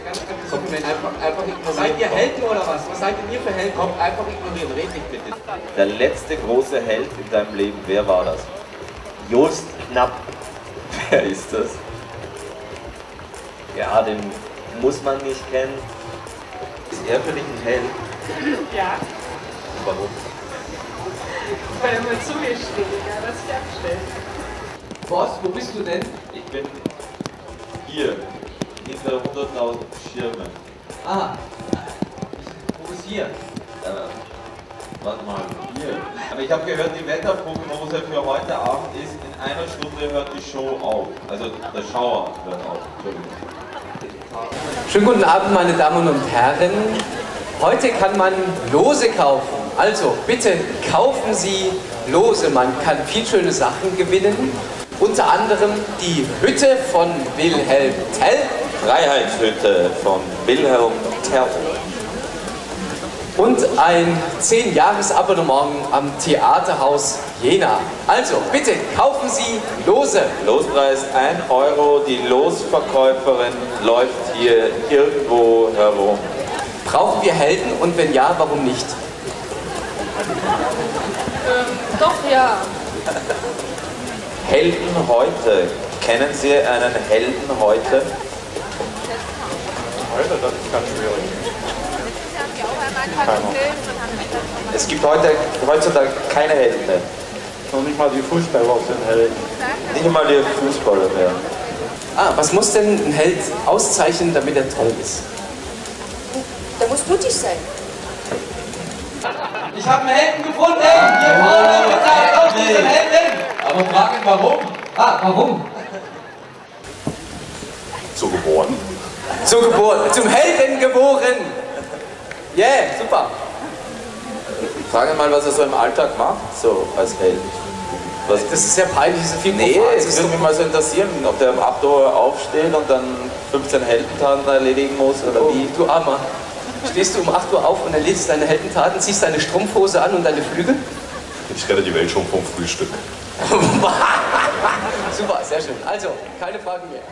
Einfach ignorieren. Seid ihr Helden oder was? Was seid denn ihr für Helden? Komm, einfach ignorieren, red nicht bitte. Der letzte große Held in deinem Leben, wer war das? Jost Knapp. Wer ist das? Ja, den muss man nicht kennen. Ist er für dich ein Held? Ja. Warum? Weil er mal zu mir steht, ja, das feststellt. Boss, wo bist du denn? Ich bin hier, hinter 100.000 Schirmen. Ah. Wo ist hier? Warte mal, hier. Aber ich habe gehört, die Wetterprognose für heute Abend ist, in einer Stunde hört die Show auf. Also der Schauer hört auf. Entschuldigung. Schönen guten Abend, meine Damen und Herren. Heute kann man Lose kaufen. Also bitte kaufen Sie Lose. Man kann viel schöne Sachen gewinnen. Unter anderem die Hütte von Wilhelm Tell. Freiheitshütte von Wilhelm Tell. Und ein 10-Jahres-Abonnement am Theaterhaus Jena. Also bitte kaufen Sie Lose. Lospreis 1 Euro. Die Losverkäuferin läuft hier irgendwo herum. Brauchen wir Helden und wenn ja, warum nicht? Doch, ja. Helden heute. Kennen Sie einen Helden heute? Heute, das ist ganz schwierig. Es gibt heutzutage keine Helden mehr. Noch nicht mal die Fußballer sind Helden. Nicht einmal die Fußballer mehr. Ah, was muss denn ein Held auszeichnen, damit er toll ist? Der muss mutig sein. Ich habe einen Helden gefunden! Hier vorne mit der Autos einen Helden! Aber fragen warum? Ah, warum? So geboren. So geboren, zum Helden geboren! Yeah, super! Fragen mal, was er so im Alltag macht, so als Held. Was? Das ist sehr peinlich, diese viel Nee, es würde mich mal so interessieren, ob der um 8 Uhr aufsteht und dann 15 Heldentaten erledigen muss oder Oh, wie. du Armer. Stehst du um 8 Uhr auf und erledigst deine Heldentaten, ziehst deine Strumpfhose an und deine Flügel? Ich rette die Welt schon vom Frühstück. Super, sehr schön. Also, keine Fragen mehr.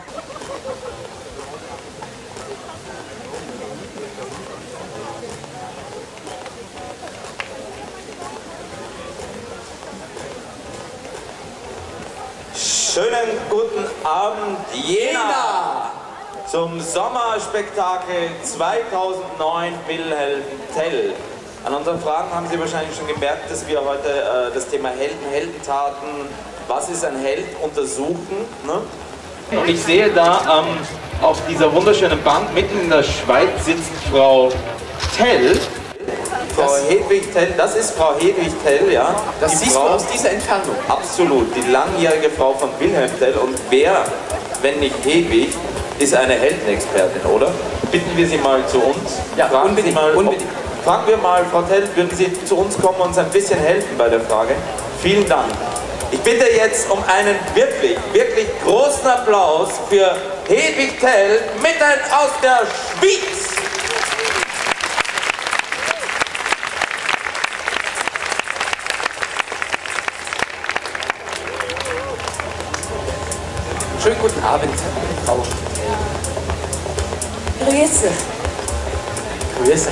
Schönen guten Abend, Jena! Zum Sommerspektakel 2009 Wilhelm Tell. An unseren Fragen haben Sie wahrscheinlich schon gemerkt, dass wir heute das Thema Helden, Heldentaten, was ist ein Held, untersuchen. Ne? Und ich sehe da auf dieser wunderschönen Bank mitten in der Schweiz sitzt Frau Tell. Frau Hedwig Tell, das ist Frau Hedwig Tell, ja. Das Die siehst Frau, du aus dieser Entfernung. absolut, die langjährige Frau von Wilhelm Tell. Und wer, wenn nicht Hedwig, ist eine Heldenexpertin, oder? Bitten wir Sie mal zu uns. Ja, unbedingt, unbedingt. Fragen wir mal, Frau Tell, würden Sie zu uns kommen und uns ein bisschen helfen bei der Frage? Vielen Dank. Ich bitte jetzt um einen wirklich, wirklich großen Applaus für Hedwig Tell, mitten aus der Schweiz. Schönen guten Abend, Frau. Grüße. Grüße.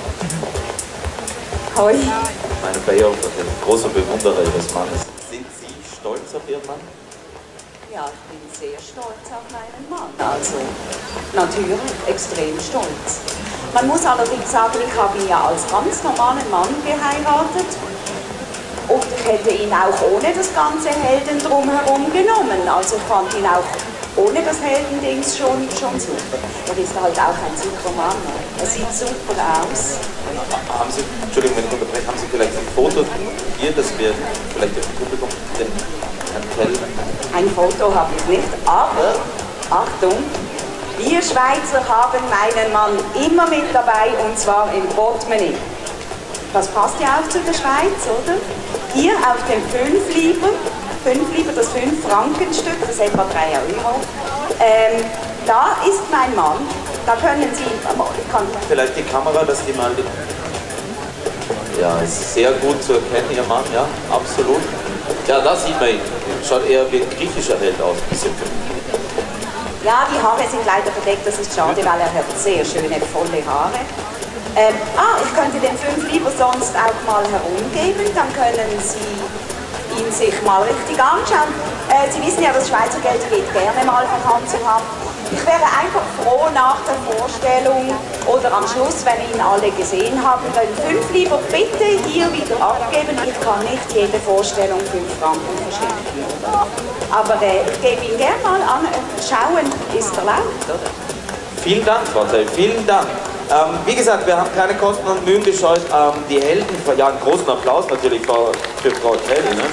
Hoi. Meine Bayerfrau, großer Bewunderer Ihres Mannes. Sind Sie stolz auf Ihren Mann? Ja, ich bin sehr stolz auf meinen Mann. Also, natürlich, extrem stolz. Man muss allerdings sagen, ich habe ihn ja als ganz normalen Mann geheiratet. Und ich hätte ihn auch ohne das ganze Helden drumherum genommen. Also ich fand ihn auch ohne das Heldendings schon super. Er ist halt auch ein super Mann. Er sieht super aus. Haben Sie, Entschuldigung, wenn ich unterbreche, haben Sie vielleicht ein Foto hier, dass wir vielleicht das Publikum den Herrn Tell... Ein Foto habe ich nicht, aber, Achtung, wir Schweizer haben meinen Mann immer mit dabei und zwar im Portemonnaie. Das passt ja auch zu der Schweiz, oder? Hier auf dem 5-Lieber, das 5-Franken-Stück, das ist etwa 3 Euro. Da ist mein Mann, da können Sie, ich kann... Vielleicht die Kamera, dass die mal... Ja, ist sehr gut zu erkennen, Ihr Mann, ja, absolut. Ja, da sieht man ihn. Schaut eher wie ein griechischer Held aus, ein bisschen. Ja, die Haare sind leider verdeckt, das ist schade, weil er hat sehr schöne, volle Haare. Ich könnte den 5 lieber sonst auch mal herumgeben, dann können Sie ihn sich mal richtig anschauen. Sie wissen ja, das Schweizer Geld geht gerne mal von Hand zu Hand. Ich wäre einfach froh nach der Vorstellung oder am Schluss, wenn ihn alle gesehen haben, den 5 lieber bitte hier wieder abgeben. Ich kann nicht jede Vorstellung 5 Franken verschenken. Aber ich gebe ihn gerne mal an. Schauen ist erlaubt, oder? Vielen Dank, Frau Tell, vielen Dank. Wie gesagt, wir haben keine Kosten und Mühen gescheut. Die Helden, ja, einen großen Applaus natürlich für Frau Tell. Ne?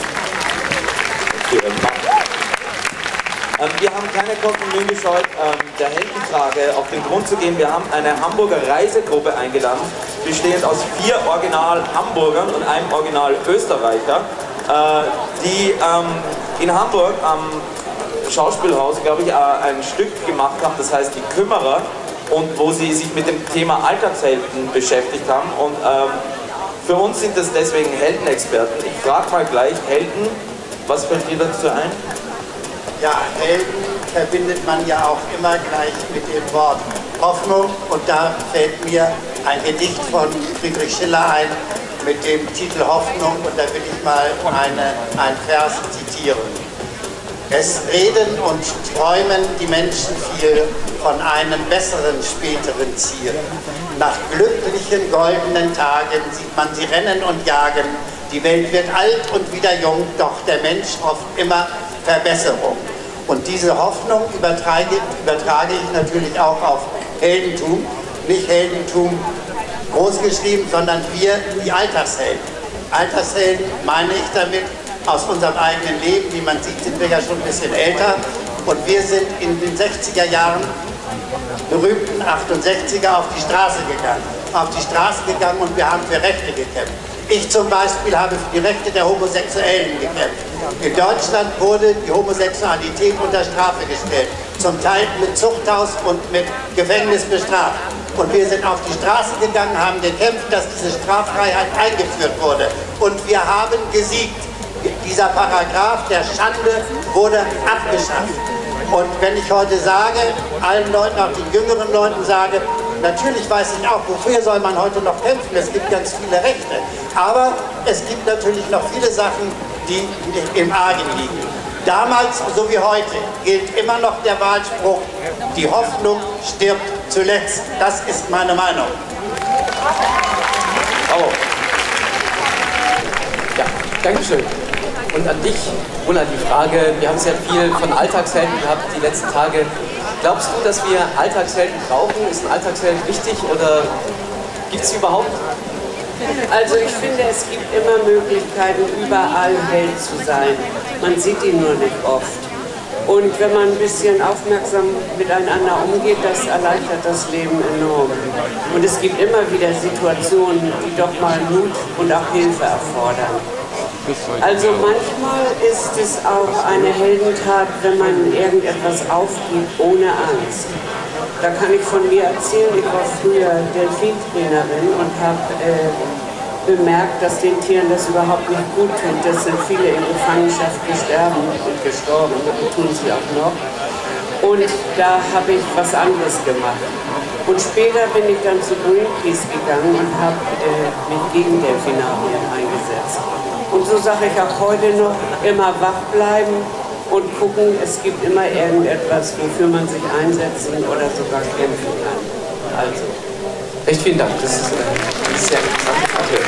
Wir haben keine Kosten und Mühen gescheut, der Heldenfrage auf den Grund zu gehen. Wir haben eine Hamburger Reisegruppe eingeladen, bestehend aus 4 Original-Hamburgern und einem Original-Österreicher, die in Hamburg am Schauspielhaus, glaube ich, ein Stück gemacht haben, das heißt Die Kümmerer, und wo sie sich mit dem Thema Alltagshelden beschäftigt haben. Und für uns sind das deswegen Heldenexperten. Ich frage mal gleich, Helden, was fällt dir dazu ein? Ja, Helden verbindet man ja auch immer gleich mit dem Wort Hoffnung, und da fällt mir ein Gedicht von Friedrich Schiller ein mit dem Titel Hoffnung, und da will ich mal einen Vers zitieren. Es reden und träumen die Menschen viel von einem besseren späteren Ziel. Nach glücklichen goldenen Tagen sieht man sie rennen und jagen. Die Welt wird alt und wieder jung, doch der Mensch hofft immer Verbesserung. Und diese Hoffnung übertrage ich natürlich auch auf Heldentum. Nicht Heldentum großgeschrieben, sondern wir, die Alltagshelden. Alltagshelden meine ich damit aus unserem eigenen Leben. Wie man sieht, sind wir ja schon ein bisschen älter. Und wir sind in den 60er Jahren, berühmten 68er, auf die Straße gegangen und wir haben für Rechte gekämpft. Ich zum Beispiel habe für die Rechte der Homosexuellen gekämpft. In Deutschland wurde die Homosexualität unter Strafe gestellt, zum Teil mit Zuchthaus und mit Gefängnis bestraft. Und wir sind auf die Straße gegangen, haben gekämpft, dass diese Straffreiheit eingeführt wurde. Und wir haben gesiegt. Dieser Paragraph der Schande wurde abgeschafft. Und wenn ich heute sage, allen Leuten, auch den jüngeren Leuten sage, natürlich weiß ich auch, wofür soll man heute noch kämpfen? Es gibt ganz viele Rechte. Aber es gibt natürlich noch viele Sachen, die im Argen liegen. Damals, so wie heute, gilt immer noch der Wahlspruch, die Hoffnung stirbt zuletzt. Das ist meine Meinung. Oh. Ja, Dankeschön. Und an dich, Ulla, die Frage, wir haben es ja viel von Alltagshelden gehabt die letzten Tage. Glaubst du, dass wir Alltagshelden brauchen? Ist ein Alltagsheld wichtig oder gibt es überhaupt? Also ich finde, es gibt immer Möglichkeiten, überall Held zu sein. Man sieht ihn nur nicht oft. Und wenn man ein bisschen aufmerksam miteinander umgeht, das erleichtert das Leben enorm. Und es gibt immer wieder Situationen, die doch mal Mut und auch Hilfe erfordern. Also manchmal ist es auch eine Heldentat, wenn man irgendetwas aufgibt ohne Angst. Da kann ich von mir erzählen, ich war früher Delfintrainerin und habe bemerkt, dass den Tieren das überhaupt nicht gut tut. Das sind viele in Gefangenschaft gestorben und tun sie auch noch. Und da habe ich was anderes gemacht. Und später bin ich dann zu Greenpeace gegangen und habe mich gegen Delfinarien eingesetzt. Und so sage ich auch heute noch, immer wach bleiben und gucken, es gibt immer irgendetwas, wofür man sich einsetzen oder sogar kämpfen kann. Also. Echt vielen Dank, das ist sehr interessant. Danke.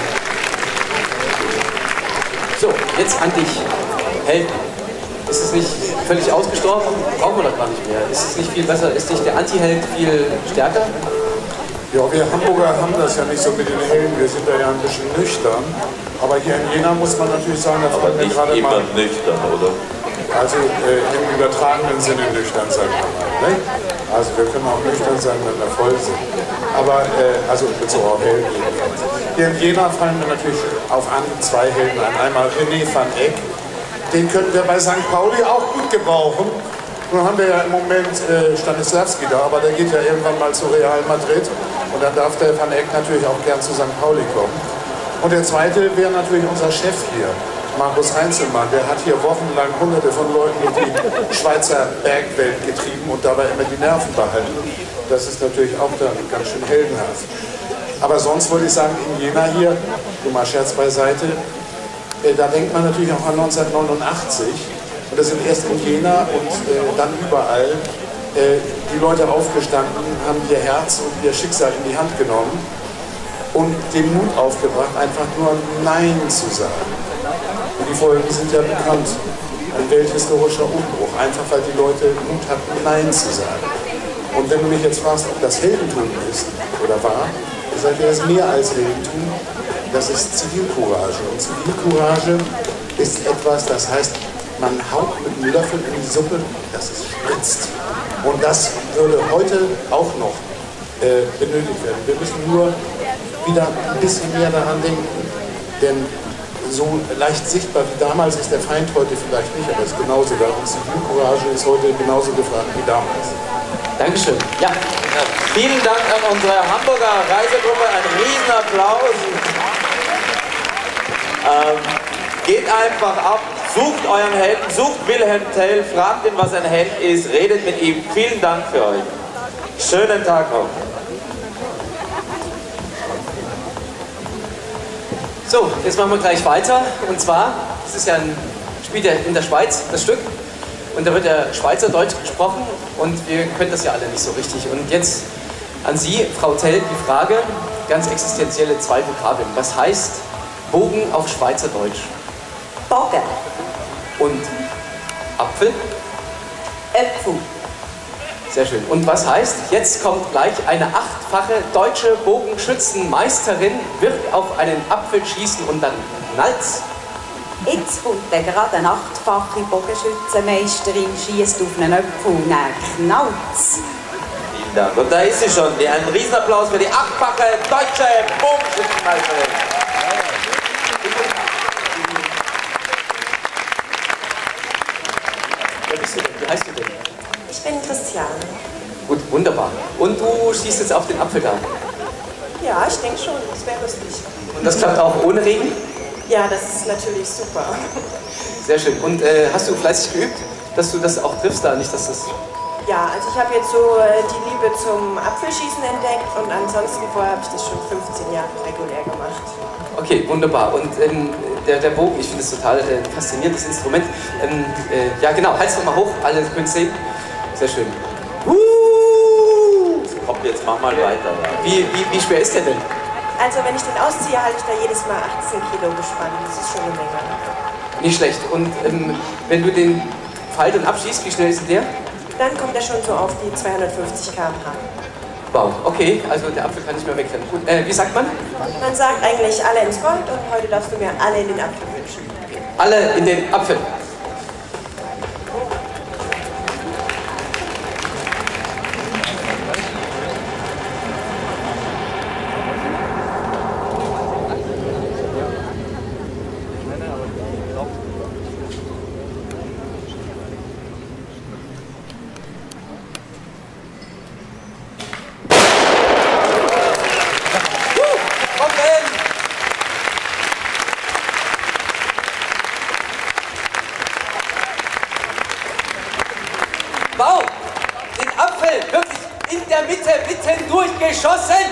So, jetzt an dich. Helden. Ist es nicht völlig ausgestorben? Brauchen wir das gar nicht mehr. Ist es nicht viel besser? Ist nicht der Anti-Held viel stärker? Ja, wir Hamburger haben das ja nicht so mit den Helden. Wir sind da ja ein bisschen nüchtern. Aber hier in Jena muss man natürlich sagen, da fällt mir gerade mal... Aber nicht nüchtern, oder? Also im übertragenen Sinne nüchtern, sagen wir mal. Ne? Also wir können auch nüchtern sein, wenn wir voll sind. Aber, also bezogen auf Helden. Hier in Jena fallen mir natürlich auf zwei Helden ein. Einmal René van Eck. Den können wir bei St. Pauli auch gut gebrauchen. Nun haben wir ja im Moment Stanislavski da, aber der geht ja irgendwann mal zu Real Madrid. Und dann darf der Van Eck natürlich auch gern zu St. Pauli kommen. Und der zweite wäre natürlich unser Chef hier. Markus Heinzelmann, der hat hier wochenlang hunderte von Leuten in die Schweizer Bergwelt getrieben und dabei immer die Nerven behalten. Das ist natürlich auch dann ganz schön heldenhaft. Aber sonst würde ich sagen, in Jena hier, nur mal Scherz beiseite, da denkt man natürlich auch an 1989. Und das sind erst in Jena und dann überall die Leute aufgestanden, haben ihr Herz und ihr Schicksal in die Hand genommen und den Mut aufgebracht, einfach nur Nein zu sagen. Und die Folgen sind ja bekannt. Ein welthistorischer Umbruch, einfach weil die Leute Mut hatten, Nein zu sagen. Und wenn du mich jetzt fragst, ob das Heldentum ist oder war, ich sage, das ist mehr als Heldentum, das ist Zivilcourage. Und Zivilcourage ist etwas, das heißt, man haut mit einem Löffel in die Suppe, dass es spritzt. Und das würde heute auch noch benötigt werden. Wir müssen nur wieder ein bisschen mehr daran denken, denn so leicht sichtbar wie damals ist der Feind heute vielleicht nicht, aber es ist genauso da. Und Zivilcourage ist heute genauso gefragt wie damals. Dankeschön. Ja. Vielen Dank an unsere Hamburger Reisegruppe, ein Riesenapplaus. Geht einfach ab, sucht euren Helden, sucht Wilhelm Tell, fragt ihn, was ein Held ist, redet mit ihm. Vielen Dank für euch. Schönen Tag noch. So, jetzt machen wir gleich weiter. Und zwar, das ist ja spielt ja in der Schweiz, das Stück. Und da wird ja Schweizerdeutsch gesprochen und wir können das ja alle nicht so richtig. Und jetzt an Sie, Frau Tell, die Frage, ganz existenzielle 2 Vokabeln. Was heißt Bogen auf Schweizerdeutsch? Bogen. Und Apfel? Äpfel. Sehr schön. Und was heißt, jetzt kommt gleich eine 8-fache deutsche Bogenschützenmeisterin, wird auf einen Apfel schießen und dann knallt's. Jetzt kommt gerade eine 8-fache Bogenschützenmeisterin, schießt auf einen Apfel und dann knallt's. Vielen Dank. Und da ist sie schon. Ein Riesenapplaus für die 8-fache deutsche Bogenschützenmeisterin. Wer bist du denn? Wie heißt du denn? Ich bin Christiane. Gut, wunderbar. Und du schießt jetzt auf den Apfel da? Ja, ich denke schon, das wäre lustig. Und das klappt auch ohne Regen? Ja, das ist natürlich super. Sehr schön. Und hast du fleißig geübt, dass du das auch triffst da? Nicht, dass das... Ja, also ich habe jetzt so die Liebe zum Apfelschießen entdeckt und ansonsten vorher habe ich das schon 15 Jahre regulär gemacht. Okay, wunderbar. Und der Bogen, ich finde es total faszinierendes Instrument. Ja genau, halt's doch mal hoch, alle können es sehen. Sehr schön. Komm, jetzt mach mal weiter. Wie schwer ist der denn? Also wenn ich den ausziehe, halte ich da jedes Mal 18 Kilo gespannt. Das ist schon eine Menge. Nicht schlecht. Und wenn du den Pfeil dann abschießt, wie schnell ist denn der? Dann kommt er schon so auf die 250 km/h. Wow, okay, also der Apfel kann nicht mehr wegrennen. Gut, wie sagt man? Man sagt eigentlich alle ins Gold und heute darfst du mir alle in den Apfel wünschen. Alle in den Apfel. Wow, den Apfel wirklich in der Mitte mitten durchgeschossen.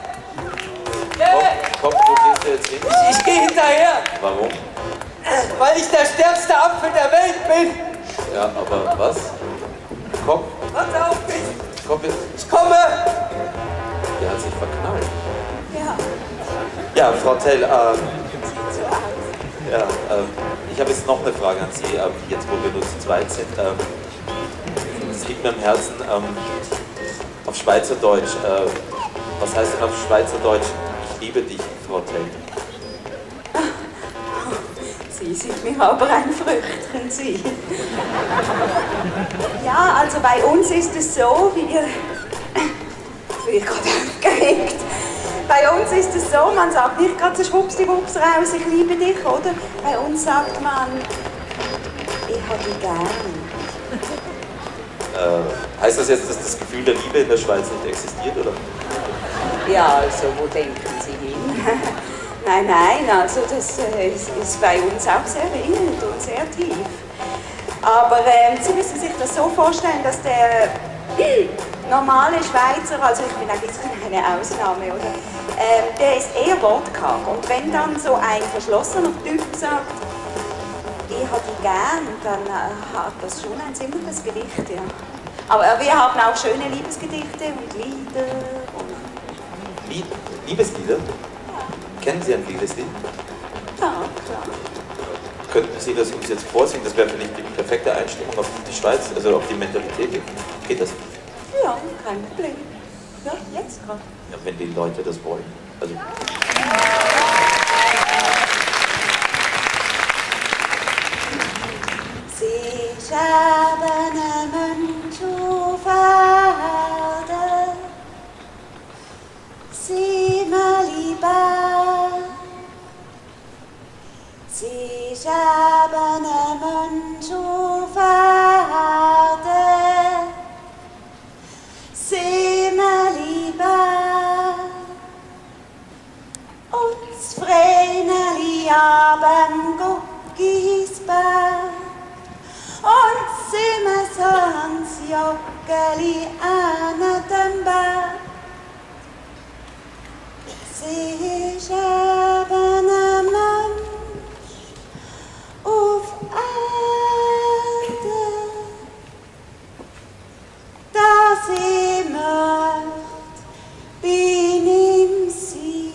Komm, wo gehst du jetzt hin? Ich gehe hinterher, Warum? weil ich der stärkste Apfel der Welt bin. Ja, aber was? Komm, Warte auf mich, komm jetzt. ich komme. Der hat sich verknallt. Ja, Frau Tell, ich habe jetzt noch eine Frage an Sie, jetzt wo wir nur zu zweit sind. Es liegt mir am Herzen, auf Schweizerdeutsch. Was heißt denn auf Schweizerdeutsch, ich liebe dich, Frau Tell? Sie sind mir aber ein Früchtchen, Sie. Ja, also bei uns ist es so, ich bin gerade aufgeregt. Bei uns ist es so, man sagt nicht gerade so schwuppsdiwupps raus, ich liebe dich, oder? Bei uns sagt man, ich habe dich gern. Heißt das jetzt, dass das Gefühl der Liebe in der Schweiz nicht existiert, oder? Ja, also wo denken Sie hin? Nein, also das ist bei uns auch sehr ringend und sehr tief. Aber Sie müssen sich das so vorstellen, dass der normale Schweizer, also ich bin ein bisschen eine Ausnahme, oder? Der ist eher wortkarg. Und wenn dann so ein verschlossener Typ sagt, ich habe die gern, dann hat das schon ein ziemliches Gewicht, ja. Aber wir haben auch schöne Liebesgedichte und Lieder. Und Liebeslieder? Kennen Sie ein Liebeslied? ja, klar. Könnten Sie das uns jetzt vorsingen? Das wäre für mich die perfekte Einstimmung auf die Schweiz, also auf die Mentalität. Geht das? Ja, kein Problem. Ja, jetzt gerade. Ja, wenn die Leute das wollen. Also. Sie haben einen Schuhfader, sie mal lieber. Sie haben einen Schuhfader, sie mal lieber. Uns Vreneli abem Guckisbad. Und simmer sans Joggeli an dem Bad. Sie haben ein Mensch auf Erde, dass sie möcht, bin ihm sie.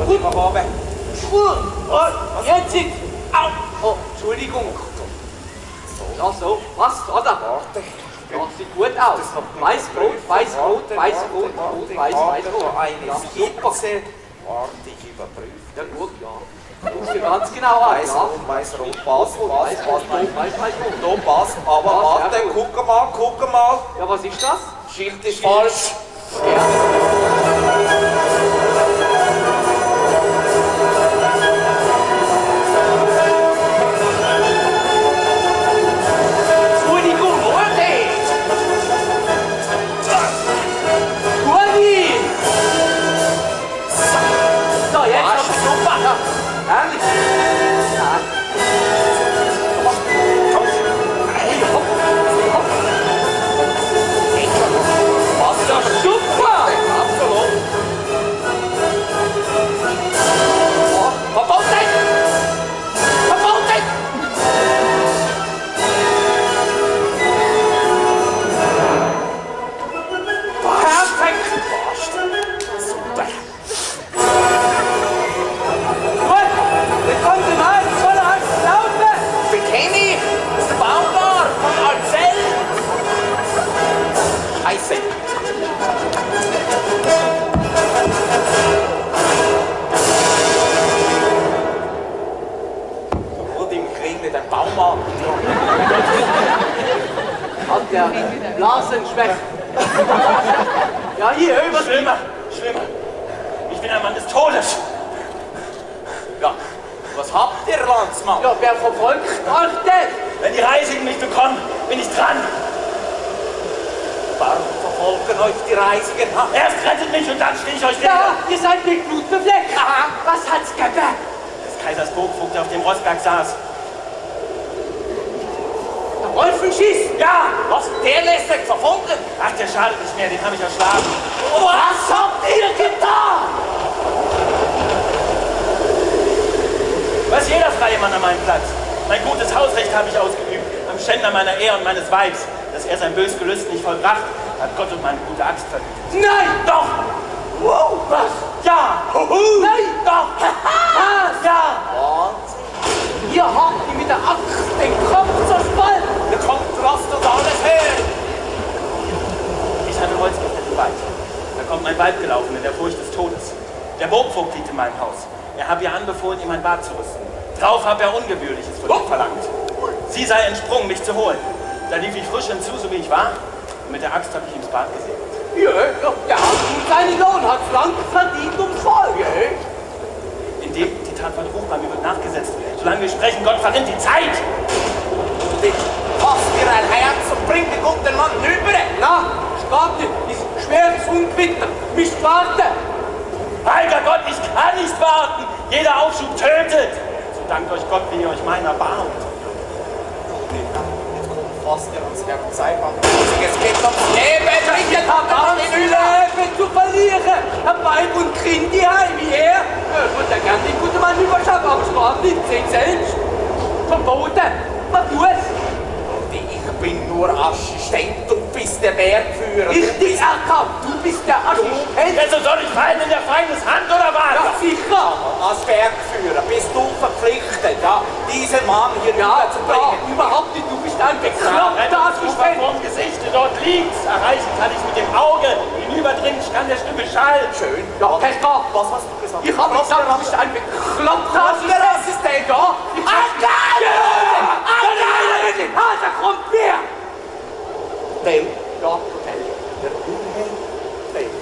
rüber runter. Jetzt! Au! Oh, Entschuldigung. Ja, so, passt, oder? Ja, sieht gut aus. Weiß-rot, weiß-rot, weiß-rot, rot, weiß, weiß-rot. Eine Skizze. Warte, ich überprüfe. Ja, gut, ja. Guckst du ganz genau an, ja. Weiß-rot, passt, Weiß-rot, weiß-rot. Da passt, aber warte, guck mal. Ja, was ist das? Schild ist falsch. Entschuldigung, Leute! Gurni! So, jetzt aber super! Ja, herrlich! Ja. Passt ja Super! absolut. Verboten! Verboten! Perfekt! Super. Gut! Willkommen rein! Voll Angst! Laufen! Bikini, das ist der Baumgar von Alzell. Scheiße. So gut im Krieg nicht ein Baumgar. Hat der Blasenschwäche. Ja, hier, was Schlimmer. Ich bin ein Mann des Todes. Ja, was habt ihr, Landsmann? Ja, wer verfolgt euch denn? Wenn die Reisigen mich bekommen, bin ich dran. Warum verfolgen euch die Reisigen? Erst rettet mich und dann stehe ich euch Ja, wieder. ihr seid mit Blut befleckt. Aha. Was hat's gegeben? Des Kaisers Burgvogt, der auf dem Rossberg saß. Der Wolfenschieß. Ja! Was? Der lässt euch verfolgen? Ach, der schadet nicht mehr, den habe ich erschlagen. Was habt ihr getan? Was jeder freie Mann an meinem Platz. Mein gutes Hausrecht habe ich ausgeübt, am Schänder meiner Ehe und meines Weibs. Dass er sein böses Gelüst nicht vollbracht, hat Gott und meine gute Axt verhütet. Nein! Doch! Wow, was? Ja! Nein! Doch! Was? Ja! Wahnsinn. Ihr habt ihm mit der Axt den Kopf zerspalten. Da kommt Rost und alles her. Ich habe Holzgift im Wald. Da kommt mein Weib gelaufen in der Furcht des Todes. Der Burgvogt liegt in meinem Haus. Er habe ihr anbefohlen, ihm ein Bad zu rüsten. Drauf habe er Ungebührliches von ihr verlangt. Sie sei entsprungen, mich zu holen. Da lief ich frisch hinzu, so wie ich war, und mit der Axt habe ich ihm ins Bad gesehen. Ja, der hat ihm seinen Lohn, hat's lang verdient und voll. Ja. Indem die Tat von Ruchbar mir wird nachgesetzt. Solange wir sprechen, Gott verrinnt die Zeit! Fasst ihr ein Herz und bringt den guten Mann rüber. Na, Starte, ist schweres Ungewitter. Nicht warten. Heiliger Gott, ich kann nicht warten! Jeder Aufschub tötet! So dankt euch Gott, wie ihr euch meiner erbarmt. Fasst ihr ans Herz, Seimann. Es geht ums Leben. Ich hab Angst, Leben zu verlieren. Ein Weib und Kind die heim wie er. Und der kann den guten Mann überschaffen, aber Strafe nimmt sich selbst. Verboten. Was tust? Ich bin nur Assistent, du bist der Bergführer. Richtig erkannt, du bist der Assistent. Also soll ich fallen in der Feindes Hand oder was? Ja, sicher. Als Bergführer bist du verpflichtet, ja, diesen Mann hier Ja, rüberzubringen. überhaupt nicht. Du bist ein bekloppter Assistent. Vom Gesichte dort liegt's. Erreichen kann ich mit dem Auge. Hinüberdringen kann der Stimme Schall. Schön. Ja, Petra. Was hast du gesagt? Ich habe gesagt, du bist ein bekloppter Assistent. Ja. Da kommt wer? Del. Ja, Der Unheil. Del.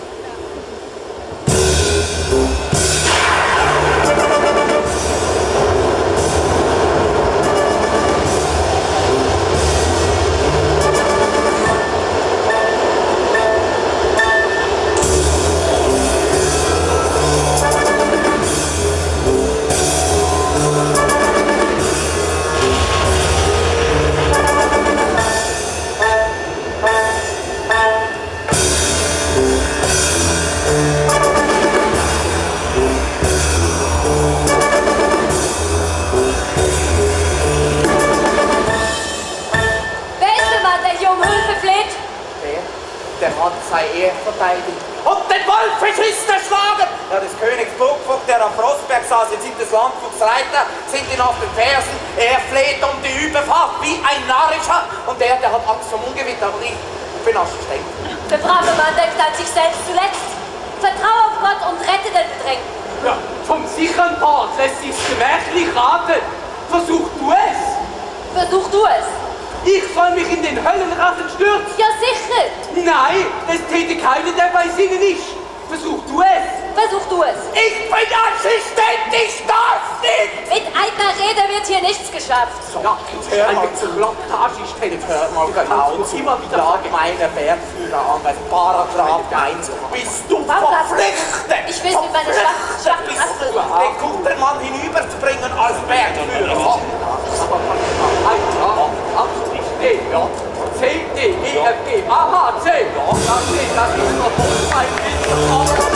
Der hat seine Ehre verteidigt. Und den Wolfenschiss erschlagen! Ja, des Königs Burgvogt der am Frostberg saß, jetzt sind es Landfuchsreiter, sind ihn auf den Fersen, er fleht um die Überfahrt wie ein Narrischer und der hat Angst vom Ungewitter, aber ich bin Assistent. Der brave Mann denkt an sich selbst zuletzt. Vertraue auf Gott und rette den Bedrängten. Ja, vom sicheren Part lässt sich's gemächlich raten. Versuch du es. Versuch du es. Ich soll mich in den Höllenrachen stürzen. Ja, sicher. Nein, das täte keiner, der bei Sinnen ist. Versuch du es. Versuch du es. Ich bin Assistent, ich darf nicht! Mit einer Rede wird hier nichts geschafft. Ja, ein Assistent, hör mal genau, immer wieder allgemeiner Bergführer an, also Paragraph 1, bist du verpflichtet! Ich will mit meiner Schlacht abschließen. Den Kuntermann hinüberzubringen als Bergführer. Abstrich D, ja. C, D, E, F, G, A, H, C. Ja, das ist noch ein bisschen.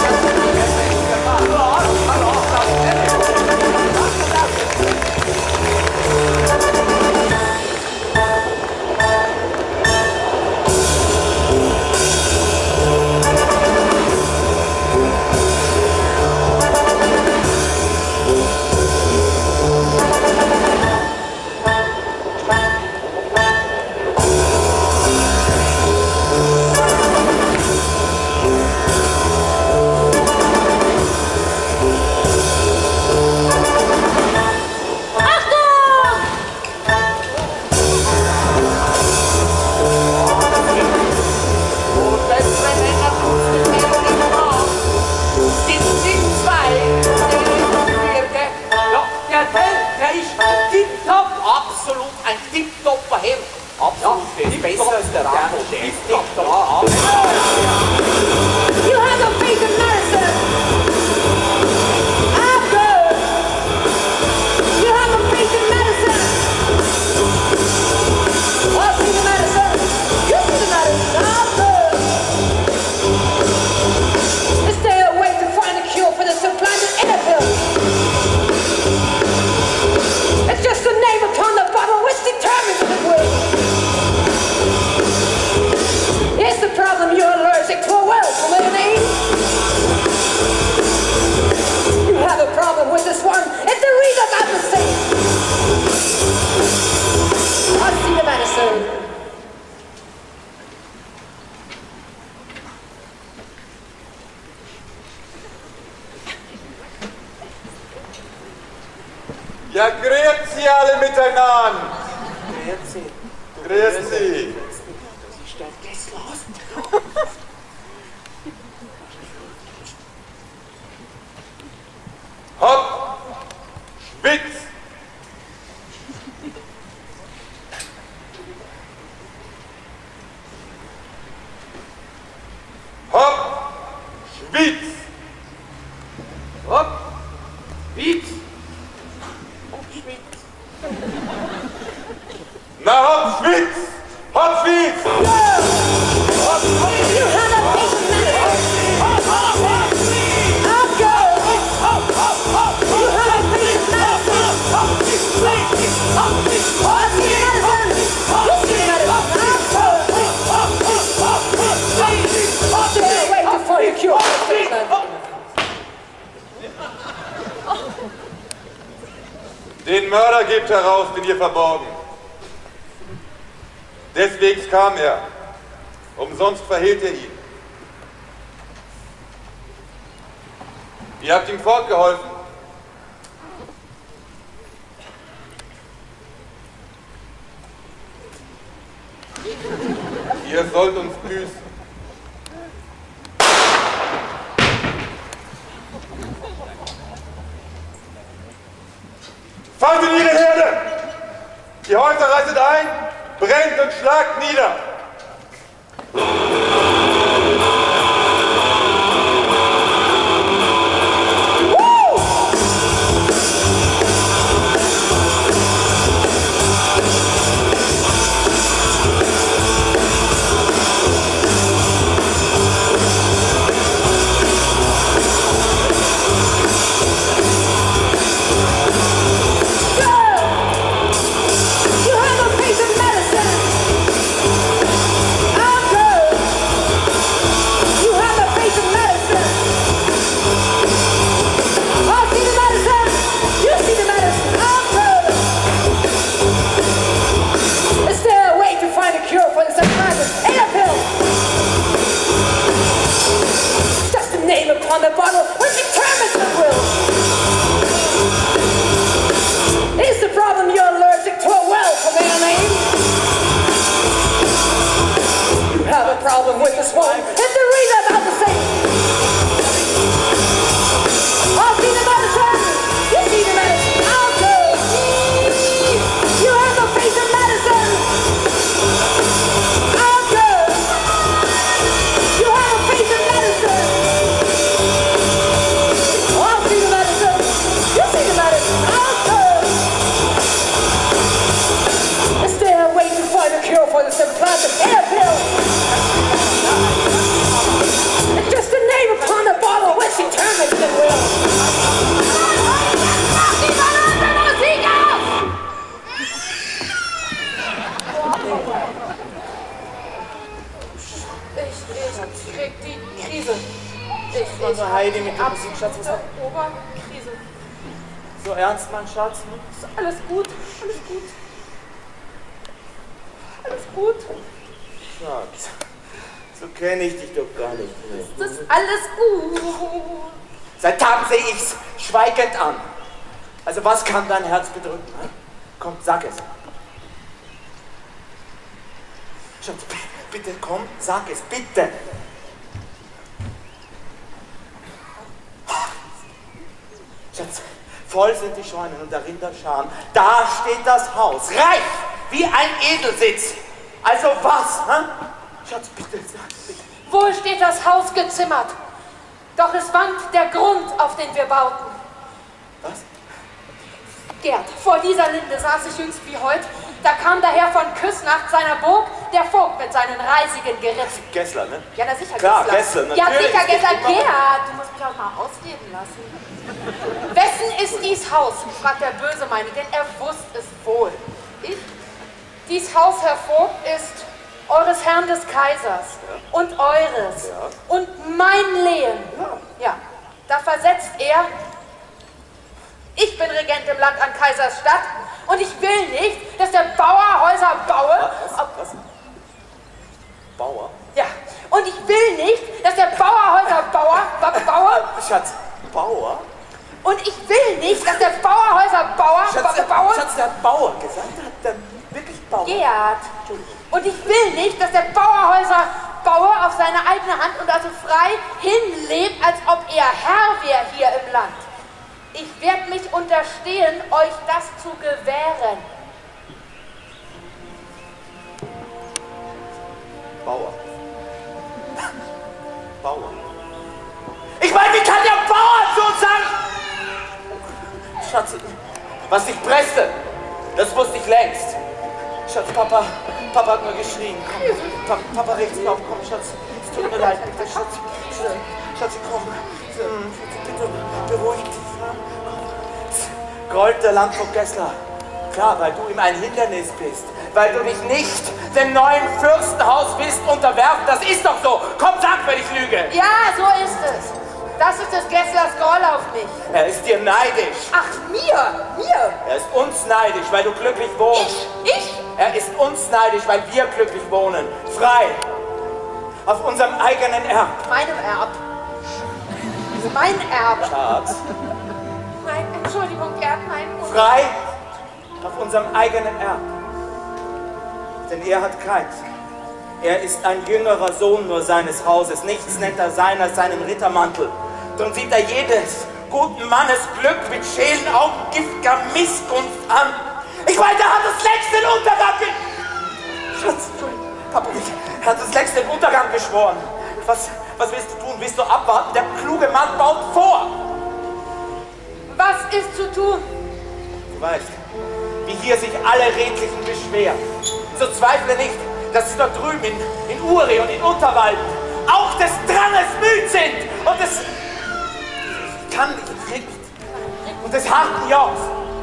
Ja, grüezi alle miteinander. Grüezi. Hopp, Spitz. Hopp, Spitz. Hopp, Spitz. Na, hopp, Spitz. Hopp, Spitz. Den Mörder gebt heraus, den ihr verborgen. Deswegen kam er. Umsonst verhehlt ihr ihn. Ihr habt ihm fortgeholfen. Ihr sollt uns büßen. Fallt in ihre Herde! Die Häuser reißet ein, brennt und schlagt nieder! You have a piece of medicine. Rede mit der Musik, Schatz. Was hat... Oberkrise. So ernst, mein Schatz? Hm? Ist alles gut, alles gut. Alles gut. Schatz, so kenne ich dich doch gar nicht mehr. Das ist alles gut. Seit Tagen sehe ich's schweigend an. Also was kann dein Herz bedrücken? Hm? Komm, sag es. Schatz, bitte komm, sag es, bitte. Schatz, voll sind die Scheunen und der Rinderscharen. Da steht das Haus, reich wie ein Edelsitz. Also was, hm? Schatz, bitte, sag es. Wohl steht das Haus gezimmert, doch es wankt der Grund, auf den wir bauten. Was? Gerd, vor dieser Linde saß ich jüngst wie heut. Da kam daher von Küssnacht seiner Burg der Vogt mit seinen reisigen Geriffen. Gessler, ne? Ja, na sicher, Klar, Gessler. Gessler, Ja, natürlich. sicher, Gessler. Gerd, du musst mich auch mal ausreden lassen. Wessen ist dies Haus? Fragt der Böse meine, denn er wusste es wohl. Ich? Dies Haus, Herr Vogt, ist eures Herrn des Kaisers und eures und mein Lehen. Ja, da versetzt er, ich bin Regent im Land an Kaisersstadt und ich will nicht, dass der Bauer Häuser baue. Was? Bauer? Ja, und ich will nicht, dass der Bauer Häuser baue. Schatz, Bauer? Und ich will nicht, dass der Bauer Häuser baue. Schatz, der hat Bauer gesagt, der hat wirklich Bauer. Gerd. Und ich will nicht, dass der Bauer Häuser baue auf seine eigene Hand und also frei hinlebt, als ob er Herr wäre hier im Land. Ich werde mich unterstehen, euch das zu gewähren. Bauer. Bauer. Ich meine, wie kann der Bauer so sagen? Schatz, was dich presste, das wusste ich längst. Schatz, Papa hat nur geschrien. Komm, Papa regt sich auf. Komm, Schatz, es tut mir leid. Bitte, Schatz, komm. Bitte, beruhig dich. Groll der Landvogt Gessler. Klar, weil du ihm ein Hindernis bist. Weil du dich nicht dem neuen Fürstenhaus willst unterwerfen. Das ist doch so. Komm, sag, wenn ich lüge. Ja, so ist es. Das ist des Gesslers Groll auf mich. Er ist dir neidisch. Ach, mir? Er ist uns neidisch, weil du glücklich wohnst. Ich? Er ist uns neidisch, weil wir glücklich wohnen. Frei. Auf unserem eigenen Erb. Meinem Erb. Mein Erb. Schatz. Nein, Entschuldigung, Gerd, nein. Frei auf unserem eigenen Erb. Denn er hat keins. Er ist ein jüngerer Sohn nur seines Hauses. Nichts nennt er seiner seinen Rittermantel. Darum sieht er jedes guten Mannes Glück mit Schelenaugen giftger Missgunst an. Ich meine, er hat das längst den Untergang Schatz, Papa, er hat das längst den Untergang geschworen. Was willst du tun? Willst du abwarten? Der kluge Mann baut vor. Was ist zu tun? Du weißt, wie hier sich alle Redlichen beschweren. So zweifle nicht, dass sie dort drüben in Uri und in Unterwalden auch des Dranges müd sind und des und des harten Jobs.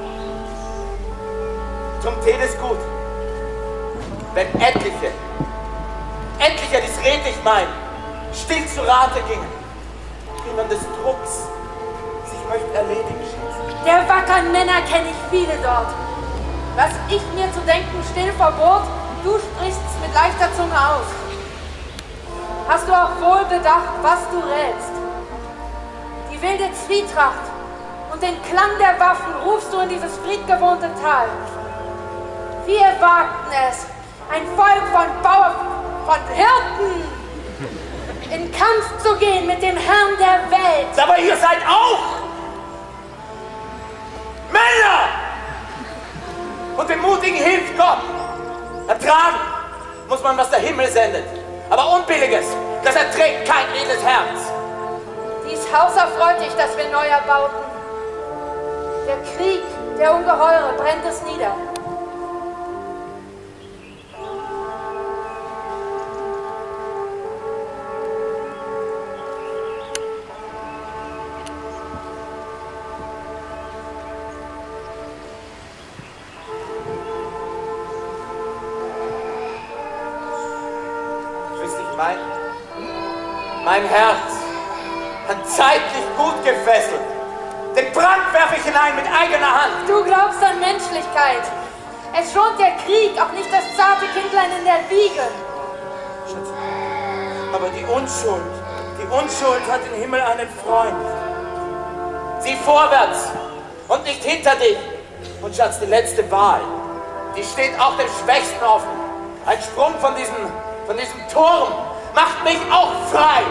Drum tät es gut, wenn etliche, die's redlich meinen, still zu Rate gingen, wie man des Drucks sich möchte erledigen. Der wackern Männer kenne ich viele dort. Was ich mir zu denken still verbot, du sprichst's mit leichter Zunge aus. Hast du auch wohl bedacht, was du rätst? Die wilde Zwietracht und den Klang der Waffen rufst du in dieses friedgewohnte Tal. Wir wagten es, ein Volk von Bauern, von Hirten, in Kampf zu gehen mit dem Herrn der Welt. Aber ihr seid auch Männer! Und dem Mutigen hilft Gott. Ertragen muss man, was der Himmel sendet. Aber Unbilliges, das erträgt kein edles Herz. Dies Haus erfreut dich, dass wir neu erbauten. Der Krieg, der Ungeheure, brennt es nieder. Mein Herz hat zeitlich gut gefesselt. Den Brand werfe ich hinein mit eigener Hand. Du glaubst an Menschlichkeit. Es schont der Krieg, auch nicht das zarte Kindlein in der Wiege. Schatz, aber die Unschuld hat im Himmel einen Freund. Sieh vorwärts und nicht hinter dich. Und Schatz, die letzte Wahl, die steht auch dem Schwächsten offen. Ein Sprung von diesem Turm macht mich auch frei.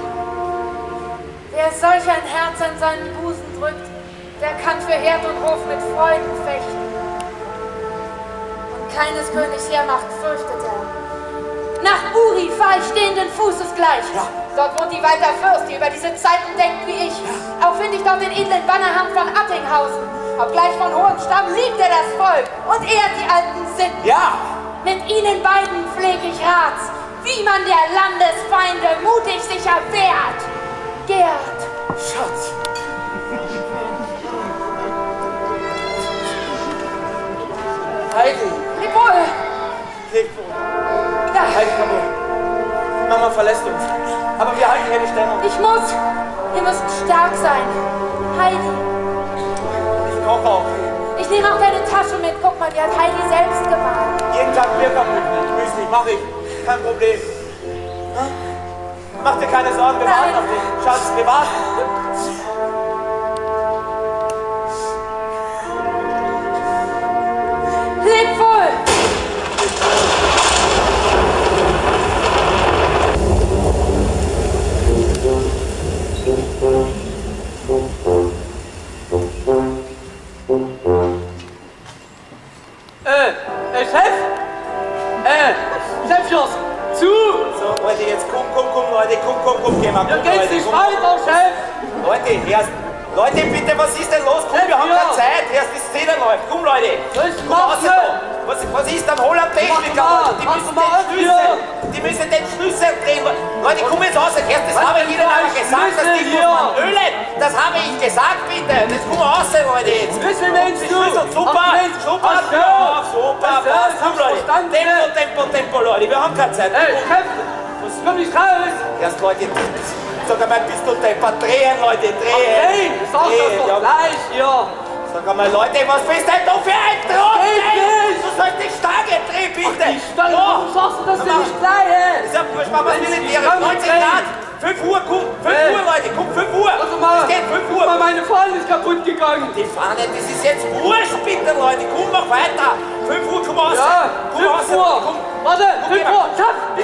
Wer solch ein Herz an seinen Busen drückt, der kann für Herd und Hof mit Freuden fechten. Und keines Königs Heermacht fürchtet er. Nach Uri fahr ich stehenden Fußes gleich. Ja. Dort wohnt die Walter Fürst, die über diese Zeiten denkt wie ich. Ja. Auch finde ich dort den edlen Bannerherrn von Attinghausen. Obgleich von hohem Stamm liebt er das Volk und ehrt die alten Sitten. Ja. Mit ihnen beiden pfleg ich Rats, wie man der Landesfeinde mutig sich erwehrt. Gerd. Schatz. Heidi. Leb wohl. Leb wohl. Ja. Heidi, komm her. Mama verlässt uns. Aber wir halten hier die Stellung. Ihr müsst stark sein. Heidi. Ich koche auch. Ich nehme auch deine Tasche mit. Guck mal, die hat Heidi selbst gemacht. Jeden Tag Müsli, mach ich. Kein Problem. Mach dir keine Sorgen, wir warten auf dich. Schatz, wir warten. Leb wohl! Chef? Chefjos, zu! So, Leute, jetzt komm, Leute, komm, geh mal. Ja, geht's nicht weiter, Chef! Leute, erst. Leute, bitte, was ist denn los? Komm, wir haben keine Zeit. Erst die Szene läuft. Komm, Leute. Was ist dann? Hol einen Techniker. Die müssen den Schlüssel drehen. Leute, komm jetzt raus. Erst, das habe ich Ihnen aber gesagt, dass die muss man ölen. Das habe ich gesagt, bitte. Jetzt komm raus, Leute. Jetzt. Schlüssel, Mensch, du. Super. Komm, Leute. Tempo, Leute. Wir haben keine Zeit. Ey, Chef, komm nicht raus. Erst, Leute. Sag einmal, bist du deppert? Drehen, Leute, drehen! Sag das doch gleich hier! Sag einmal, Leute, was bist denn du für ein Trottel? Du sollst die Stange drehen, bitte! Die Stange, warum sagst du das denn nicht gleich? Ich sag, du mach was Militäres, 19 Grad! 5 Uhr, komm, 5 Uhr, Leute, komm, 5 Uhr! Es geht 5 Uhr! Meine Fahne ist kaputt gegangen! Die Fahne, das ist jetzt wurscht, bitte, Leute, komm noch weiter! 5 Uhr, komm raus! Ja, 5 Uhr! Warte, 5 Uhr! Ich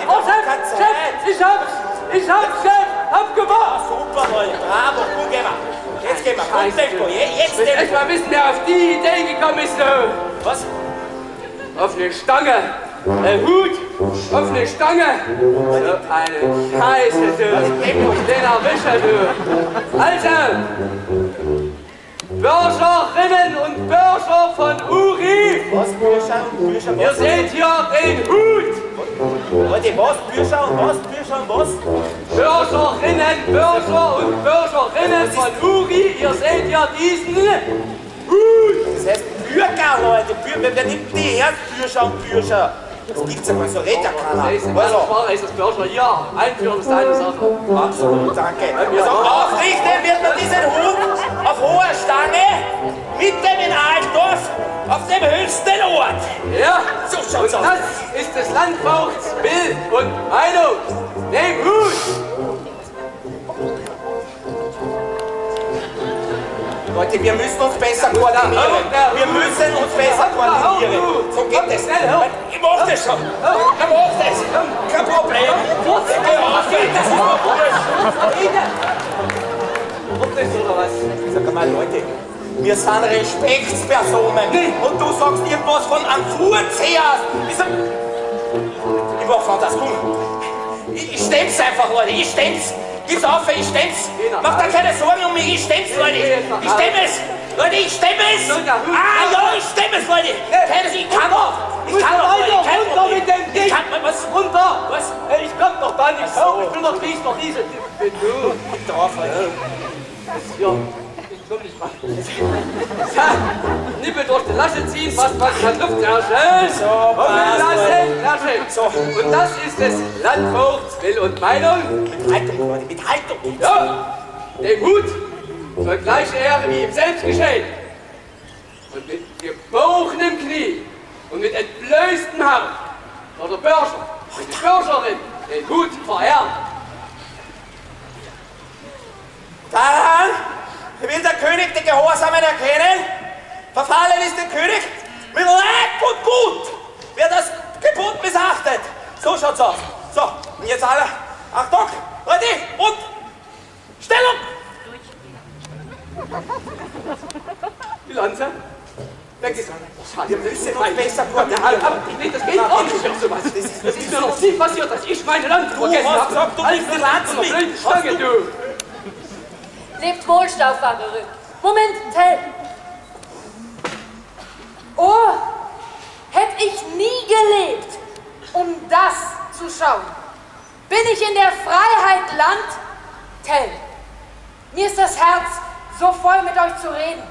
hab's, Chef! Hab gemacht! Super, Leute, bravo, komm, geh mal! Jetzt geh mal, komm, Tempo, jetzt Tempo! Echt mal wissen, wer auf die Idee gekommen ist, du! Was? Auf eine Stange! Hut! Auf eine Stange! So eine Scheiße, du! Den erwische, du! Also! Bürgerinnen und Bürger von Uri! Was, Bürger? Ihr seht hier den Hut! Leute, was? Bürger und was? Bürgerinnen, Bürger und Bürgerinnen von Uri, ihr seht ja diesen Hut! Das heißt Bürger, Leute, wer nimmt die her? Bürger. Das gibt's ja mal, so redet ja keiner. Das ist das Bürger hier. Einführung ist eine Sache. Absolut, danke. Also aufrichten wird man diesen Hut auf hoher Stange, mitten in Altdorf, auf dem höchsten Ort. Ja, so schaut's aus. Und das ist des Landvogts Bild und Meinung. Den Hut! Leute, wir müssen uns besser koordinieren. Wir müssen uns besser koordinieren. So geht es. Ich mach das schon. Kein Problem. Sag mal, Leute, wir sind Respektspersonen. Und du sagst irgendwas von einem Furzeher. Ich mach von das, komm. Ich stemm's einfach, Leute. Ich stemm's. Gib's auf, ich stemm's! Mach da keine Sorgen um mich, ich stemm's, Leute! Ich stemm es! Leute, ich stemm es! Ah, ja, ich stemm es, Leute! Ich kann doch! Ich kann doch, Leute! Runter mit dem Ding! Ich kann, was? Runter! Was? Ich komm doch da nicht hoch! Ich bin doch riese! Gib drauf, Leute! Ja, ich komm nicht rein. Nippel durch die Lasche ziehen, fast was kann Luft herstellen! So, Lasche! So. Und das ist des Landvogts Will und Meinung. Mit Haltung, Leute, mit Haltung! Ja! Dem Hut soll gleiche Ehre wie ihm selbst geschehen. Und mit gebogenem Knie und mit entblößtem Haupt soll der Bürger und die Bürgerin den Hut verehren. Daran will der König den Gehorsamen erkennen. Verfallen ist dem König mit Leib und Gut, wer das Gebot missachtet. So schaut's aus. So, und jetzt alle, Achtung, ready und Stellung! Die Lanze? Weg ist er. Wir müssen noch besser Nee, das geht auch nicht auf sowas. Das ist mir noch nie passiert, dass ich meine Lanze vergessen habe. Gesagt, du bist die Lanze mit. Blöde Stange, du. Lebt wohl, Stauffacherin. Moment, Tell. Oh, hätte ich nie gelebt, um das zu schauen. Bin ich in der Freiheit Land? Tell, mir ist das Herz so voll, mit euch zu reden.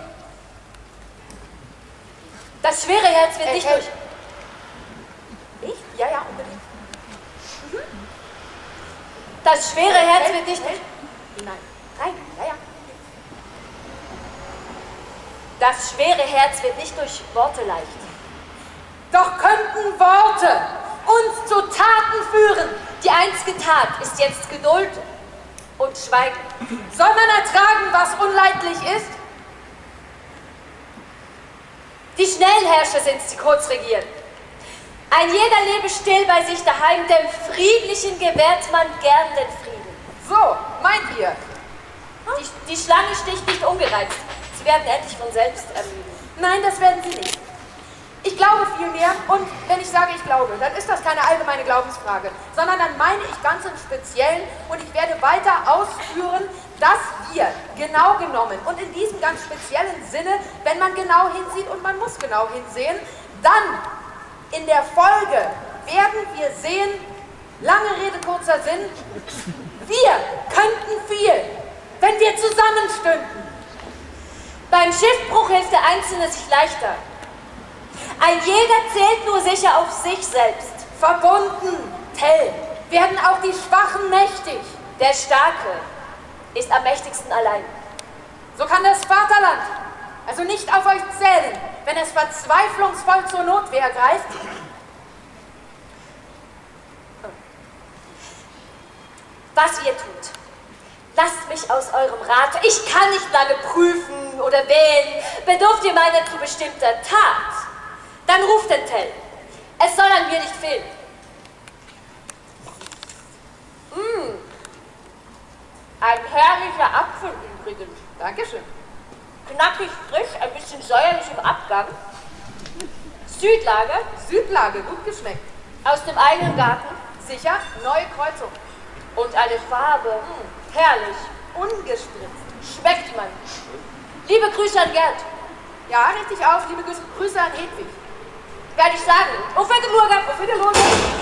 Das schwere Herz wird nicht durch... Ich? Ja, ja, unbedingt. Das schwere Herz wird nicht... Nein, rein, ja, ja. Das schwere Herz wird nicht durch Worte leicht. Doch könnten Worte uns zu Taten führen. Die einzige Tat ist jetzt Geduld und Schweigen. Soll man ertragen, was unleidlich ist? Die schnellen Herrscher sind's, die kurz regieren. Ein jeder lebe still bei sich daheim, dem Friedlichen gewährt man gern den Frieden. So, meint ihr? Die Schlange sticht nicht ungereizt. Sie werden endlich von selbst ermüden. Nein, das werden sie nicht. Ich glaube vielmehr, und wenn ich sage, ich glaube, dann ist das keine allgemeine Glaubensfrage, sondern dann meine ich ganz im Speziellen, und ich werde weiter ausführen, dass wir genau genommen und in diesem ganz speziellen Sinne, wenn man genau hinsieht, und man muss genau hinsehen, dann in der Folge werden wir sehen, lange Rede, kurzer Sinn, wir könnten viel, wenn wir zusammenstünden. Beim Schiffbruch hilft der Einzelne sich leichter. Ein jeder zählt nur sicher auf sich selbst. Verbunden, Tell, werden auch die Schwachen mächtig. Der Starke ist am mächtigsten allein. So kann das Vaterland also nicht auf euch zählen, wenn es verzweiflungsvoll zur Notwehr greift. Was ihr tut, lasst mich aus eurem Rat. Ich kann nicht lange prüfen oder wählen. Bedurft ihr meiner zu bestimmter Tat, dann ruft den Tell. Es soll an mir nicht fehlen. Ein herrlicher Apfel übrigens. Dankeschön. Knackig frisch, ein bisschen säuerlich im Abgang. Südlage. Südlage, gut geschmeckt. Aus dem eigenen Garten. Sicher, neue Kreuzung. Und eine Farbe. Herrlich. Ungespritzt. Schmeckt man. Liebe Grüße an Gerd. Ja, richtig aus. Liebe Grüße an Hedwig. Werde ich sagen. Auf Wiedersehen. Auf Wiedersehen.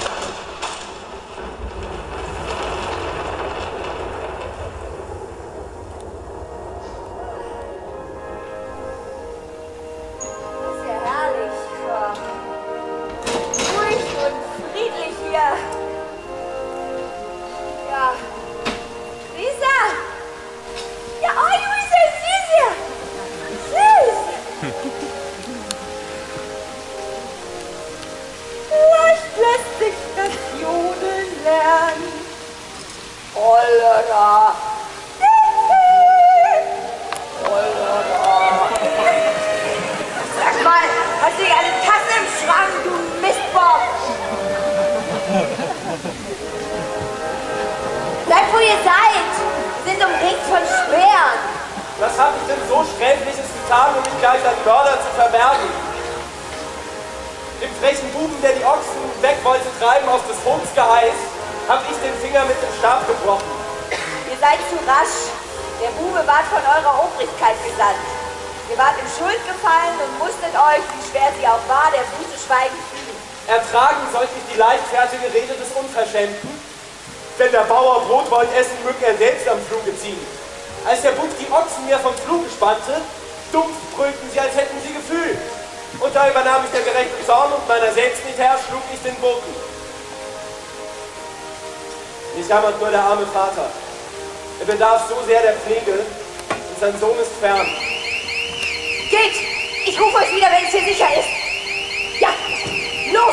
Ertragen sollte ich die leichtfertige Rede des Unverschämten, wenn der Bauer Brot wollt essen, möge er selbst am Pfluge ziehen. Als der Bub die Ochsen mir vom Pfluge spannte, dumpf brüllten sie, als hätten sie Gefühl. Und da übernahm ich der gerechten Zorn und meiner selbst nicht Herr, schlug ich den Boten. Mich jammert nur der arme Vater. Er bedarf so sehr der Pflege und sein Sohn ist fern. Geht! Ich rufe euch wieder, wenn es hier sicher ist. Ja, los!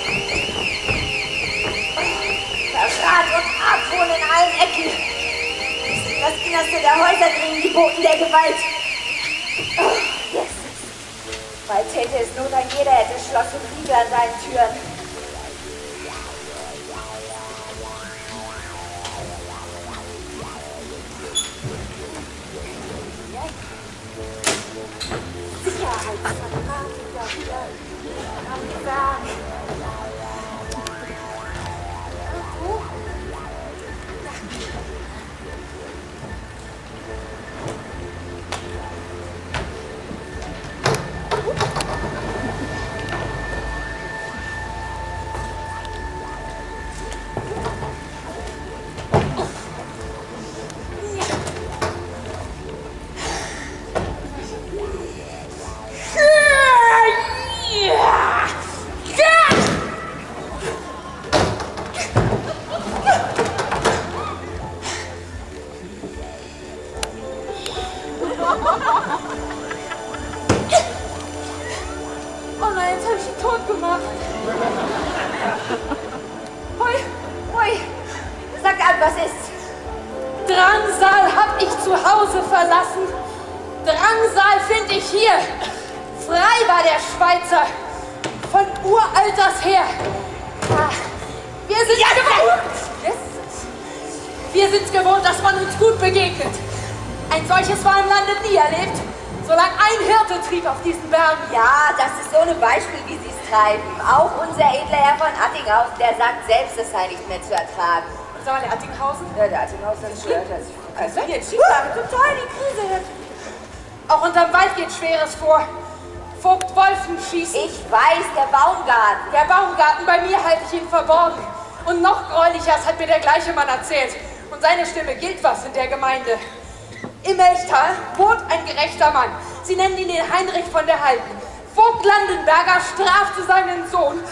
Verrat und Argwohn in allen Ecken. Bis in das Innerste der Häuser dringen die Boten der Gewalt. Oh, yes. Bald täte es Not, ein jeder hätte Schloss und Riegel an seinen Türen. Oh nein, jetzt habe ich ihn tot gemacht. Hui, sag an, was ist? Drangsal hab ich zu Hause verlassen. Drangsal finde ich hier. Frei war der Schweizer. Von Uralters her. Wir sind Wir sind's gewohnt, dass man uns gut begegnet. Ein solches war im Lande nie erlebt, solange ein Hirte trieb auf diesen Bergen. Ja, das ist so ein Beispiel, wie sie es treiben. Auch unser edler Herr von Attinghausen, der sagt selbst, es sei nicht mehr zu ertragen. Und sag mal, der Attinghausen? Ja, der Attinghausen ist schwer. Also jetzt Schieflage, total die Krise. Auch unterm Wald geht Schweres vor. Vogt Wolfen schießen. Ich weiß, der Baumgarten. Der Baumgarten, bei mir halte ich ihn verborgen. Und noch gräulicher hat mir der gleiche Mann erzählt. Und seine Stimme gilt was in der Gemeinde. Im Elchtal wohnt ein gerechter Mann. Sie nennen ihn den Heinrich von der Halden. Vogt Landenberger strafte seinen Sohn.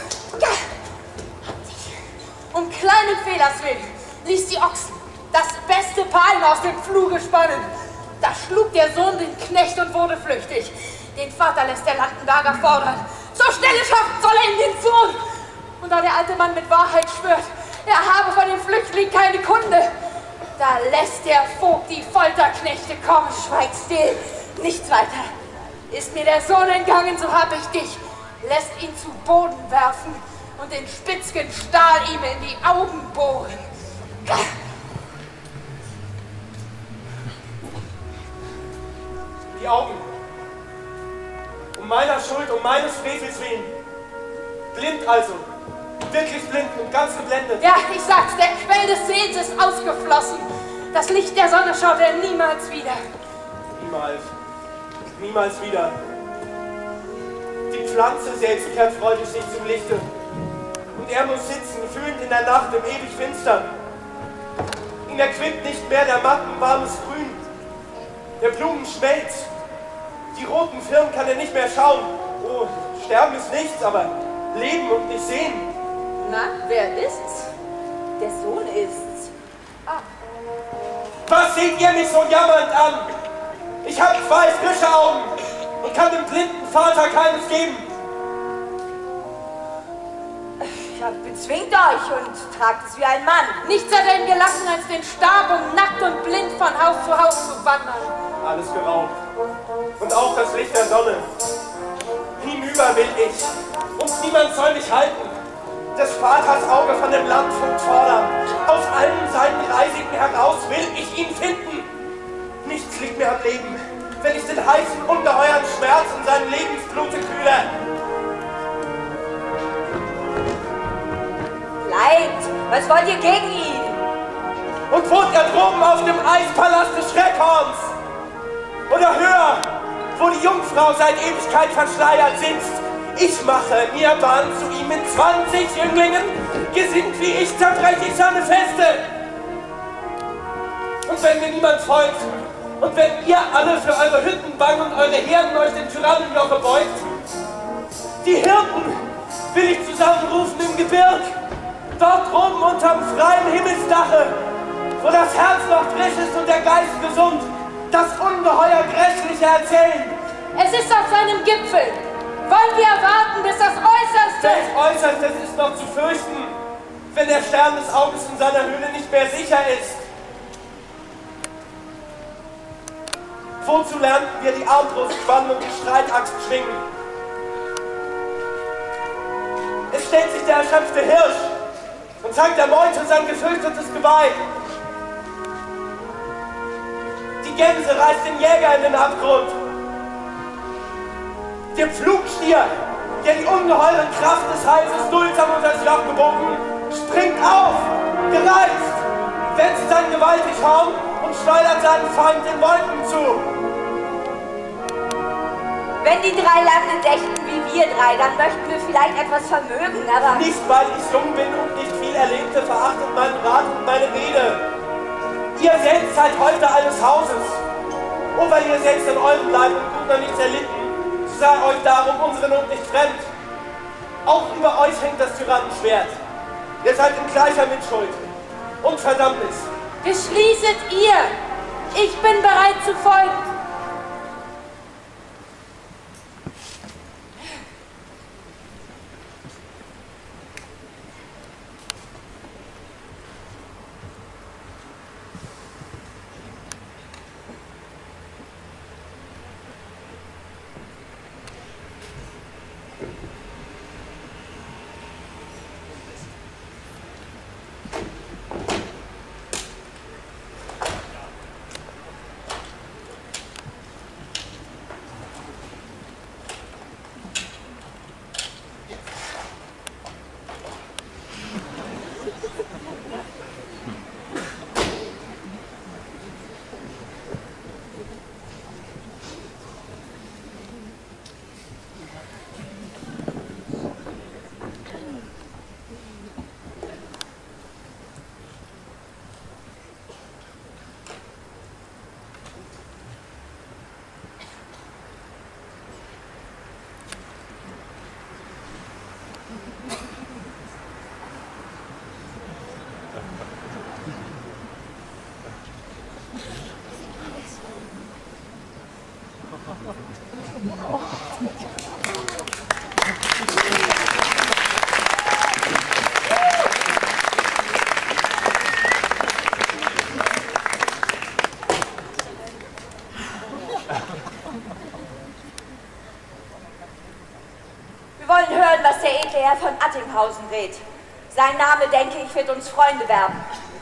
Um kleinen Fehlers willen ließ die Ochsen das beste Paar ihm aus dem Pfluge spannen. Da schlug der Sohn den Knecht und wurde flüchtig. Den Vater lässt der Landenberger fordern. Zur Stelle schaffen soll er ihm den Sohn. Und da der alte Mann mit Wahrheit schwört, er habe von dem Flüchtling keine Kunde, da lässt der Vogt die Folterknechte kommen. Schweig still, nichts weiter. Ist mir der Sohn entgangen, so hab ich dich. Lässt ihn zu Boden werfen und den spitzgen Stahl ihm in die Augen bohren. Die Augen. Um meiner Schuld, um meines Frevels willen. Blind also. Wirklich blind und ganz geblendet. Ja, ich sag's, der Quell des Sehens ist ausgeflossen. Das Licht der Sonne schaut er niemals wieder. Niemals. Niemals wieder. Die Pflanze selbst kehrt freudig sich zum Lichte. Und er muss sitzen, fühlend in der Nacht im ewig Finstern. Ihn erquickt nicht mehr der Matten warmes Grün. Der Blumen schmelzt. Die roten Firnen kann er nicht mehr schauen. Oh, sterben ist nichts, aber leben und nicht sehen. Na, wer ist's? Der Sohn ist's. Ah. Was seht ihr mich so jammernd an? Ich habe zwei frische Augen und kann dem blinden Vater keines geben. Ja, bezwingt euch und tragt es wie ein Mann. Nichts hat ihn gelassen, als den Stab, um nackt und blind von Haus zu Haus zu wandern. Alles geraubt. Und auch das Licht der Sonne. Hinüber will ich. Und niemand soll mich halten. Des Vaters Auge von dem Landvogt fordern. Aus allen seinen Reisigen heraus will ich ihn finden. Nichts liegt mir am Leben, wenn ich den heißen, ungeheuren Schmerz in seinem Lebensblute kühle. Bleibt! Was wollt ihr gegen ihn? Und wohnt er droben auf dem Eispalast des Schreckhorns? Oder höher, wo die Jungfrau seit Ewigkeit verschleiert sitzt? Ich mache mir Bahn zu ihm mit 20 Jünglingen, gesinnt wie ich zerbreche ich seine Feste. Und wenn mir niemand folgt, und wenn ihr alle für eure Hütten bangen und eure Herden euch dem Tyrannenjoche beugt, die Hirten will ich zusammenrufen im Gebirg, dort droben unterm freien Himmelsdache, wo das Herz noch frisch ist und der Geist gesund, das ungeheuer Grässliche erzählen. Es ist auf seinem Gipfel. Wollen wir erwarten, bis das Äußerste... Das Äußerste ist noch zu fürchten, wenn der Stern des Auges in seiner Höhle nicht mehr sicher ist. Wozu lernten wir die Armbrust spannen und die Streitaxt schwingen? Es stellt sich der erschöpfte Hirsch und zeigt der Meute sein gefürchtetes Geweih. Die Gänse reißt den Jäger in den Abgrund. Der Pflugstier, der die ungeheure Kraft des Halses duldsam unter das Joch gebogen, springt auf, gereizt, wetzt sein gewaltig Horn und schleudert seinen Feind den Wolken zu. Wenn die drei Lande dächten wie wir drei, dann möchten wir vielleicht etwas vermögen, aber... Nicht, weil ich jung bin und nicht viel erlebte, verachtet meinen Rat und meine Rede. Ihr selbst seid Häupter eines Hauses. Und weil ihr selbst in eurem Leib und Gut noch nichts erlitten, so sei euch darum unsere Not nicht fremd. Auch über euch hängt das Tyrannenschwert. Ihr seid in gleicher Mitschuld und Verdammnis. Beschließet ihr! Ich bin bereit zu folgen. Wir wollen hören, was der edle Herr von Attinghausen rät. Sein Name, denke ich, wird uns Freunde werben.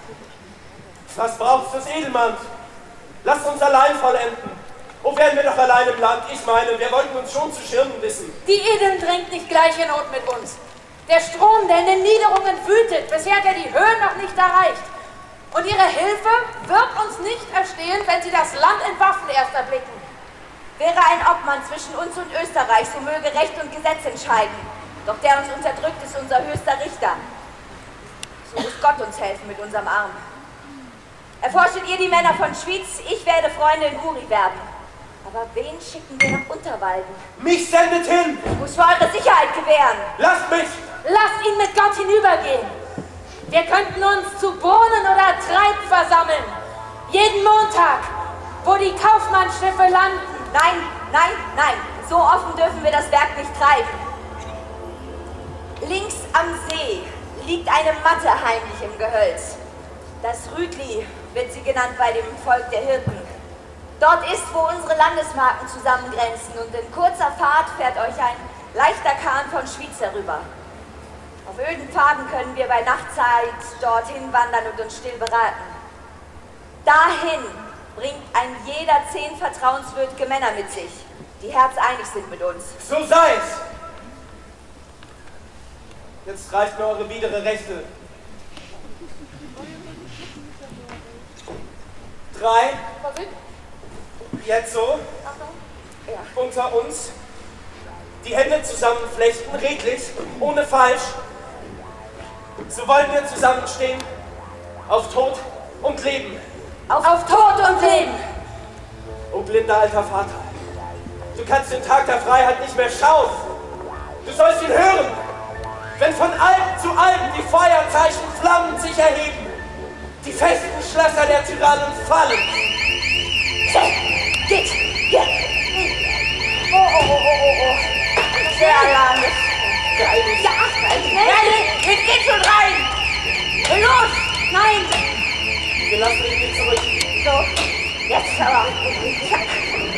Was braucht des Edelmanns? Lasst uns allein vollenden. Wo wären wir doch allein im Land? Ich meine, wir wollten uns schon zu schirmen wissen. Die Edeln drängt nicht gleich in Not mit uns. Der Strom, der in den Niederungen wütet, bisher hat er die Höhen noch nicht erreicht. Und ihre Hilfe wird uns nicht erstehen, wenn sie das Land in Waffen erst erblicken. Wäre ein Obmann zwischen uns und Österreich, so möge Recht und Gesetz entscheiden. Doch der uns unterdrückt, ist unser höchster Richter. So muss Gott uns helfen mit unserem Arm. Erforschet ihr die Männer von Schwyz, ich werde Freunde in Uri werben. Aber wen schicken wir nach Unterwalden? Mich sendet hin! Ich muss für eure Sicherheit gewähren. Lasst mich! Lasst ihn mit Gott hinübergehen. Wir könnten uns zu Bohnen oder Treib versammeln. Jeden Montag, wo die Kaufmannsschiffe landen. Nein, nein, nein. So offen dürfen wir das Werk nicht treiben. Links am See liegt eine Matte heimlich im Gehölz. Das Rütli wird sie genannt bei dem Volk der Hirten. Dort ist, wo unsere Landesmarken zusammengrenzen, und in kurzer Fahrt fährt euch ein leichter Kahn von Schwyz herüber. Auf öden Pfaden können wir bei Nachtzeit dorthin wandern und uns still beraten. Dahin bringt ein jeder 10 vertrauenswürdige Männer mit sich, die herzeinig sind mit uns. So sei's! Jetzt reicht mir eure widere Rechte. 3. Jetzt so. Unter uns. Die Hände zusammenflechten, redlich, ohne Falsch. So wollen wir zusammenstehen. Auf Tod und Leben. Auf Tod und Leben. O blinder alter Vater. Du kannst den Tag der Freiheit nicht mehr schauen. Du sollst ihn hören. Wenn von Alpen zu Alpen die Feuerzeichen flammend sich erheben. Die festen Schlösser der Tyrannen fallen. So, geht, ja. Oh. Der Alarm ist geil. Ja, schnell, geht schon rein. Los, nein. Wir lassen ihn nicht zurück. So, jetzt aber. Zack.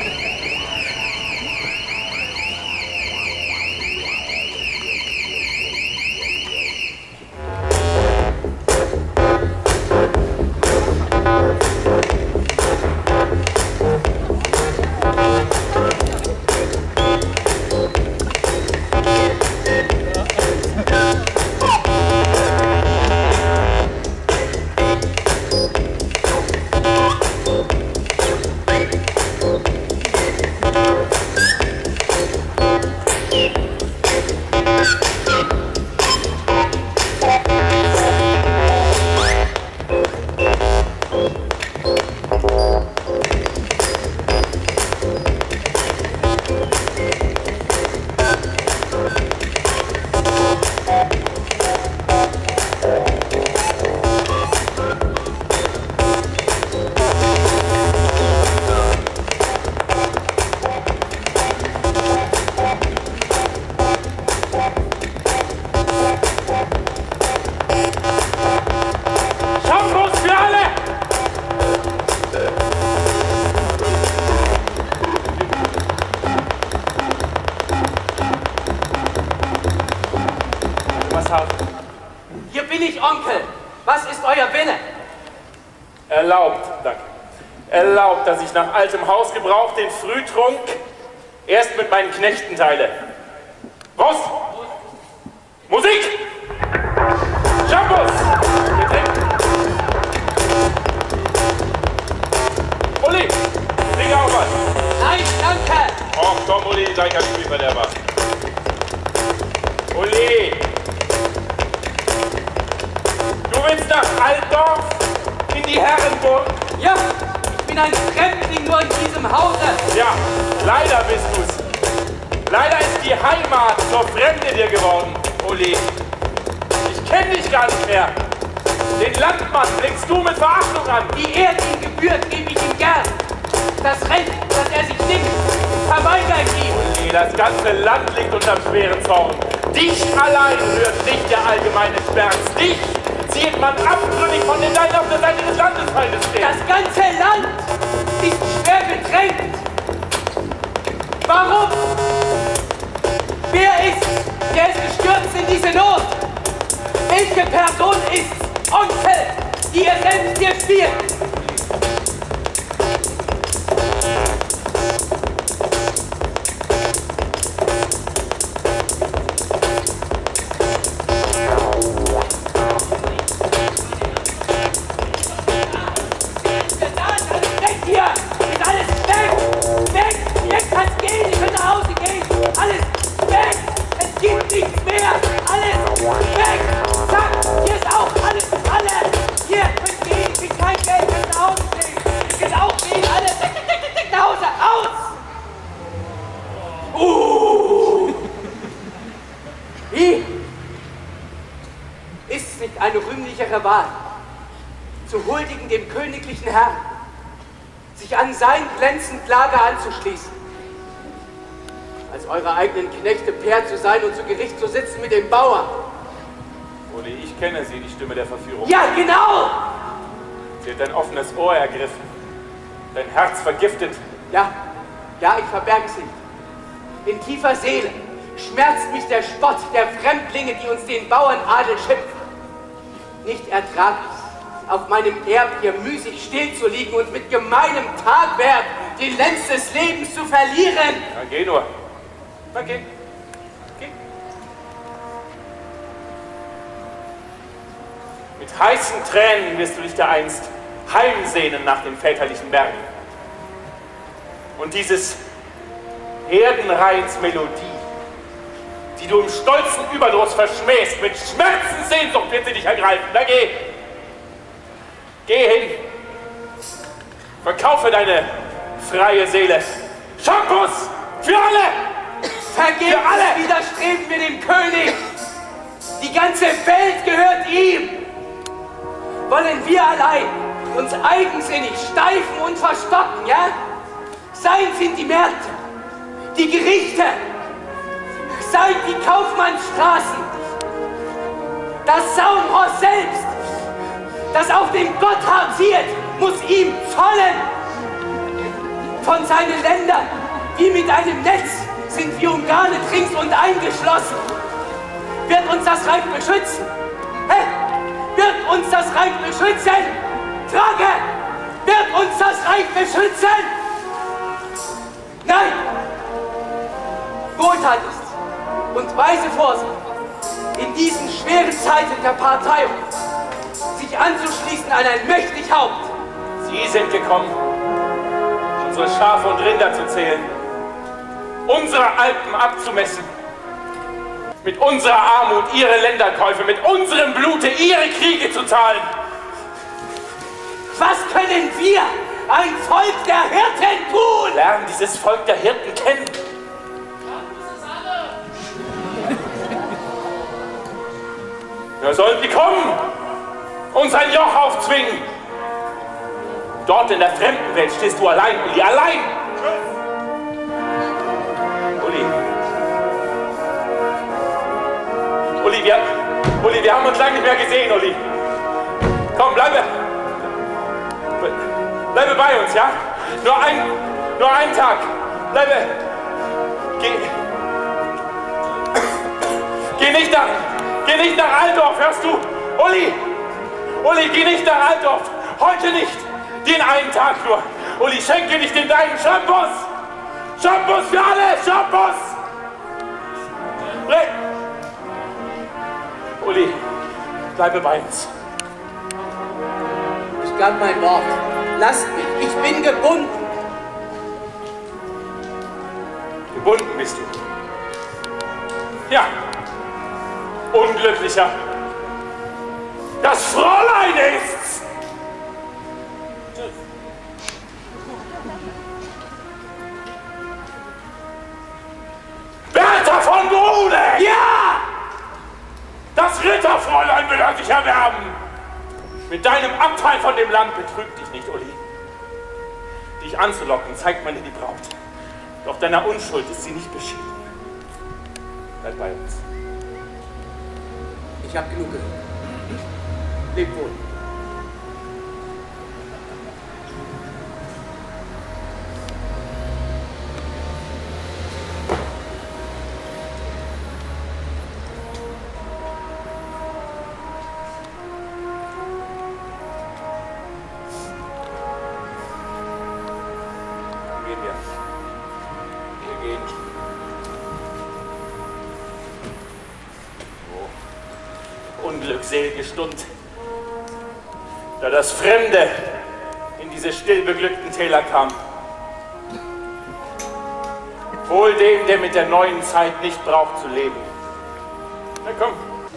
Hier bin ich, Onkel. Was ist euer Wille? Erlaubt, danke. Erlaubt, dass ich nach altem Hausgebrauch den Frühtrunk erst mit meinen Knechten teile. Prost! Musik! Shampoos! Uli, trink auch was. Nein, danke. Oh, komm, Uli, gleich ein Spielverderber. Uli! Du willst nach Altdorf? In die Herrenburg? Ja, ich bin ein Fremdling nur in diesem Hause. Ja, leider bist du's. Leider ist die Heimat zur Fremde dir geworden, Uli. Ich kenn dich gar nicht mehr. Den Landmann blickst du mit Verachtung an. Die Ehre, die ihm gebührt, gebe ich ihm gern. Das Recht, dass er sich nicht verweigern gibt. Uli, das ganze Land liegt unterm schweren Zorn. Dich allein rührt nicht der allgemeine Schmerz. Dich zieht man abtrünnig von den Seiten auf der Seite des Landesfeindes stehen. Das ganze Land ist schwer bedrängt. Warum? Wer ist gestürzt in diese Not? Welche Person ist Onkel, die er selbst hier spielt? Eine rühmlichere Wahl, zu huldigen dem königlichen Herrn, sich an sein glänzend Lager anzuschließen, als eure eigenen Knechte Pair zu sein und zu Gericht zu sitzen mit den Bauern. Uli, ich kenne sie, die Stimme der Verführung. Ja, genau! Sie hat dein offenes Ohr ergriffen, dein Herz vergiftet. Ja, ich verberge es nicht. In tiefer Seele schmerzt mich der Spott der Fremdlinge, die uns den Bauernadel schimpfen. Nicht ertrag ich, auf meinem Erb hier müßig still zu liegen und mit gemeinem Tagwerk den Lenz des Lebens zu verlieren. Na, geh nur. Na, geh. Geh. Mit heißen Tränen wirst du dich dereinst heimsehnen nach den väterlichen Bergen. Und dieses Herdenreins Melodie, die du im stolzen Überdruss verschmähst, mit Schmerzenssehnsucht wird sie dich ergreifen. Na geh! Geh hin! Verkaufe deine freie Seele. Shampoos! Für alle! Vergebens widerstreben wir dem König! Die ganze Welt gehört ihm! wollen wir allein uns eigensinnig steifen und verstocken, ja? Sein sind die Märkte, die Gerichte, seid die Kaufmannsstraßen, das Saumhaus selbst, das auf dem Gotthard ziert, muss ihm zollen. Von seinen Ländern, wie mit einem Netz, sind wir umgarnet rings und eingeschlossen. Wird uns das Reich beschützen? Hä? Wird uns das Reich beschützen? Frage! Wird uns das Reich beschützen? Nein! Wohltat ist und weise Vorsicht, in diesen schweren Zeiten der Parteiung sich anzuschließen an ein mächtig Haupt. Sie sind gekommen, unsere Schafe und Rinder zu zählen, unsere Alpen abzumessen, mit unserer Armut ihre Länderkäufe, mit unserem Blute ihre Kriege zu zahlen. Was können wir, ein Volk der Hirten, tun? Lernen dieses Volk der Hirten kennen. Da sollen die kommen, uns ein Joch aufzwingen. Dort in der Fremdenwelt stehst du allein, Uli, allein! Uli, wir haben uns lange nicht mehr gesehen, Uli. Komm, bleibe bei uns, ja? Nur einen Tag. Geh nicht nach Altdorf, hörst du? Uli, geh nicht nach Altdorf. Heute nicht. Den einen Tag nur. Uli, schenke nicht den deinen Shampoos. Shampoos für alle, Shampoos. Uli, bleibe bei uns. Ich gab mein Wort. Lasst mich, ich bin gebunden. Gebunden bist du? Ja. Unglücklicher. Das Fräulein ist's! Bertha von Brude! Ja! Das Ritterfräulein will er sich erwerben! Mit deinem Abfall von dem Land betrügt dich nicht, Uli. Dich anzulocken, zeigt man dir die Braut. Doch deiner Unschuld ist sie nicht beschieden. Bleib bei uns. Ich hab genug gehört. Leb wohl. Unglückselige Stund, da das Fremde in diese still beglückten Täler kam. Wohl dem, der mit der neuen Zeit nicht braucht zu leben. Na komm.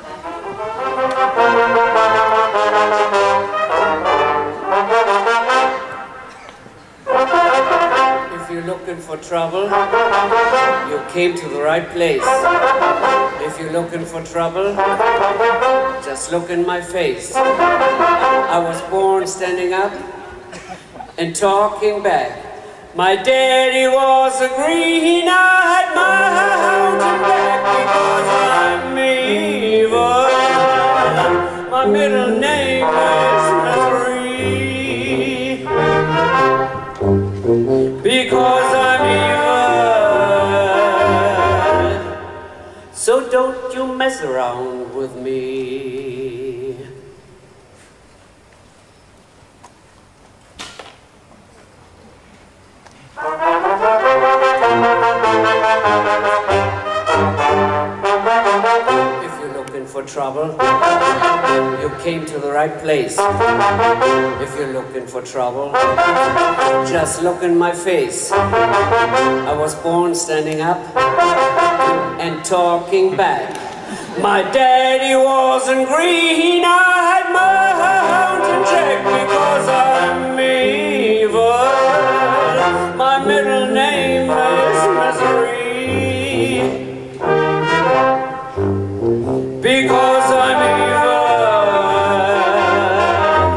If you're looking for trouble, you came to the right place. If you're looking for trouble, just look in my face. I was born standing up and talking back. My daddy was a green-eyed mountain black because I'm evil. My middle name is Misery because I'm evil. So don't you mess around with me. If you're looking for trouble, you came to the right place. If you're looking for trouble, just look in my face. I was born standing up and talking back. My daddy wasn't green-eyed mountain jack because I'm evil. My middle name is Misery because I'm evil.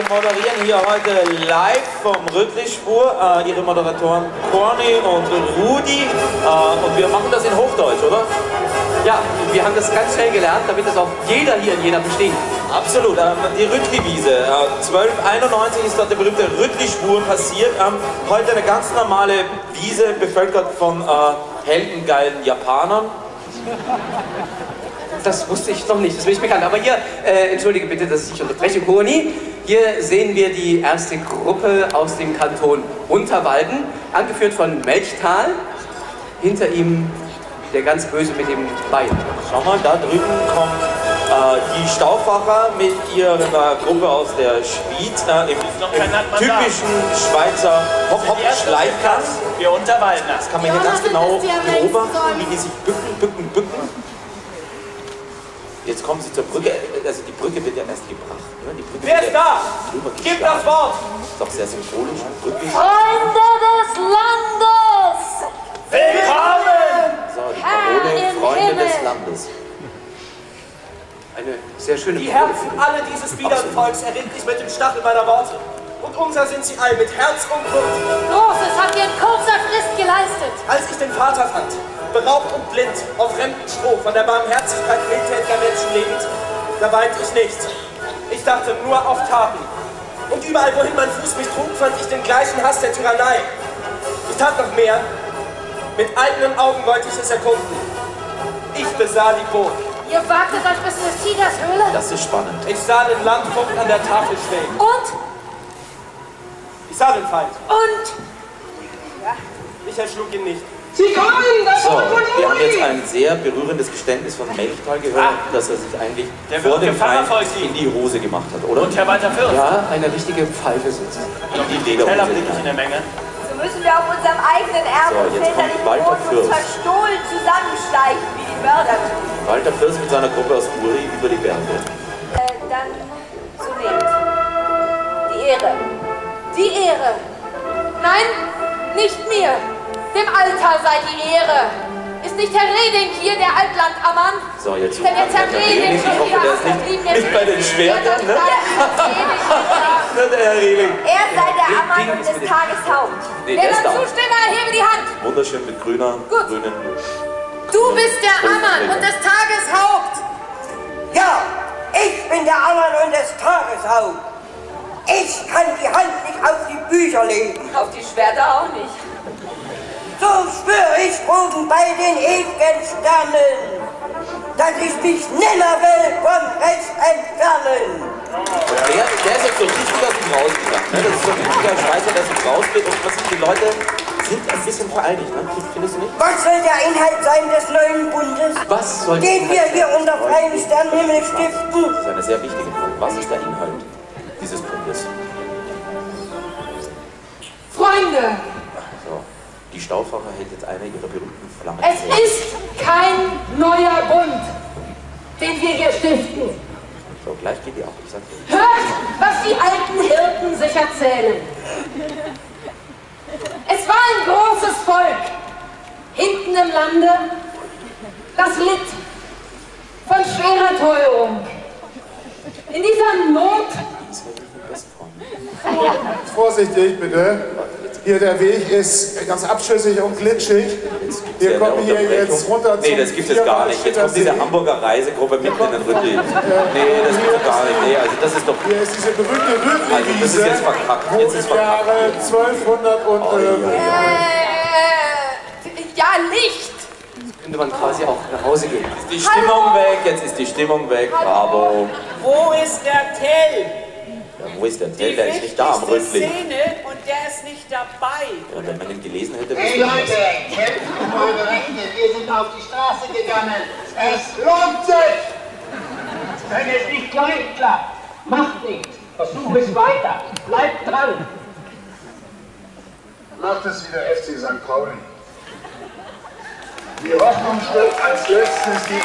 moderieren hier heute live vom Rüttlispur. Ihre Moderatoren Corny und Rudi. Und wir machen das in Hochdeutsch, oder? Ja, wir haben das ganz schnell gelernt, damit das auch jeder hier in Jena versteht. Absolut. Die Rüttli-Wiese. 1291 ist dort der berühmte Rüttli-Spur passiert. Heute eine ganz normale Wiese, bevölkert von heldengeilen Japanern. Das wusste ich noch nicht, das bin ich bekannt. Aber hier, entschuldige bitte, dass ich unterbreche, Koni. Hier sehen wir die erste Gruppe aus dem Kanton Unterwalden, angeführt von Melchtal. Hinter ihm der ganz Böse mit dem Bein. Schau mal, da drüben kommt die Stauffacher mit ihrer Gruppe aus der Schwyz im typischen Schweizer Hop-Hop-Schleichkast. Wir Unterwalden. Das kann man hier ganz genau beobachten, wie die sich bücken. Jetzt kommen sie zur Brücke, also die Brücke wird ja erst gebracht. Ne? Die Brücke Wer ist da? Gib das Wort! Ist doch sehr symbolisch und brücklich. Freunde des Landes! Willkommen! So, die Parole Freunde des Landes. Eine sehr schöne Die Herzen alle dieses Biedervolks erregt dich mit dem Stachel meiner Worte. Und unser sind sie all mit Herz und Blut. Großes habt ihr in kurzer Frist geleistet. Als ich den Vater fand, beraubt und blind, auf fremden Stroh, von der Barmherzigkeit mildtätiger Menschen lebend, da weinte ich nicht. Ich dachte nur auf Taten. Und überall, wohin mein Fuß mich trug, fand ich den gleichen Hass der Tyrannei. Ich tat noch mehr. Mit eigenen Augen wollte ich es erkunden. Ich besah die Burg. Ihr wagtet euch bis zur Tigershöhle? Das ist spannend. Ich sah den Landvogt an der Tafel stehen. Und? Ich sah den Feind. Und? Ich erschlug ihn nicht. Sie kommen! So, wir haben jetzt ein sehr berührendes Geständnis von Melchtal gehört, dass er sich eigentlich vor dem Feind in die Hose gemacht hat, oder? Und Herr Walter Fürst. Ja, eine richtige Pfeife sitzt. Die Lederhose. Tellerblick in der Menge. So müssen wir auf unserem eigenen Erbe So, jetzt kommt Walter uns Fürst. verstohlen zusammenschleichen, wie die Mörder tun. Walter Fürst mit seiner Gruppe aus Uri über die Berge. Dann so nehmt. Die Ehre. Die Ehre. Nein, nicht mir. Dem Altar sei die Ehre. Ist nicht Herr Reding hier, der Altlandammann? So, jetzt Denn jetzt Herr Reding ich hoffe, der ist nicht bei den Schwertern, ne? Der Herr Reding. Er sei der Ammann und des Tageshaupt. Nee, Wer der ist da. dazu stimme, erhebe die Hand. Wunderschön mit grünen. Du bist der Ammann und des Tageshaupt. Ja, ich bin der Ammann und des Tageshaupt. Ich kann die Hand nicht auf die Bücher legen. Auf die Schwerter auch nicht. So schwör ich oben bei den ewigen Sternen, dass ich mich nimmer will vom Recht entfernen. Der ist jetzt so richtig aus dem rausgegangen. Ne? Das ist so ein richtiger Schweizer, der so rausgeht. Und was sind die Leute sind ein bisschen vereinigt, ne? Findest du nicht? Was soll der Inhalt sein des neuen Bundes, Was soll den wir hier unter freiem Sternenhimmel stiften? Das ist eine sehr wichtige Frage. Was ist der Inhalt dieses Bundes? Freunde, So, die Stauffacher hält jetzt eine ihrer berühmten Flammen. es ist kein neuer Bund, den wir hier stiften. So, gleich geht die ab. Ich sag dir. Hört, was die alten Hirten sich erzählen. Es war ein großes Volk, hinten im Lande, das litt von schwerer Teuerung. In dieser Not... Vorsichtig bitte. Hier der Weg ist ganz abschüssig und glitschig. Wir kommen hier jetzt runter zum Nee, das gibt es gar nicht. Jetzt kommt diese Hamburger Reisegruppe mitten in den Rüttli. Nee, das gibt es gar nicht. Nee, also das ist doch... Hier ist diese berühmte Rüttli-Wiese. Also das ist jetzt verkackt. Jetzt ist Im Jahre 1200 und... ja, Licht! Jetzt könnte man quasi auch nach Hause gehen. Jetzt ist die Stimmung weg, jetzt ist die Stimmung weg. Bravo. Wo ist der Tell? Ja, wo ist der Tell? Der ist nicht da am Rüttli. Szene und der ist nicht dabei. Ja, wenn man ihn gelesen hätte, Hey wüsste man Leute, das. kämpfen um eure Rechte. Wir sind auf die Straße gegangen. Es lohnt sich. Wenn es nicht gleich klappt, macht nichts. Versuch es weiter. Bleibt dran. Macht es wieder FC St. Pauli. Die Hoffnung stirbt als letztes, die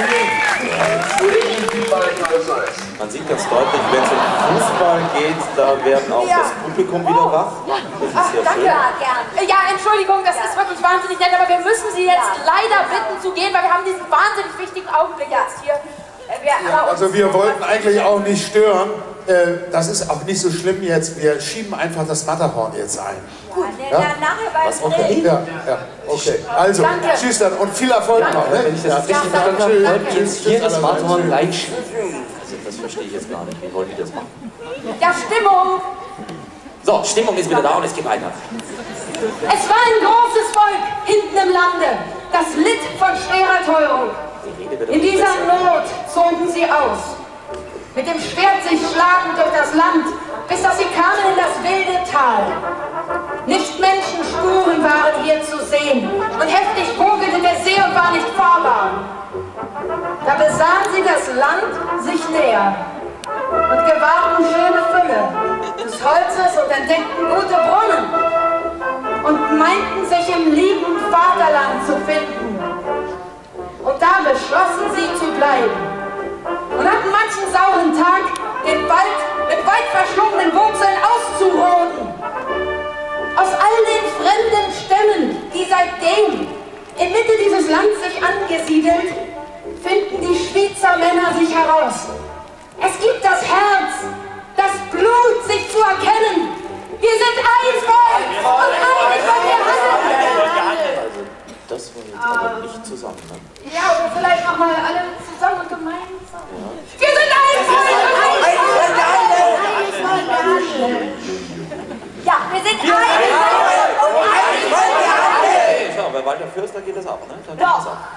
Man sieht ganz deutlich, wenn es um Fußball geht, da werden auch das Publikum wieder wach. Das ist sehr schön. Ja, Entschuldigung, das ist wirklich wahnsinnig nett, aber wir müssen Sie jetzt leider bitten zu gehen, weil wir haben diesen wahnsinnig wichtigen Augenblick jetzt hier. Also wir wollten eigentlich auch nicht stören, das ist auch nicht so schlimm jetzt. Wir schieben einfach das Matterhorn jetzt ein. Gut, Ja? nachher beim Was okay? Ja, okay. Also, Danke. tschüss dann und viel Erfolg noch. Ne? Wenn ich das richtig verstanden habe, wollten wir jetzt hier das Matterhorn reinschieben. Also das verstehe ich jetzt gar nicht. Wie wollen die das machen? Ja, Stimmung! So, Stimmung ist wieder da und es geht weiter. Es war ein großes Volk hinten im Lande, das litt von schwerer Teuerung. In dieser Not zogen sie aus, mit dem Schwert sich schlagend durch das Land, bis dass sie kamen in das wilde Tal. Nicht Menschenspuren waren hier zu sehen, und heftig wogelte der See und war nicht fahrbar. Da besahen sie das Land sich näher und gewahrten schöne Fülle des Holzes und entdeckten gute Brunnen und meinten sich im lieben Vaterland zu finden. Und da beschlossen sie zu bleiben und hatten manchen sauren Tag den Wald mit weit verschlungenen Wurzeln auszuroden. Aus all den fremden Stämmen, die seitdem inmitten dieses Landes sich angesiedelt, finden die Schweizer Männer sich heraus. Es gibt das Herz, das Blut, sich zu erkennen. Wir sind ein Volk und einig wollen wir handeln. Also das war jetzt aber nicht zusammen, ne? Ja, aber vielleicht nochmal alle zusammen und gemeinsam. Ja. Wir sind ein Volk und einig wollen wir handeln. Ja, wir sind ein Volk und einig wollen wir handeln. Schau, bei Walter Fürst, da geht das ab, ne? Da geht das ab.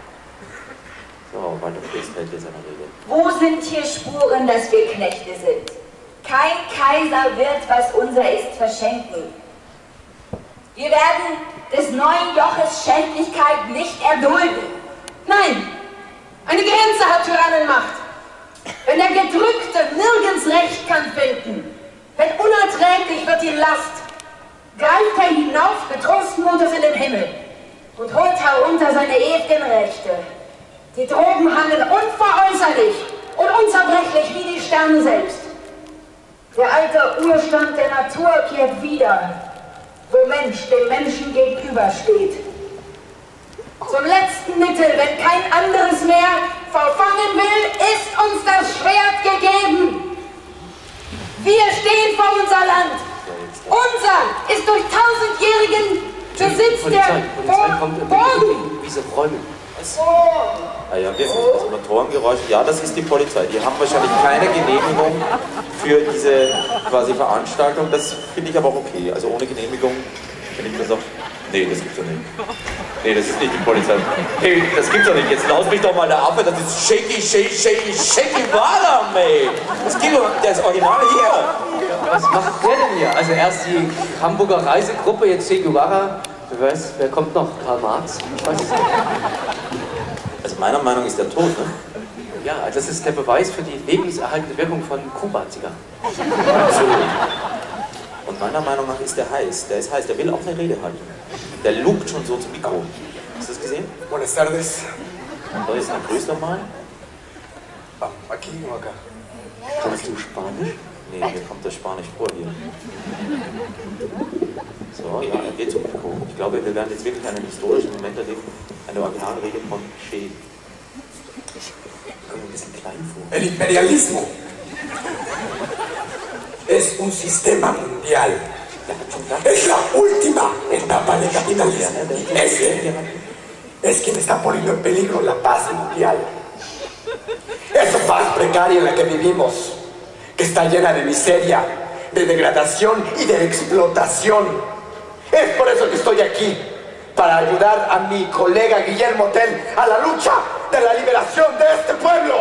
So, Walter Fürst hält jetzt eine Rede. Wo sind hier Spuren, dass wir Knechte sind? Kein Kaiser wird, was unser ist, verschenken. Wir werden des neuen Joches Schändlichkeit nicht erdulden. Nein, eine Grenze hat Tyrannenmacht. Wenn der Gedrückte nirgends Recht kann finden, wenn unerträglich wird die Last, greift er hinauf getrosten Mutes in den Himmel und holt herunter seine ewigen Rechte. Die Drogen handeln unveräußerlich und unzerbrechlich wie die Sterne selbst. Der alte Urstand der Natur kehrt wieder, wo Mensch dem Menschen gegenübersteht. Zum letzten Mittel, wenn kein anderes mehr verfangen will, ist uns das Schwert gegeben. Wir stehen vor unser Land. Unser ist durch 1000-jährigen Besitz der Burgen. Diese Räume. Ah ja, wirklich, also Motorengeräusche, ja, das ist die Polizei. Die haben wahrscheinlich keine Genehmigung für diese quasi Veranstaltung. Das finde ich aber auch okay. Also ohne Genehmigung, wenn ich das auch. Nee, das gibt's doch nicht. Nee, das ist nicht die Polizei. Hey, das gibt's doch nicht. Jetzt laus mich doch mal der Affe, das ist Shaky Wala, ey. Das geht doch, der ist original hier. Was macht der denn hier? Also erst die Hamburger Reisegruppe, jetzt Che Guevara. Wer kommt noch? Karl Marx? Ich weiß es nicht. Also meiner Meinung nach ist der tot, ne? Ja, das ist der Beweis für die lebenserhaltende Wirkung von Kuba-Zigarren. So. Und meiner Meinung nach ist der heiß. Der ist heiß, der will auch eine Rede halten. Der lugt schon so zum Mikro. Hast du das gesehen? Buenas tardes. Da ist ein Grüß doch mal. Aquí o acá. Kannst du Spanisch? Nee, mir kommt das Spanisch vor hier. So, ja, er geht zum Mikro. Ich glaube, wir werden jetzt wirklich einen historischen Moment erleben. Eine Originalrede von Che. Kommt ein bisschen klein vor. El imperialismo es un sistema mundial. Es la última etapa del capitalismo. Es quien está poniendo en peligro la paz mundial. Esa paz precaria en la que vivimos, que está llena de miseria, de degradación y de explotación. Es por eso que estoy aquí, para ayudar a mi colega Guillermo Tell a la lucha de la liberación de este pueblo.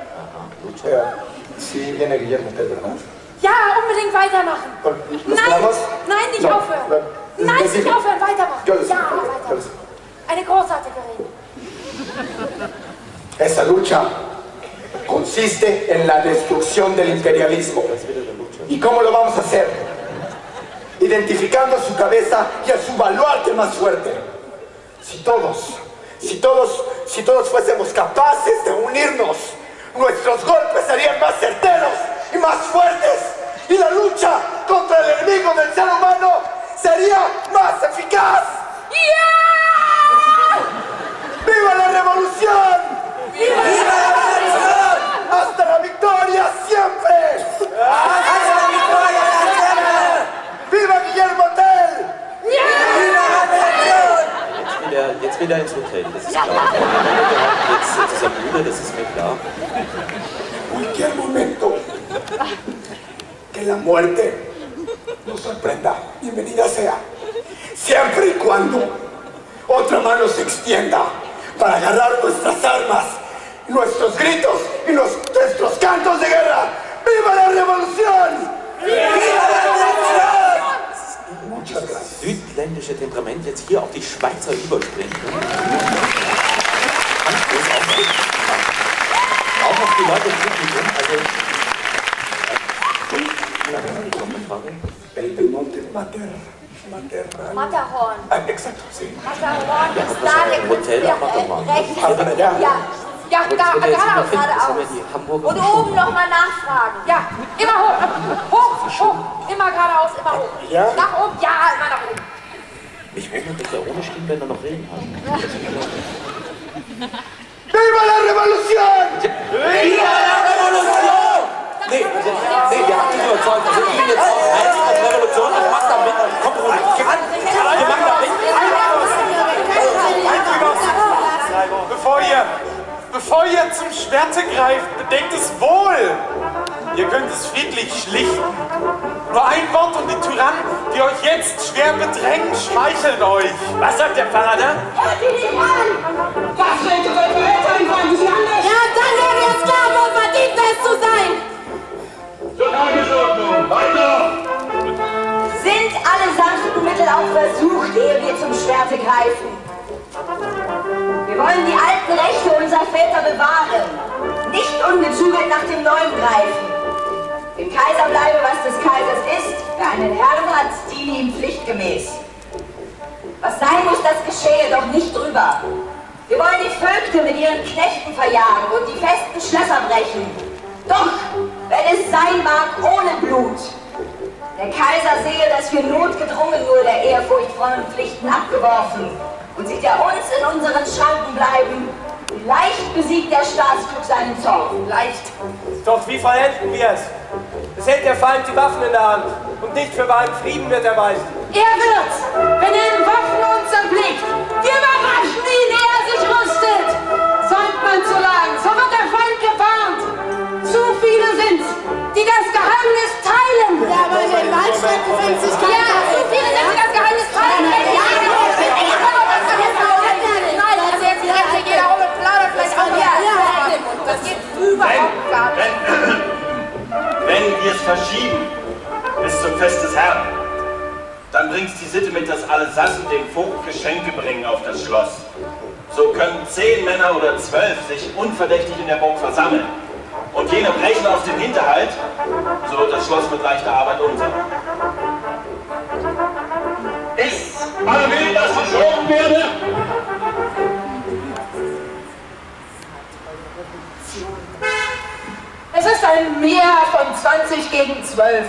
Sí, viene Guillermo Tell, ¿verdad? Ja, unbedingt weitermachen. Nein, nicht aufhören. Nein, nicht aufhören, weitermachen. Ja, weitermachen. Eine großartige Rede. Esa lucha consiste en la destrucción del imperialismo. ¿Y cómo lo vamos a hacer? Identificando a su cabeza y a su baluarte más fuerte. Si todos fuésemos capaces de unirnos, nuestros golpes serían más certeros y más fuertes, y la lucha contra el enemigo del ser humano sería más eficaz. ¡Viva la revolución! ¡Viva la revolución! ¡Hasta la victoria siempre! wieder ins Hotel, das ist klar. Jetzt ist er müde, das ist mir klar. Cualquier momento que la muerte nos sorprenda, bienvenida sea. Siempre y cuando otra mano se extienda para agarrar nuestras armas, nuestros gritos y nuestros cantos de guerra. ¡Viva la revolución! ¡Viva la revolución! Muchas gracias. Südländische Temperament jetzt hier auf die Schweizer überspringen. Auch auf die Leute im Publikum, also... Matterhorn. Exacto, sí. Matterhorn ist da, der Hotel am Matterhorn. rechts. Ja, geradeaus. Und oben nochmal nachfragen. Ja, immer hoch. Immer geradeaus, immer hoch. Ja? Nach oben, ja, immer nach oben. Ich wundere, dass er ohne Stimmbänder noch reden kann. ¡Viva la revolución! ¡Viva la revolución! Nee, wir haben ihn überzeugt. Also ihn jetzt auch als Revolution. Ich mach da mit. Komm, Bruder, gib an. Wir machen da mit. Bevor ihr zum Schwerte greift, bedenkt es wohl. Ihr könnt es friedlich schlichten. Nur ein Wort und die Tyrannen, die euch jetzt schwer bedrängen, schmeicheln euch. Was sagt der Pfarrer da? Hört ihr nicht an! Was redet eure Eltern, wollen Sie anders? Ja, dann werden wir Sklaven und verdient es zu sein! Zur Tagesordnung, weiter! Sind alle sanften Mittel auch versucht, ehe wir zum Schwerte greifen? Wir wollen die alten Rechte unserer Väter bewahren, nicht ungezügelt nach dem Neuen greifen. Dem Kaiser bleibe, was des Kaisers ist. Wer einen Herrn hat, diene ihm pflichtgemäß. Was sein muss, das geschehe, doch nicht drüber. Wir wollen die Vögte mit ihren Knechten verjagen und die festen Schlösser brechen. Doch, wenn es sein mag, ohne Blut. Der Kaiser sehe, dass wir notgedrungen nur der ehrfurchtvollen Pflichten abgeworfen. Und sieht er uns in unseren Schranken bleiben, leicht besiegt der Staatsklug seinen Zorn. Leicht. Doch wie vollenden wir es? Es hält der Feind die Waffen in der Hand und nicht für wahren Frieden wird er weichen. Er wird, wenn er in Waffen uns erblickt, wir überraschen ihn, ehe er sich rüstet. Säumt man zu lang, so wird der Feind gewarnt. Zu viele sind's, die das Geheimnis teilen. Ja, aber in den Waldstätten findet sich keiner. Ja, zu viele sind, die das Geheimnis teilen. Das geht überhaupt gar nicht. Wenn wir es verschieben bis zum Fest des Herrn, dann bringt's die Sitte mit, dass alle Sassen dem Vogt Geschenke bringen auf das Schloss. So können 10 Männer oder 12 sich unverdächtig in der Burg versammeln. Und jene brechen aus dem Hinterhalt, so wird das Schloss mit leichter Arbeit unser. Ist alle will, dass verschoben werde? Es ist ein Mehr von 20 gegen 12.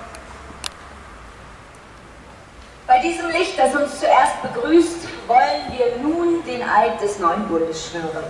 Bei diesem Licht, das uns zuerst begrüßt, wollen wir nun den Eid des neuen Bundes schwören.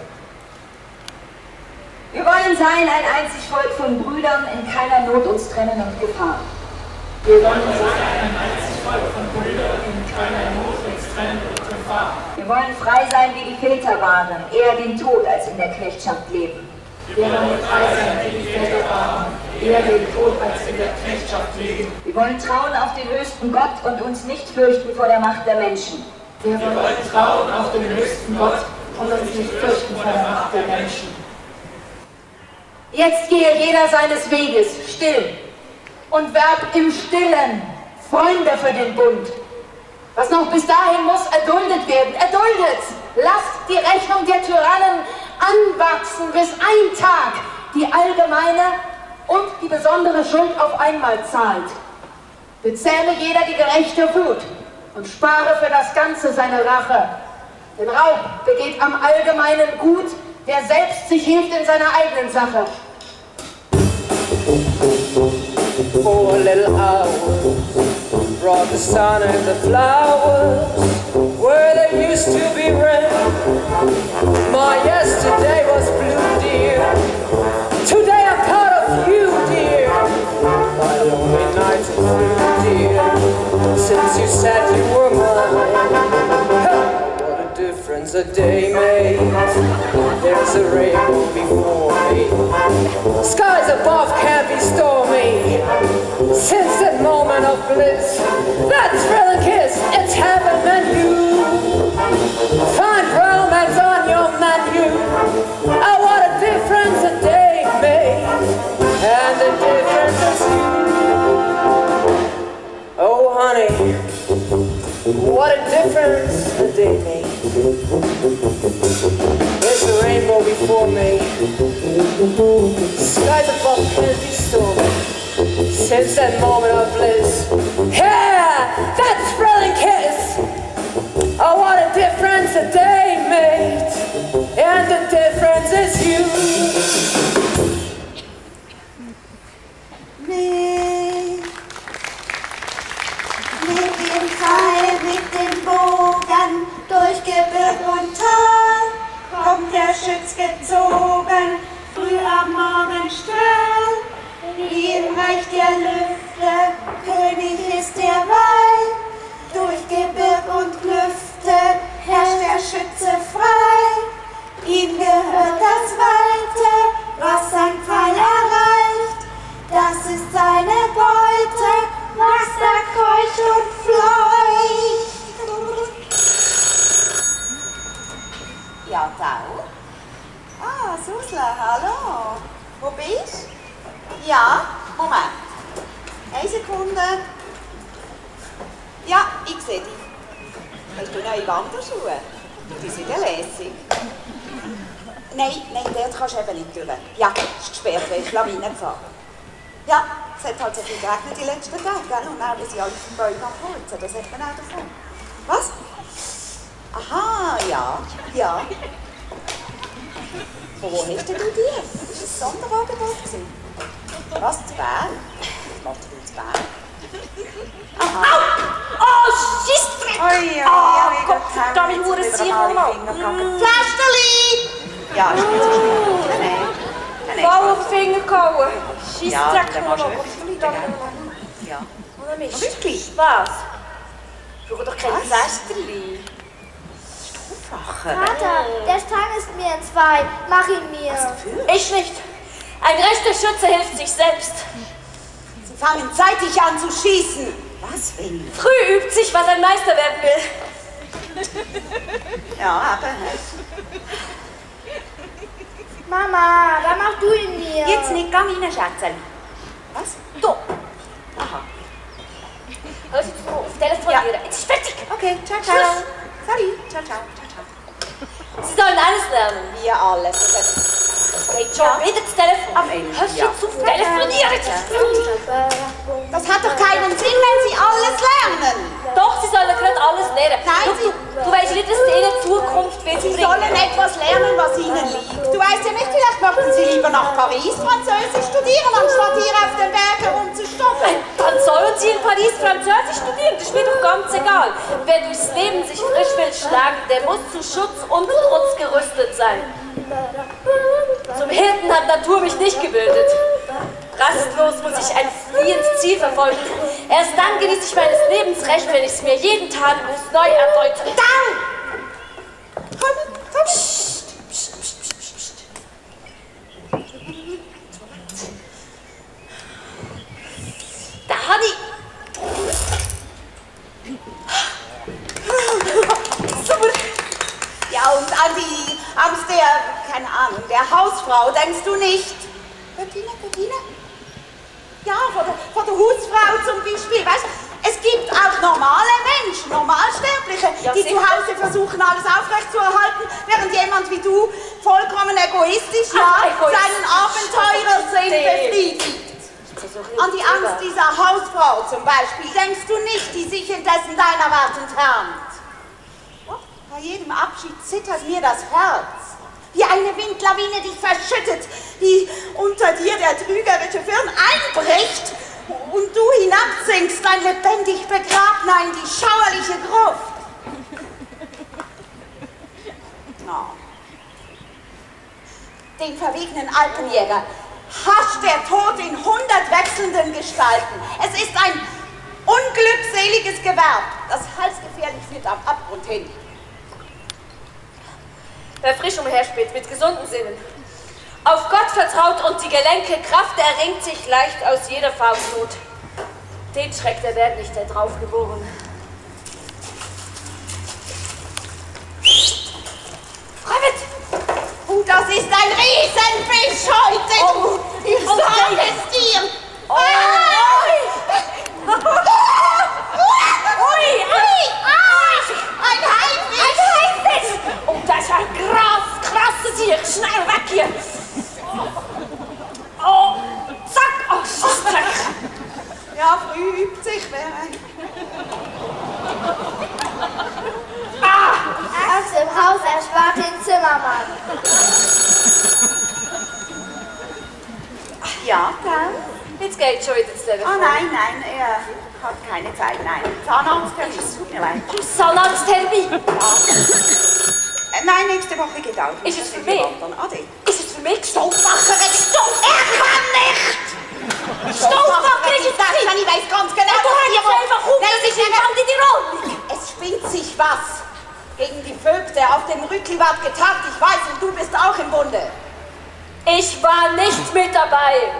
Wir wollen sein ein einzig Volk von Brüdern, in keiner Not uns trennen und Gefahr. Wir wollen sein ein einzig Volk von Brüdern, in keiner Not uns trennen und Gefahr. Wir wollen frei sein, wie die Väter waren, eher den Tod als in der Knechtschaft leben. Wir wollen frei sein, wie die Väter waren, eher den Tod als in der Knechtschaft leben. Wir wollen trauen auf den höchsten Gott und uns nicht fürchten vor der Macht der Menschen. Wir wollen trauen auf den höchsten Gott und uns nicht fürchten vor der Macht der Menschen. Jetzt gehe jeder seines Weges, still, und werb im Stillen Freunde für den Bund. Was noch bis dahin muss, erduldet werden, erduldet. Lasst die Rechnung der Tyrannen anwachsen, bis ein Tag die allgemeine und die besondere Schuld auf einmal zahlt. Bezähme jeder die gerechte Flut und spare für das Ganze seine Rache. Denn Raub begeht am allgemeinen Gut, der selbst sich hilft in seiner eigenen Sache. 4 little hours brought the sun and the flowers where there used to be rain. My yesterday was blue, dear. Today I'm part of you, dear. My lonely nights are through, dear. Since you said you were mine, what a difference difference a day makes. There's a rainbow before me. Skies above can't be stormy. Since that moment of bliss, that thrilling kiss, it's heaven and you. Find romance on your menu. Oh, what a difference a day makes. And the difference is you. Oh, honey, what a difference a day makes. There's a rainbow before me. Skies above can't be stormy. Since that moment of bliss, yeah, that thrilling kiss. Oh, what a difference a day made. And the difference is you. Mit dem Pfeil, mit dem Bogen, durch Gebirg und Tal, kommt der Schütz gezogen, früh am Morgenstrahl. Wie im Reich der Lüfte, König ist der Weih, durch Gebirg und Lüfte herrscht der Schütze frei. Ihm gehört das Weite, was sein Pfeil erreicht, das ist seine Beute, was da keucht und fleucht. Ja, Tau? Ah, Susla, hallo. Wo bist du? Ja, Moment. Eine Sekunde. Ja, ich sehe dich. Hast du neue Wanderschuhe? Die sind ja lässig. Nein, dort kannst du eben nicht durch. Ja, es ist gesperrt, weil es Lawinengefahr. Ja, es hat halt so viel geregnet die letzten Tage, gell? Und auch, dass sie alle Bäume abholzen, das hat man auch davon. Was? Aha, ja. Von wo hast denn du die? Das war ein Sonderangebot. Was, zu Bern? Was machst du zu Bern? Aha. Au! Oh, Scheissdreck! Oh Gott, da bin ich nur ein Sichermal. Pflasterli! Ja, ist nicht so schlimm. Nein. Voll auf den Finger gehauen. Scheissdreck. Ja, dann machst du wirklich Fliegen, ja. Oder Mist? Wirklich? Was? Schau doch kein Pflasterli. Vater, der Strang ist mir entzwei. Mach ihn mir. Ich nicht. Ein rechter Schütze hilft sich selbst. Sie fangen zeitig an zu schießen. Was, wenn? Früh übt sich, was ein Meister werden will. Ja, aber... Mama, dann mach du ihn mir. Jetzt nicht, gang rein, Schätzchen. Was? Du. Aha. Hör sie zu, auf telefonieren. Ja. Jetzt ist fertig. Okay, ciao. Tschüss. Sorry, ciao. Sie sollen alles lernen. Wir alles. Es geht schon wieder das Telefon. Am Ende. Hör sie zu, telefonieren. Das hat doch keinen Sinn, wenn Sie alles lernen. Doch, sie sollen nicht alles lernen. Nein, du weißt nicht, dass sie ihnen Zukunft wird Sie sollen etwas lernen, was Ihnen liegt. Du weißt ja nicht, vielleicht möchten Sie lieber nach Paris Französisch studieren, anstatt hier auf den Bergen rumzustoppeln. Dann sollen sie in Paris Französisch studieren, das ist mir doch ganz egal. Wer durchs Leben sich frisch will schlagen, der muss zu Schutz und Trutz gerüstet sein. Zum Hirten hat Natur mich nicht gebildet. Rastlos muss ich ein fliehendes Ziel verfolgen. Erst dann genieße ich meines Lebens Recht, wenn ich es mir jeden Tag aufs Neue erdeute. Dann! Komm! Psst. Da, Hanni! Super! Ja, und an keine Ahnung, der Hausfrau, denkst du nicht? Bettina? Ja, von der Hausfrau zum Beispiel, weißt du? Es gibt auch normale Menschen, Normalsterbliche, die zu Hause versuchen, alles aufrechtzuerhalten, während jemand wie du vollkommen egoistisch seinen Abenteurersinn befriedigt. An die Angst dieser Hausfrau zum Beispiel denkst du nicht, die sich indessen deiner Wart entfernt. Bei jedem Abschied zittert mir das Herz. Wie eine Windlawine dich verschüttet, die unter dir der trügerische Firn einbricht und du hinabsinkst, ein lebendig Begrabner in die schauerliche Gruft. Oh. Den verwegenen Alpenjäger hascht der Tod in 100 wechselnden Gestalten. Es ist ein unglückseliges Gewerb, das halsgefährlich führt am Abgrund hin. wer frisch umherspielt, mit gesunden Sinnen, auf Gott vertraut und die Gelenke Kraft erringt sich leicht aus jeder Faustnot. Den Schreck der Welt nicht, der drauf geboren. Oh, das ist ein Riesenfisch heute! Ich sag es dir! Ein Haifisch! Ein Haifisch! Oh, das ist ein krasses Tier! Schnell weg hier! Oh, zack! Oh, Scheißdreck! Ja, früh übt sich wer ein. Aus dem Haus erspart den Zimmermann. Ja, dann? Jetzt geht schon wieder ins Telefon. Oh nein, er hat keine Zeit, nein. Zahnarzttermin, tut mir leid. Zahnarzttermin? Ja. Nein, nächste Woche geht auch. Ist es für mich? Ade. Ist es für mich? Stoffmacher, er kann nicht! Stoffmacher, ich weiß ganz genau, was hier einfach rum, das ist ein Band in die Rolle. Es spinnt sich was. Gegen die Vögte auf dem Rückli ward getagt, ich weiß, und du bist auch im Bunde. Ich war nicht mit dabei.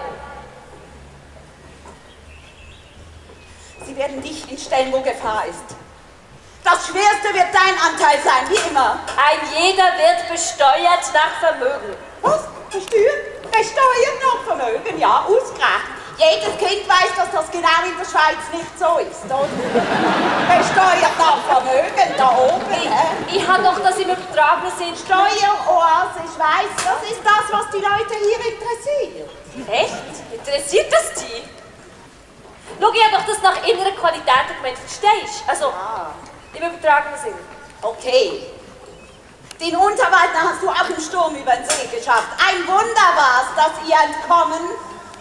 Sie werden dich hinstellen, wo Gefahr ist. Das Schwerste wird dein Anteil sein, wie immer. Ein jeder wird besteuert nach Vermögen. Was? Besteuert nach Vermögen? Ja, ausgerechnet. Jedes Kind weiß, dass das genau in der Schweiz nicht so ist, oder? Besteuert nach Vermögen, da oben. Ich habe doch das im übertragenen Sinn. Steueroase, ich weiß, das ist das, was die Leute hier interessiert. Echt? Interessiert das die? Schau, ich habe doch das nach innerer Qualität gemeint, verstehst du? Also, im übertragenen Sinn. Okay. Den Unterwaldner hast du auch im Sturm über den See geschafft. Ein Wunder war's, dass ihr entkommen.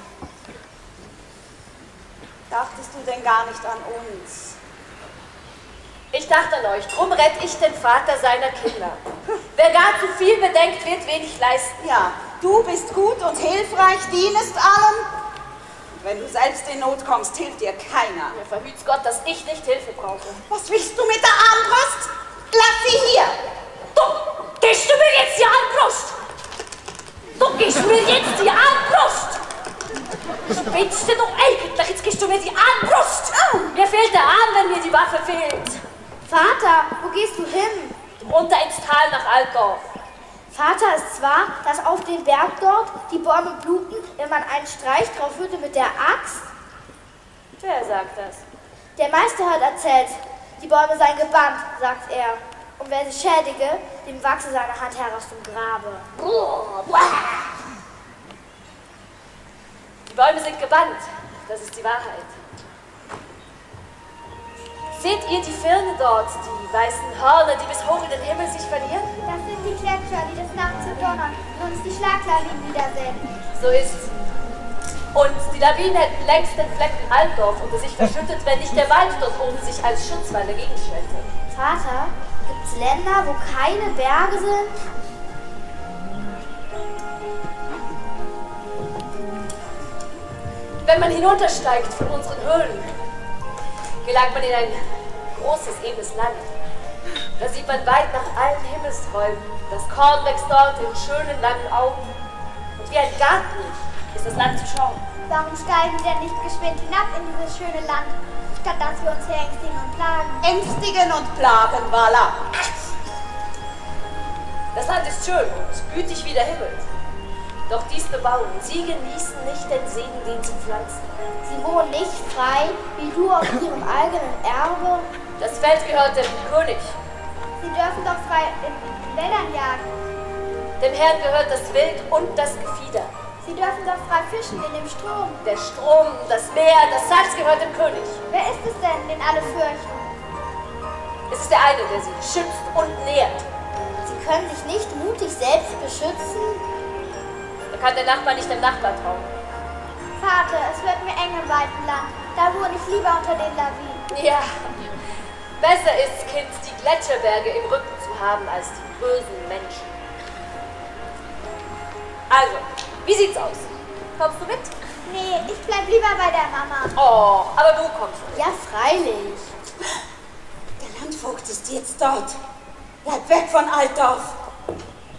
Dachtest du denn gar nicht an uns? Ich dachte an euch, drum rette ich den Vater seiner Kinder. Wer gar zu viel bedenkt, wird wenig leisten. Ja, du bist gut und hilfreich, dienest allen. Wenn du selbst in Not kommst, hilft dir keiner. Mir verhüt's Gott, dass ich nicht Hilfe brauche. Was willst du mit der Armbrust? Lass sie hier! Du gehst du mir jetzt die Armbrust! Du gehst mir jetzt die Armbrust! Spinnst du doch eigentlich? Jetzt gehst du mir die Armbrust! Mir fehlt der Arm, wenn mir die Waffe fehlt. Vater, wo gehst du hin? Runter ins Tal nach Altdorf. Vater, es war, dass auf dem Berg dort die Bäume bluten, wenn man einen Streich drauf würde mit der Axt? Wer sagt das? Der Meister hat erzählt, die Bäume seien gebannt, sagt er. Und wer sie schädige, dem wachse seine Hand heraus zum Grabe. Die Bäume sind gebannt, das ist die Wahrheit. Seht ihr die Firne dort, die weißen Hörner, die bis hoch in den Himmel sich verlieren? Das sind die Gletscher, die des Nachts zu donnern und uns die Schlaglawinen niedersenden. So ist's. Und die Lawinen hätten längst den Flecken Altdorf unter sich verschüttet, wenn nicht der Wald dort oben sich als Schutzwall dagegen stellte. Vater, gibt's Länder, wo keine Berge sind? Wenn man hinuntersteigt von unseren Höhlen, gelangt man in ein großes, ebenes Land. Da sieht man weit nach allen Himmelsträumen. Das Korn wächst dort in schönen, langen Augen. Und wie ein Garten ist das Land zu schauen. Warum steigen wir denn nicht geschwind hinab in dieses schöne Land, statt dass wir uns hier ängstigen und plagen? Ängstigen und plagen, voilà. Das Land ist schön und gütig wie der Himmel. Doch dies bebauen, sie genießen nicht den Segen, den zu pflanzen. Sie wohnen nicht frei, wie du auf ihrem eigenen Erbe. Das Feld gehört dem König. Sie dürfen doch frei in Wäldern jagen. Dem Herrn gehört das Wild und das Gefieder. Sie dürfen doch frei fischen in dem Strom. Der Strom, das Meer, das Salz gehört dem König. Wer ist es denn, den alle fürchten? Es ist der eine, der sie schützt und nährt. Sie können sich nicht mutig selbst beschützen? Kann der Nachbar nicht dem Nachbar trauen. Vater, es wird mir eng im weiten Land. Da wohne ich lieber unter den Lawinen. Ja, besser ist, Kind, die Gletscherberge im Rücken zu haben, als die bösen Menschen. Also, wie sieht's aus? Kommst du mit? Nee, ich bleib lieber bei der Mama. Oh, aber du kommst mit. Ja, freilich. Der Landvogt ist jetzt dort. Bleib weg von Altdorf.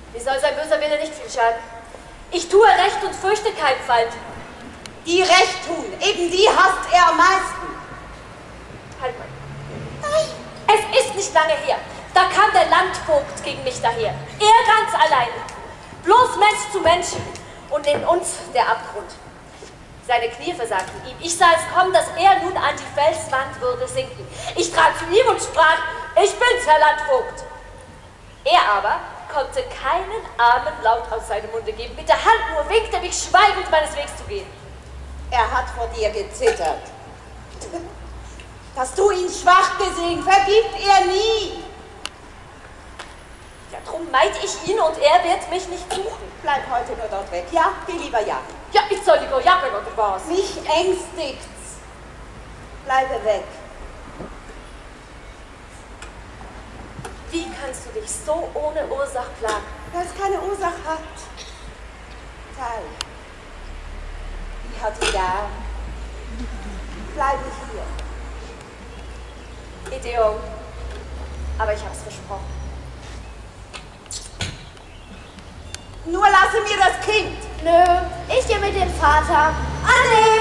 Wie soll sein böser Wille nicht viel schaden? Ich tue Recht und fürchte keinen Feind. Die Recht tun, eben die hasst er am meisten. Halt mal. Nein. Es ist nicht lange her. Da kam der Landvogt gegen mich daher. Er ganz allein. Bloß Mensch zu Mensch. Und in uns der Abgrund. Seine Knie versagten ihm. Ich sah es kommen, dass er nun an die Felswand würde sinken. Ich trat zu ihm und sprach, ich bin's, Herr Landvogt. Er aber konnte keinen armen Laut aus seinem Munde geben. Mit der Hand nur winkte mich schweigend meines Wegs zu gehen. Er hat vor dir gezittert. Hast du ihn schwach gesehen, vergibt er nie. Ja, drum meid ich ihn und er wird mich nicht suchen. Bleib heute nur dort weg, ja? Geh lieber jagen. Ja, ich soll lieber jagen, und was? Mich ängstigt's. Bleibe weg. Wie kannst du dich so ohne Ursache plagen? Weil es keine Ursache hat. Teil. Ich hat ihn gern. Bleibe hier. Idiot. Aber ich hab's versprochen. Nur lasse mir das Kind. Nö, ich gehe mit dem Vater. Anne!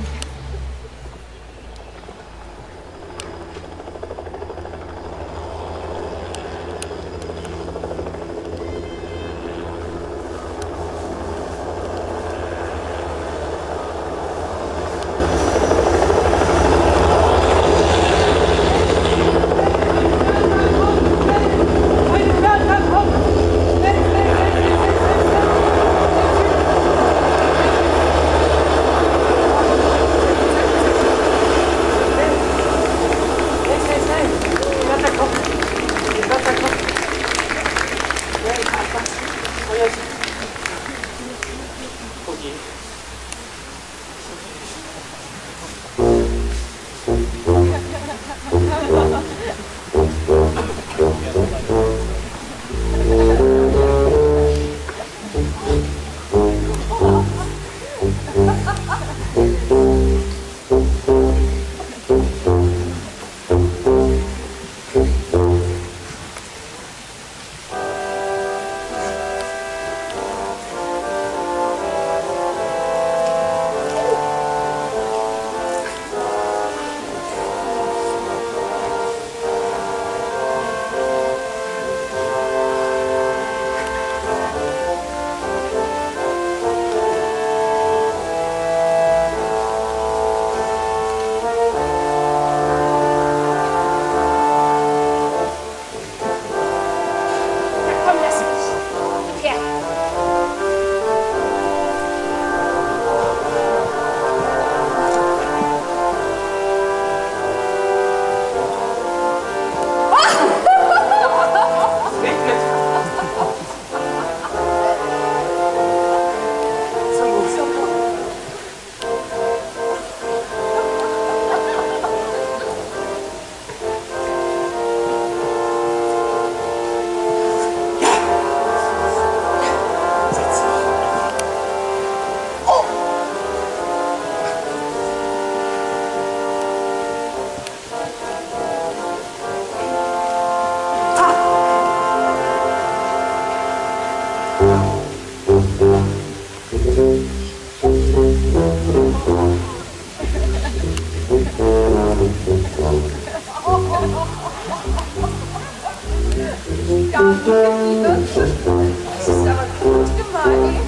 Das ist aber gut gemeint.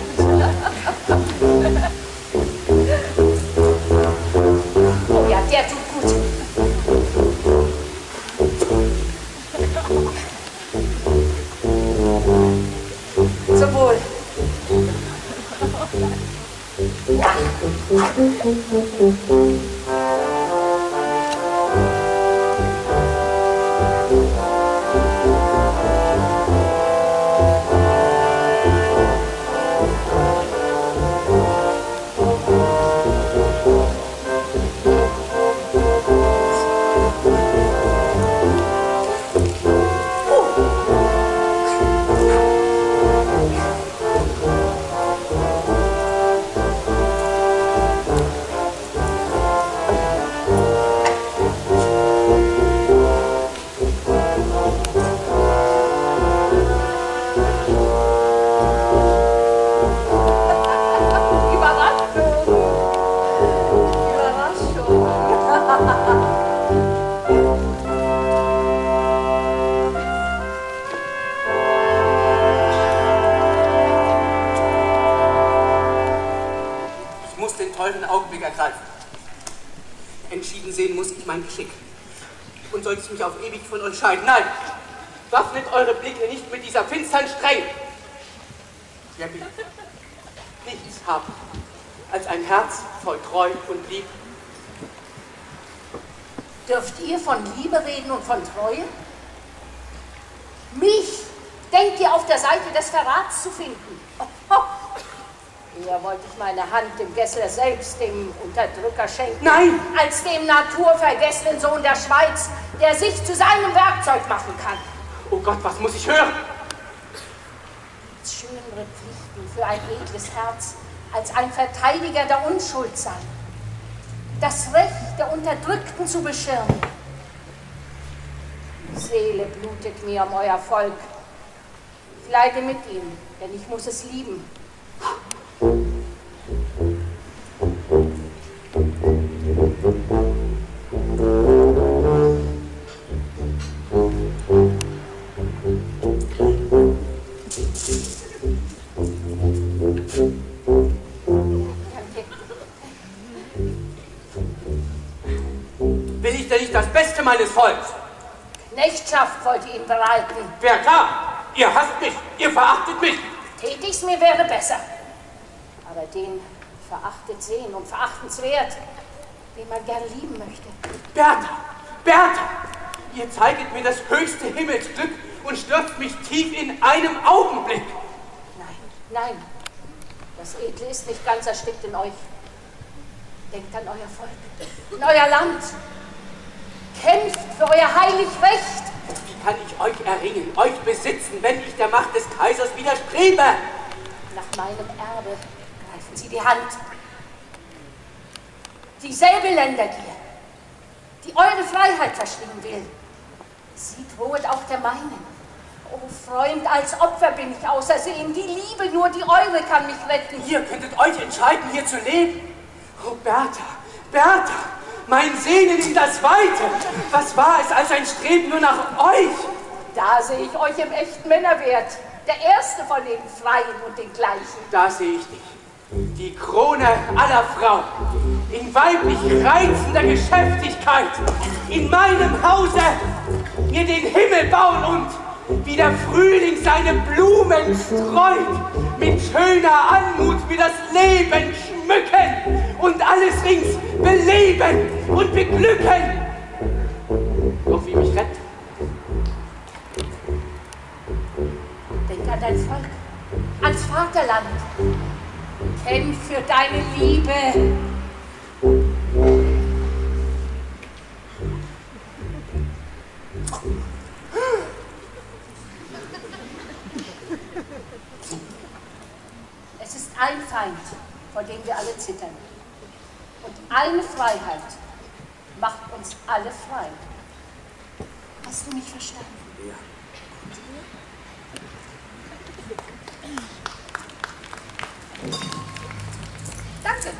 Oh ja, der tut gut. Zum Wohl. euren Augenblick ergreifen. Entschieden sehen muss ich mein Geschick. Und sollte ich mich auf ewig von euch scheiden, nein, waffnet eure Blicke nicht mit dieser finstern Strenge. Wer bin ich? Nichts habe als ein Herz voll Treu und Liebe. Dürft ihr von Liebe reden und von Treue? Mich denkt ihr auf der Seite des Verrats zu finden? Eher wollte ich meine Hand dem Gessler selbst, dem Unterdrücker, schenken. Nein! Als dem naturvergessenen Sohn der Schweiz, der sich zu seinem Werkzeug machen kann. Oh Gott, was muss ich hören? Schönere Pflichten für ein edles Herz, als ein Verteidiger der Unschuld sein. Das Recht der Unterdrückten zu beschirmen. Die Seele blutet mir um euer Volk. Ich leide mit ihm, denn ich muss es lieben. Will ich denn nicht das Beste meines Volks? Knechtschaft wollte ihn bereiten. Wer klar? Ihr hasst mich, ihr verachtet mich. Tät ich's mir wäre besser. Aber den verachtet sehen und verachtenswert, den man gern lieben möchte. Bertha, Bertha, ihr zeiget mir das höchste Himmelsglück und stürzt mich tief in einem Augenblick. Nein, das Edle ist nicht ganz erstickt in euch. Denkt an euer Volk, in euer Land. Kämpft für euer heilig Recht. Wie kann ich euch erringen, euch besitzen, wenn ich der Macht des Kaisers widerstrebe? Nach meinem Erbe greifen sie die Hand. Dieselbe Ländergier, die eure Freiheit verschlingen will, sie drohet auch der meinen. Oh Freund, als Opfer bin ich ausersehen. Die Liebe, nur die eure, kann mich retten. Ihr könntet euch entscheiden, hier zu leben. Oh Bertha, Bertha, mein Sehnen in das Weite. Was war es als ein Streben nur nach euch? Da sehe ich euch im echten Männerwert. Der erste von den Freien und den Gleichen. Da sehe ich dich. Die Krone aller Frauen. In weiblich reizender Geschäftigkeit. In meinem Hause mir den Himmel bauen und wie der Frühling seine Blumen streut, mit schöner Anmut mir das Leben schmücken und alles rings beleben und beglücken. Doch wie mich rettet. Denk an dein Volk, ans Vaterland. Kämpf für deine Liebe. Es ist ein Feind, vor dem wir alle zittern. Und eine Freiheit macht uns alle frei. Hast du mich verstanden? Ja. Danke.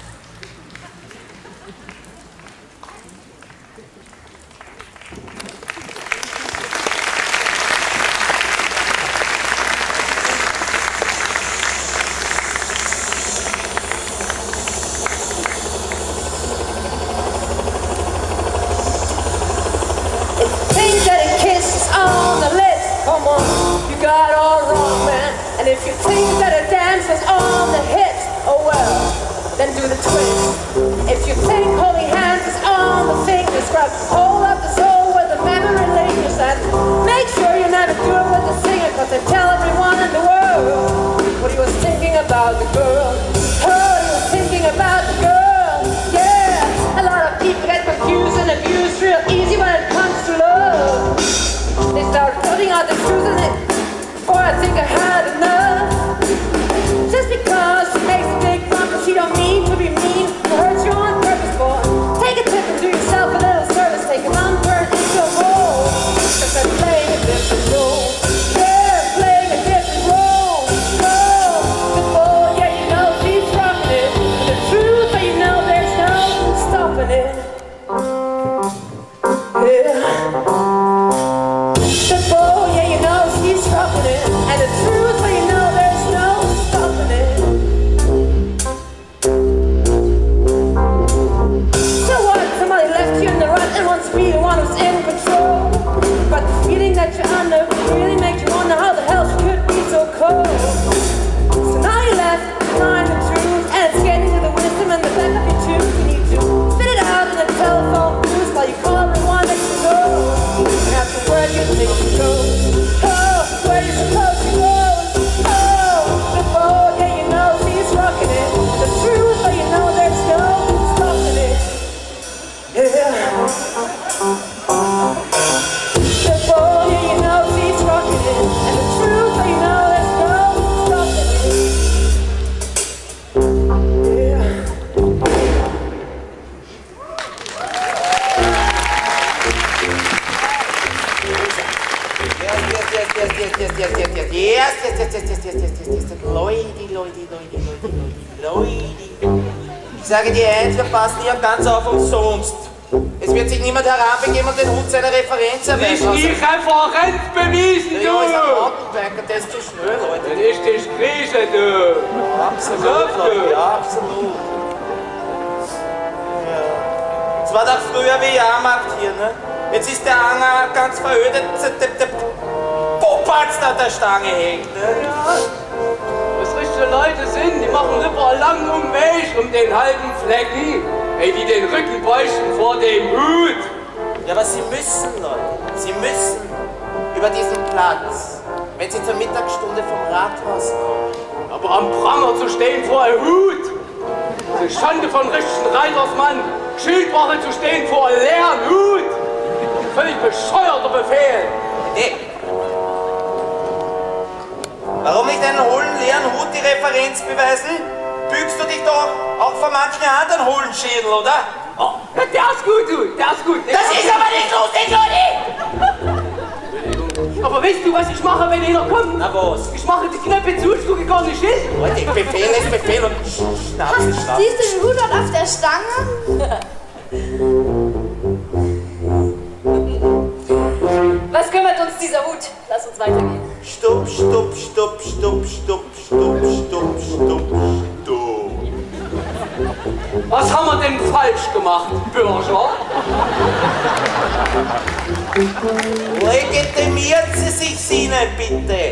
Think that a kiss is on the list, come on, you got all wrong, man. And if you think that a dance is on the hit, oh well, then do the twist. If you think holding hands is on the fingers, grab hold of the soul where the memory lingers, and make sure you never do it with the singer, cause they tell everyone in the world what he was thinking about the girl. He was thinking about the girl, yeah. A lot of people get confused and abused real easy when it comes to love. They start putting out the truth in it before I think I had enough. Just because she makes a big fuss, she don't mean to be mean. To hurt you on purpose, boy. Take a tip and do yourself a little service. Take a Ich sage dir eins, wir passen hier ganz auf uns sonst. Es wird sich niemand heranbegeben und den Hut seiner Referenz erweisen. Nicht die Referenz bewiesen, du! Ja, ist ein Mountainbiker, der ist zu schnell, Leute. Das ist die Krise, du! Absolut, Leute, ja, absolut. Ja. Es war doch früher wie Jahrmarkt hier, ne? Jetzt ist der Anger ganz verödet, der Popatz da an der Stange hängt, ne? Ja. Was richtige Leute sind, die machen lieber einen langen Umweg um den halben Flecken, ey, die den Rücken bräuchten vor dem Hut. Ja, aber sie müssen, Leute, sie müssen über diesen Platz, wenn sie zur Mittagsstunde vom Rathaus kommen. Aber am Pranger zu stehen vor einem Hut, das ist Schande von richtigen Reitersmann, Schildwache zu stehen vor einem leeren Hut. Völlig bescheuerter Befehl. Nee. Warum nicht einen hohlen, leeren Hut die Referenz beweisen? Bügst du dich doch auch von manchen anderen hohlen Schädel, oder? Oh, der ist gut, du, der ist gut. Das ist aber nicht lustig, Leute! Aber weißt du, was ich mache, wenn einer kommt? Na was? Ich mache die Knöpfe zu, ich gucke gar nicht hin. Leute, Befehl ist Befehl und Schnauze, Schnauze. Siehst du den Hut dort auf der Stange? Was kümmert uns dieser Hut? Lass uns weitergehen. Stopp, stopp, stopp, stopp, stopp, stopp, stopp, stopp, stopp. Was haben wir denn falsch gemacht, Bürger? Legitimieren Sie sich ihnen, bitte.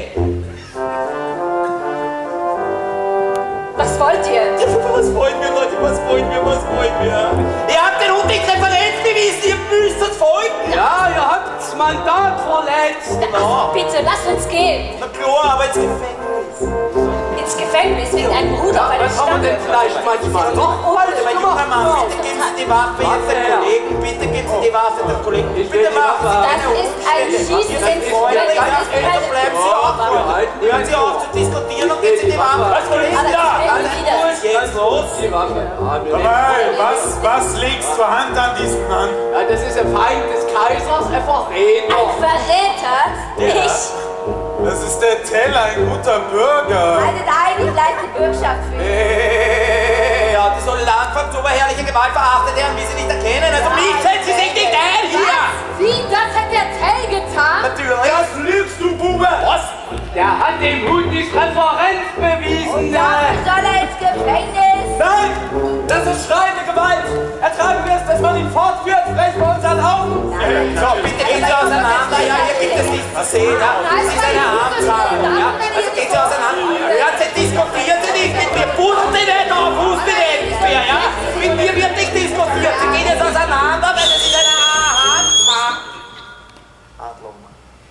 Was wollt ihr? Was wollen wir, Leute? Was wollen wir? Was wollen wir? Ihr habt den Hund nicht Referenz bewiesen, ihr müsst uns folgen. Ja, ihr habt das Mandat verletzt. Ach, bitte, lasst uns gehen. Na klar, aber ins Gefängnis. Ins Gefängnis wegen einem Hut auf einer Was haben wir denn vielleicht manchmal noch falsch Aber gemacht? junger Mann, bitte geben Sie die Waffe jetzt den Kollegen. Bitte geben Sie die Waffe den Kollegen. Bitte machen Sie Das ist ein Schießen ins Feuer. Bleiben Sie auf. Hören Sie auf zu diskutieren und geben Sie die Waffe. Was ist da? Jetzt los. Die Waffe. Was liegt zur Hand an diesem Mann? Ja, das ist ein Feind des Kaisers, ein Verräter. Ein Verräter? Ich? Das ist der Tell, ein guter Bürger. Haltet ein, ich leiste Bürgschaft für ihn. Ja, die Soldaten von oberherrlicher Gewalt verachtet werden, wie sie nicht erkennen. Also mich setzen Sie sich nicht ein hier! Wie, das hat der Tell getan? Natürlich. Das lügst du, Bube! Was? Der hat dem Hut nicht Referenz bewiesen. Dafür soll er ins Gefängnis. Nein! Das ist schreiende Gewalt! Ertragen wir es, dass man ihn fortführt, frech bei unseren Augen! So, bitte gehen Sie auseinander, ja, hier gibt es nichts zu sehen, ja. Das ist eine Armzahl, ja. Also gehen Sie auseinander. Ja, diskutieren Sie nicht mit mir, pusten Sie nicht auf, husten nicht mehr, ja. Mit mir wird nicht diskutiert, Sie gehen jetzt auseinander, weil das ist eine Armzahl. Adlung.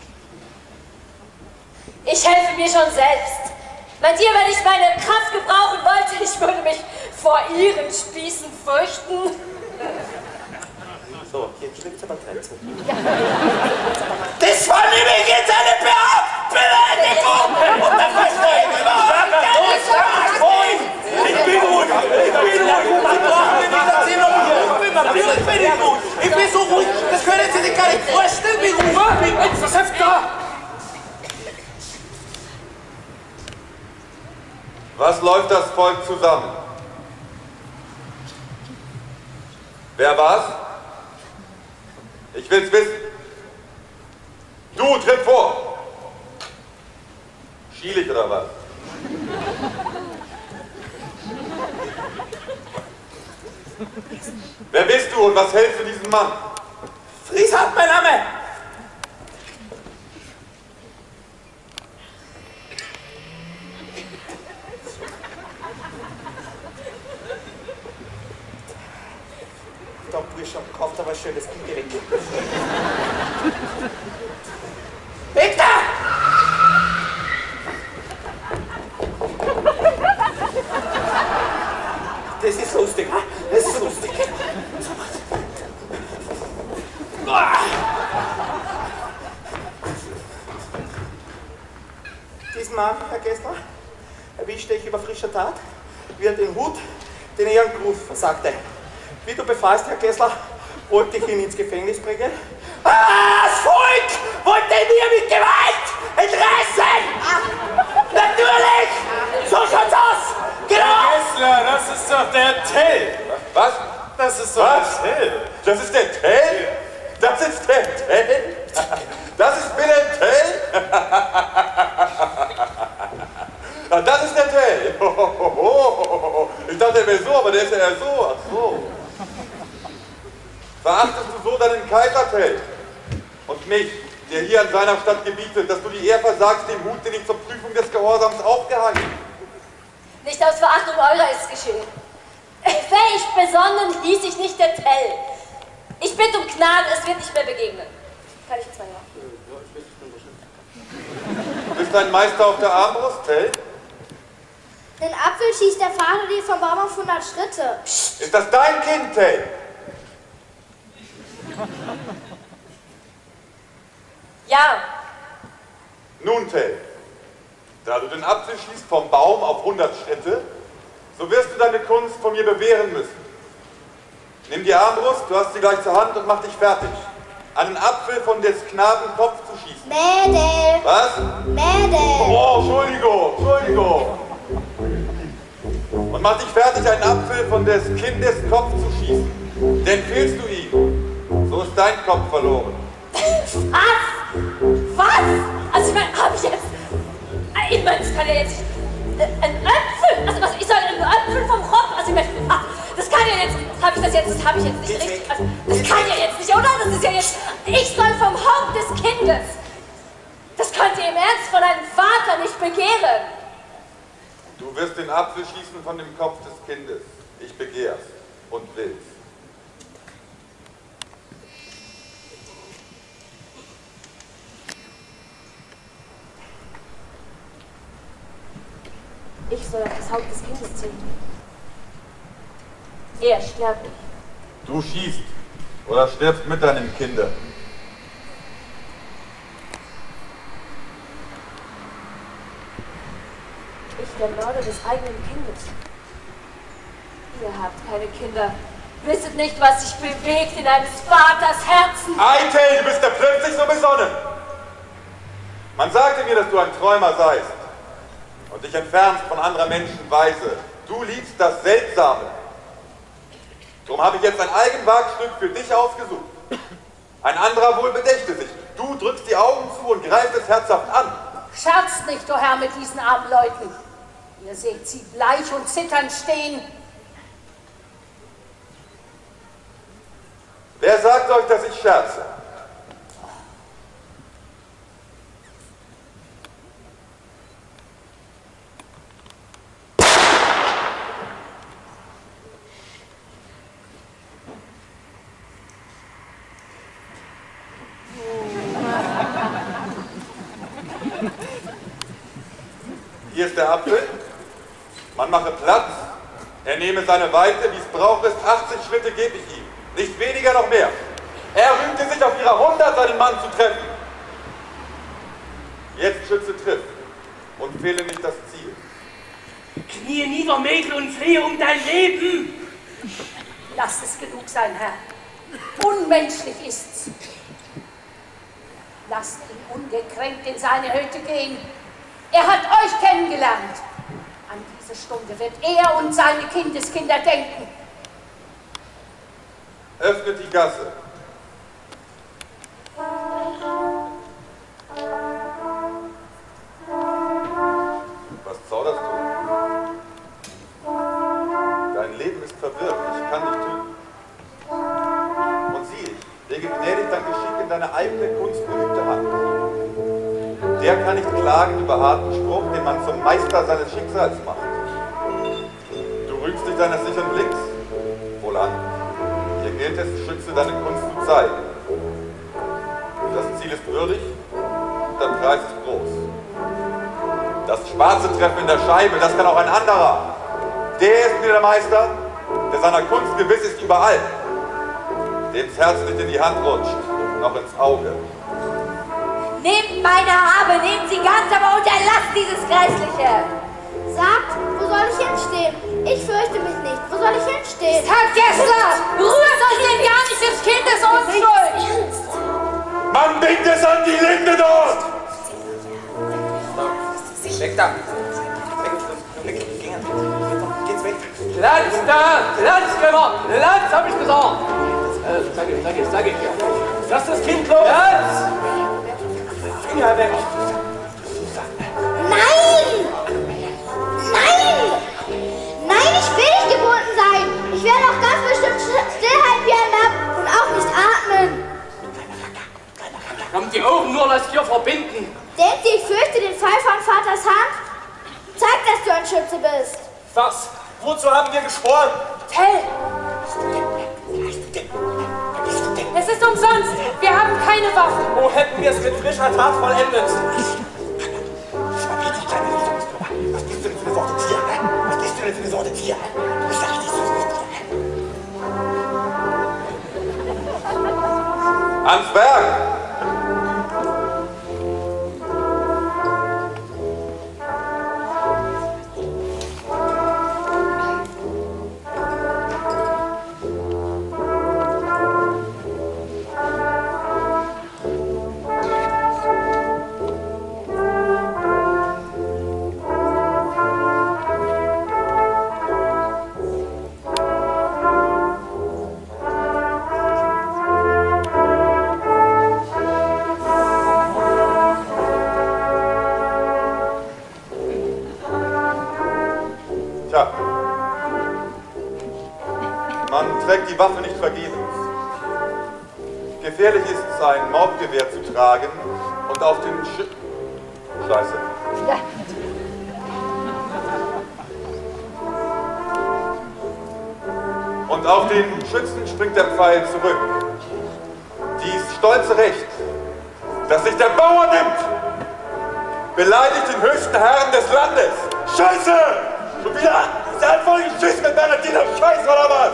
Ich helfe mir schon selbst. Meint ihr, wenn ich meine Kraft gebrauchen wollte, ich würde mich vor ihren Spießen fürchten? So, jetzt schlägt es aber Grenze. Das war nämlich jetzt eine Beleidigung! Und dann verstehen wir überhaupt! Ich bin ruhig! Ich bin ruhig! Sie brauchen mir nicht erzählen, ob ich bin ruhig! Ich bin so ruhig, das können Sie sich gar nicht vorstellen, wie ruhig ich bin! Was ist da? Was läuft das Volk zusammen? Wer war's? Ich will's wissen. Du, tritt vor! Schielig oder was? Wer bist du und was hältst du diesem Mann? Frieshardt, mein Name! Da Bursche kauft aber schönes Kind weg. Victor! Das ist lustig, ha? Das ist lustig. Diesen Mann, Herr Gessler, erwischte ich über frischer Tat, wie er den Hut, den Ehrengruf versagte. Wie du befallst, Herr Gessler, wollte ich ihn ins Gefängnis bringen. Das Volk wollte mir mit Gewalt Interessen! Natürlich! So schaut's aus! Genau! Herr Gessler, das ist doch der Tell. Was? Das ist doch der Tell. Das ist der Tell? Das ist der Tell? Das ist Wilhelm Tell? Ach, das ist der Tell. Ich dachte, er wäre so, aber der ist ja eher so. Ach so. Verachtest du so deinen Kaiser, Tell? Und mich, der hier an seiner Stadt gebietet, dass du die Ehr versagst, den Hut, den ich zur Prüfung des Gehorsams aufgehangen? Nicht aus Verachtung eurer ist geschehen. Fähig besonnen hieß ich nicht der Tell. Ich bitte um Gnade, es wird nicht mehr begegnen. Kann ich jetzt mal machen? Du bist ein Meister auf der Armbrust, Tell? Den Apfel schießt der Vater dir vom Baum auf 100 Schritte. Ist das dein Kind, Tell? Ja. Nun, Tell, da du den Apfel schießt vom Baum auf 100 Schritte, so wirst du deine Kunst von mir bewähren müssen. Nimm die Armbrust, du hast sie gleich zur Hand und mach dich fertig. Einen Apfel von des Knaben Kopf zu schießen. Mädel! Was? Mädel! Oh, Entschuldigung! Und mach dich fertig, einen Apfel von des Kindes Kopf zu schießen. Denn fehlst du ihm, so ist dein Kopf verloren. Was? Also ich meine, habe ich jetzt... Ich meine, das kann ja jetzt nicht... Ein Apfel? Also was, ich soll einen Apfel vom Kopf? Also ich meine, das kann ja jetzt... Das habe ich jetzt nicht richtig... Also, das kann ja jetzt nicht, oder? Das ist ja jetzt... Ich soll vom Haupt des Kindes... Das könnt ihr im Ernst von einem Vater nicht begehren. Du wirst den Apfel schießen von dem Kopf des Kindes. Ich begehr's und will's. Ich soll auf das Haupt des Kindes ziehen. Er sterblich. Du schießt oder stirbst mit deinem Kinder. Ich, der Mörder des eigenen Kindes. Ihr habt keine Kinder. Wisset nicht, was sich bewegt in eines Vaters Herzen. Eitel, du bist ja plötzlich so besonnen. Man sagte mir, dass du ein Träumer seist und dich entfernst von anderer Menschen Weise. Du liebst das Seltsame. Darum habe ich jetzt ein Eigenwagstück für dich ausgesucht. Ein anderer wohl bedächte sich. Du drückst die Augen zu und greifst es herzhaft an. Scherzt nicht, o Herr, mit diesen armen Leuten. Ihr seht sie bleich und zitternd stehen. Wer sagt euch, dass ich scherze? Hier ist der Apfel. Man mache Platz. Er nehme seine Weite, wie es braucht ist. 80 Schritte gebe ich ihm. Nicht weniger noch mehr. Er rühmte sich auf ihrer 100, seinen Mann zu treffen. Jetzt Schütze trifft und fehle nicht das Ziel. Knie nieder, Mädel, und flehe um dein Leben. Lasst es genug sein, Herr. Unmenschlich ist's. Lasst ihn ungekränkt in seine Hütte gehen. Er hat euch kennengelernt. An diese Stunde wird er und seine Kindeskinder denken. Öffnet die Gasse. Was zauderst du? Dein Leben ist verwirrt, ich kann nicht tun. Und sieh, ich lege gnädig dein Geschick in deine eigene kunstgeübte Hand. Der kann nicht klagen über harten Spruch, den man zum Meister seines Schicksals macht. Du rühmst dich deines sicheren Blicks. Wohlan, hier gilt es, Schütze deine Kunst zu zeigen. Das Ziel ist würdig, der Preis ist groß. Das schwarze Treffen in der Scheibe, das kann auch ein anderer. Der ist wieder der Meister, der seiner Kunst gewiss ist überall. Dem's Herz nicht in die Hand rutscht, noch ins Auge. Nehmt meine Habe, nehmt sie ganz, aber unterlasst dieses Grässliche. Sagt, wo soll ich hinstehen? Ich fürchte mich nicht. Wo soll ich hinstehen? Herr Gessler, rührt euch denn gar nicht des Kindes Unschuld! Man bindet es an die Linde dort! Weg da! Geht's weg! Platz da! Platz gemacht! Platz, hab ich gesagt! Sag ich dir. Lass das Kind los! Platz! Finger weg! Nein! Nein! Nein, ich will nicht gebunden sein! Ich werde auch ganz bestimmt stillhalten wie ein Lamm und auch nicht atmen! Haben die Augen nur das hier verbinden? Denkt ihr, ich fürchte den Fall von Vaters Hand? Zeig, dass du ein Schütze bist! Was? Wozu haben wir geschworen? Tell! Es ist umsonst! Wir haben keine Waffen! Wo hätten wir es mit frischer Tat vollendet? Was bist du denn für eine Sorte Tier? Was bist du denn für eine Sorte Tier? Du bist doch nicht so ein Tier. Ans Werk! Man trägt die Waffe nicht vergebens. Gefährlich ist es, ein Mordgewehr zu tragen und auf den Scheiße. Ja. Und auf den Schützen springt der Pfeil zurück. Dies stolze Recht, das sich der Bauer nimmt, beleidigt den höchsten Herrn des Landes. Scheiße! Schon wieder diese anfälligen Schiss mit Bernardiner Scheiß oder was?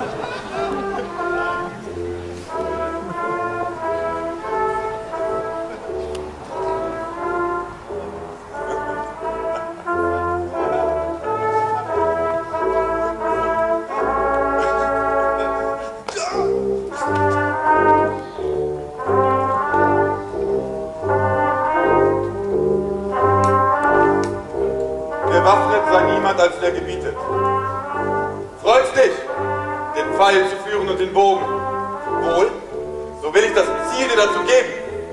Bewaffnet sei niemand, als der gebietet. Freut's dich, den Pfeil zu führen und den Bogen? Wohl, so will ich das Ziel dir dazu geben.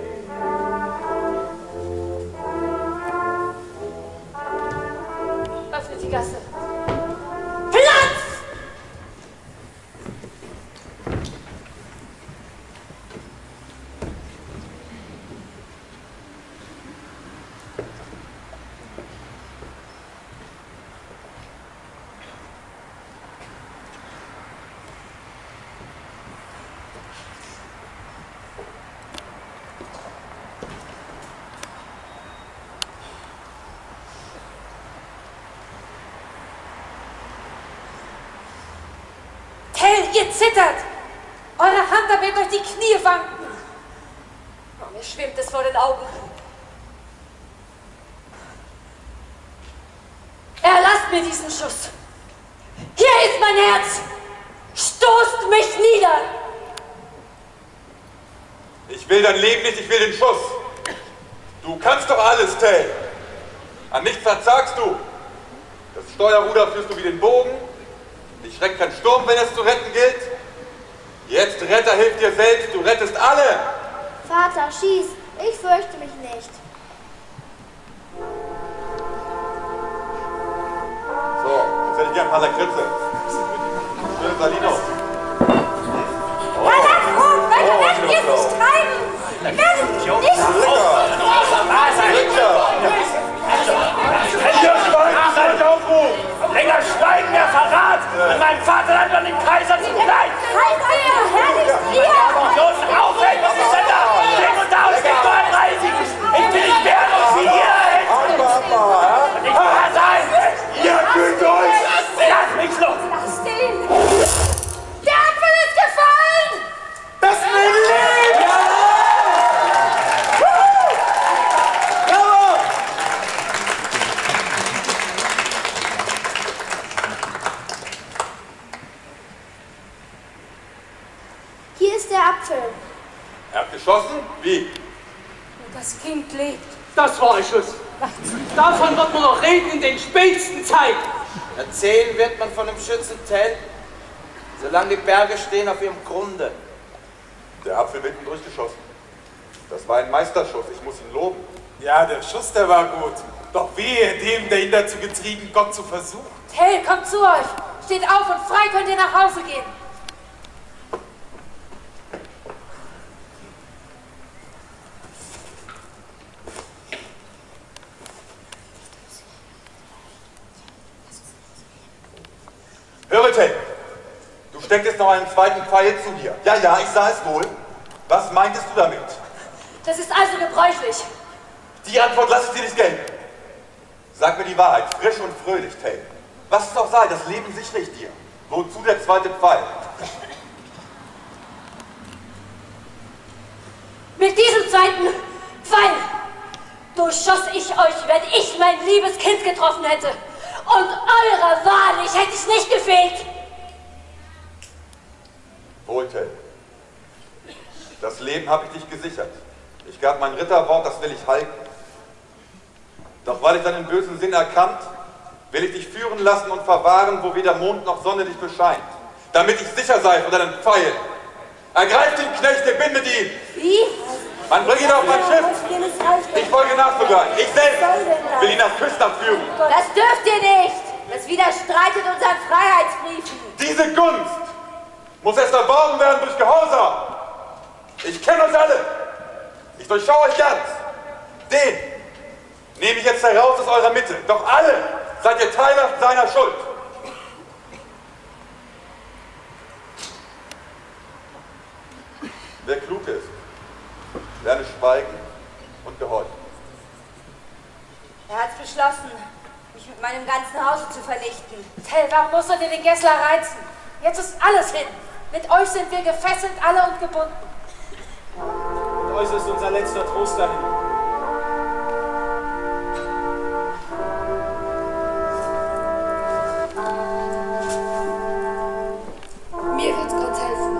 Öffnet die Gasse. Platz! Ihr zittert! Eure Hand wird durch die Knie wanken! Oh, mir schwimmt es vor den Augen. Erlasst mir diesen Schuss! Hier ist mein Herz! Stoßt mich nieder! Ich will dein Leben nicht, ich will den Schuss. Du kannst doch alles, Tell. An nichts verzagst du. Das Steuerruder führst du wie den Bogen. Dich schreckt kein Sturm, wenn es zu retten gilt. Jetzt, Retter, hilf dir selbst, du rettest alle. Vater, schieß, ich fürchte mich nicht. So, jetzt hätte ich gern ein paar Lakritze. Schöne Salino. Weiter weg, ihr nicht treiben! Ihr werdet nicht... Länger schweigen, der Verrat! An meinem Vaterland und dem Kaiser zugleich! Kaiser, herrlich, ihr! Los, aufhängen, was ist denn da? Steht und da und steht nur ein Reisigen! Ich will nicht mehr los wie ihr! Und nicht wahr sein! Ihr kühlt euch! Lass mich los! Lass den! Der Apfel ist gefallen! Das will Leben! Ja! Hier ist der Apfel. Er hat geschossen? Wie? Das Kind lebt. Das war ein Schuss. Davon wird man noch reden in den spätesten Zeiten. Erzählen wird man von dem Schützen Tell, solange die Berge stehen auf ihrem Grunde. Der Apfel wird ihn durchgeschossen. Das war ein Meisterschuss, ich muss ihn loben. Ja, der Schuss, der war gut. Doch wehe dem, der ihn dazu getrieben, Gott zu versuchen. Tell, kommt zu euch. Steht auf und frei könnt ihr nach Hause gehen. Höre, Tell, du stecktest noch einen zweiten Pfeil zu dir. Ja, ja, ich sah es wohl. Was meintest du damit? Das ist also gebräuchlich. Die Antwort lasse ich dir nicht gelten. Sag mir die Wahrheit, frisch und fröhlich, Tell. Was es auch sei, das Leben sichert dir. Wozu der zweite Pfeil? Mit diesem zweiten Pfeil durchschoss ich euch, wenn ich mein liebes Kind getroffen hätte. Und eurer wahrlich hätte ich nicht gefehlt. Wohl, Tell. Das Leben habe ich dich gesichert. Ich gab mein Ritterwort, das will ich halten. Doch weil ich deinen bösen Sinn erkannt, will ich dich führen lassen und verwahren, wo weder Mond noch Sonne dich bescheint, damit ich sicher sei vor deinen Pfeilen. Ergreift den Knecht, bindet ihn! Wie? Man bringt ihn auf mein Schiff! Ich folge nach sogar. Ich selbst will ihn nach Küster führen. Das dürft ihr nicht! Das widerstreitet unseren Freiheitsbriefen. Diese Gunst muss erst erworben werden durch Gehorsam. Ich kenne euch alle. Ich durchschaue euch ganz. Den nehme ich jetzt heraus aus eurer Mitte. Doch alle seid ihr teilhaft seiner Schuld. Wer klug ist, lerne schweigen und gehorchen. Er hat's beschlossen, mich mit meinem ganzen Hause zu vernichten. Tell, warum musst du dir den Gessler reizen? Jetzt ist alles hin. Mit euch sind wir gefesselt, alle und gebunden. Und euch ist unser letzter Trost dahin. Mir wird Gott helfen.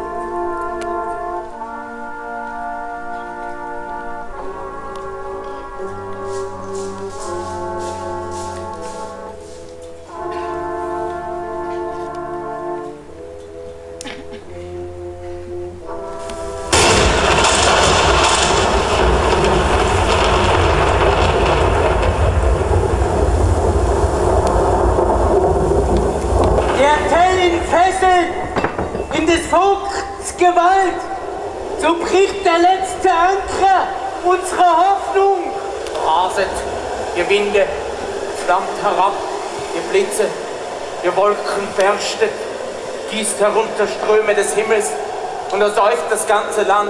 In des Vogts Gewalt, so bricht der letzte Anker unserer Hoffnung. Raset, ihr Winde, flammt herab, ihr Blitze, ihr Wolken berstet, gießt herunter Ströme des Himmels und ersäuft das ganze Land,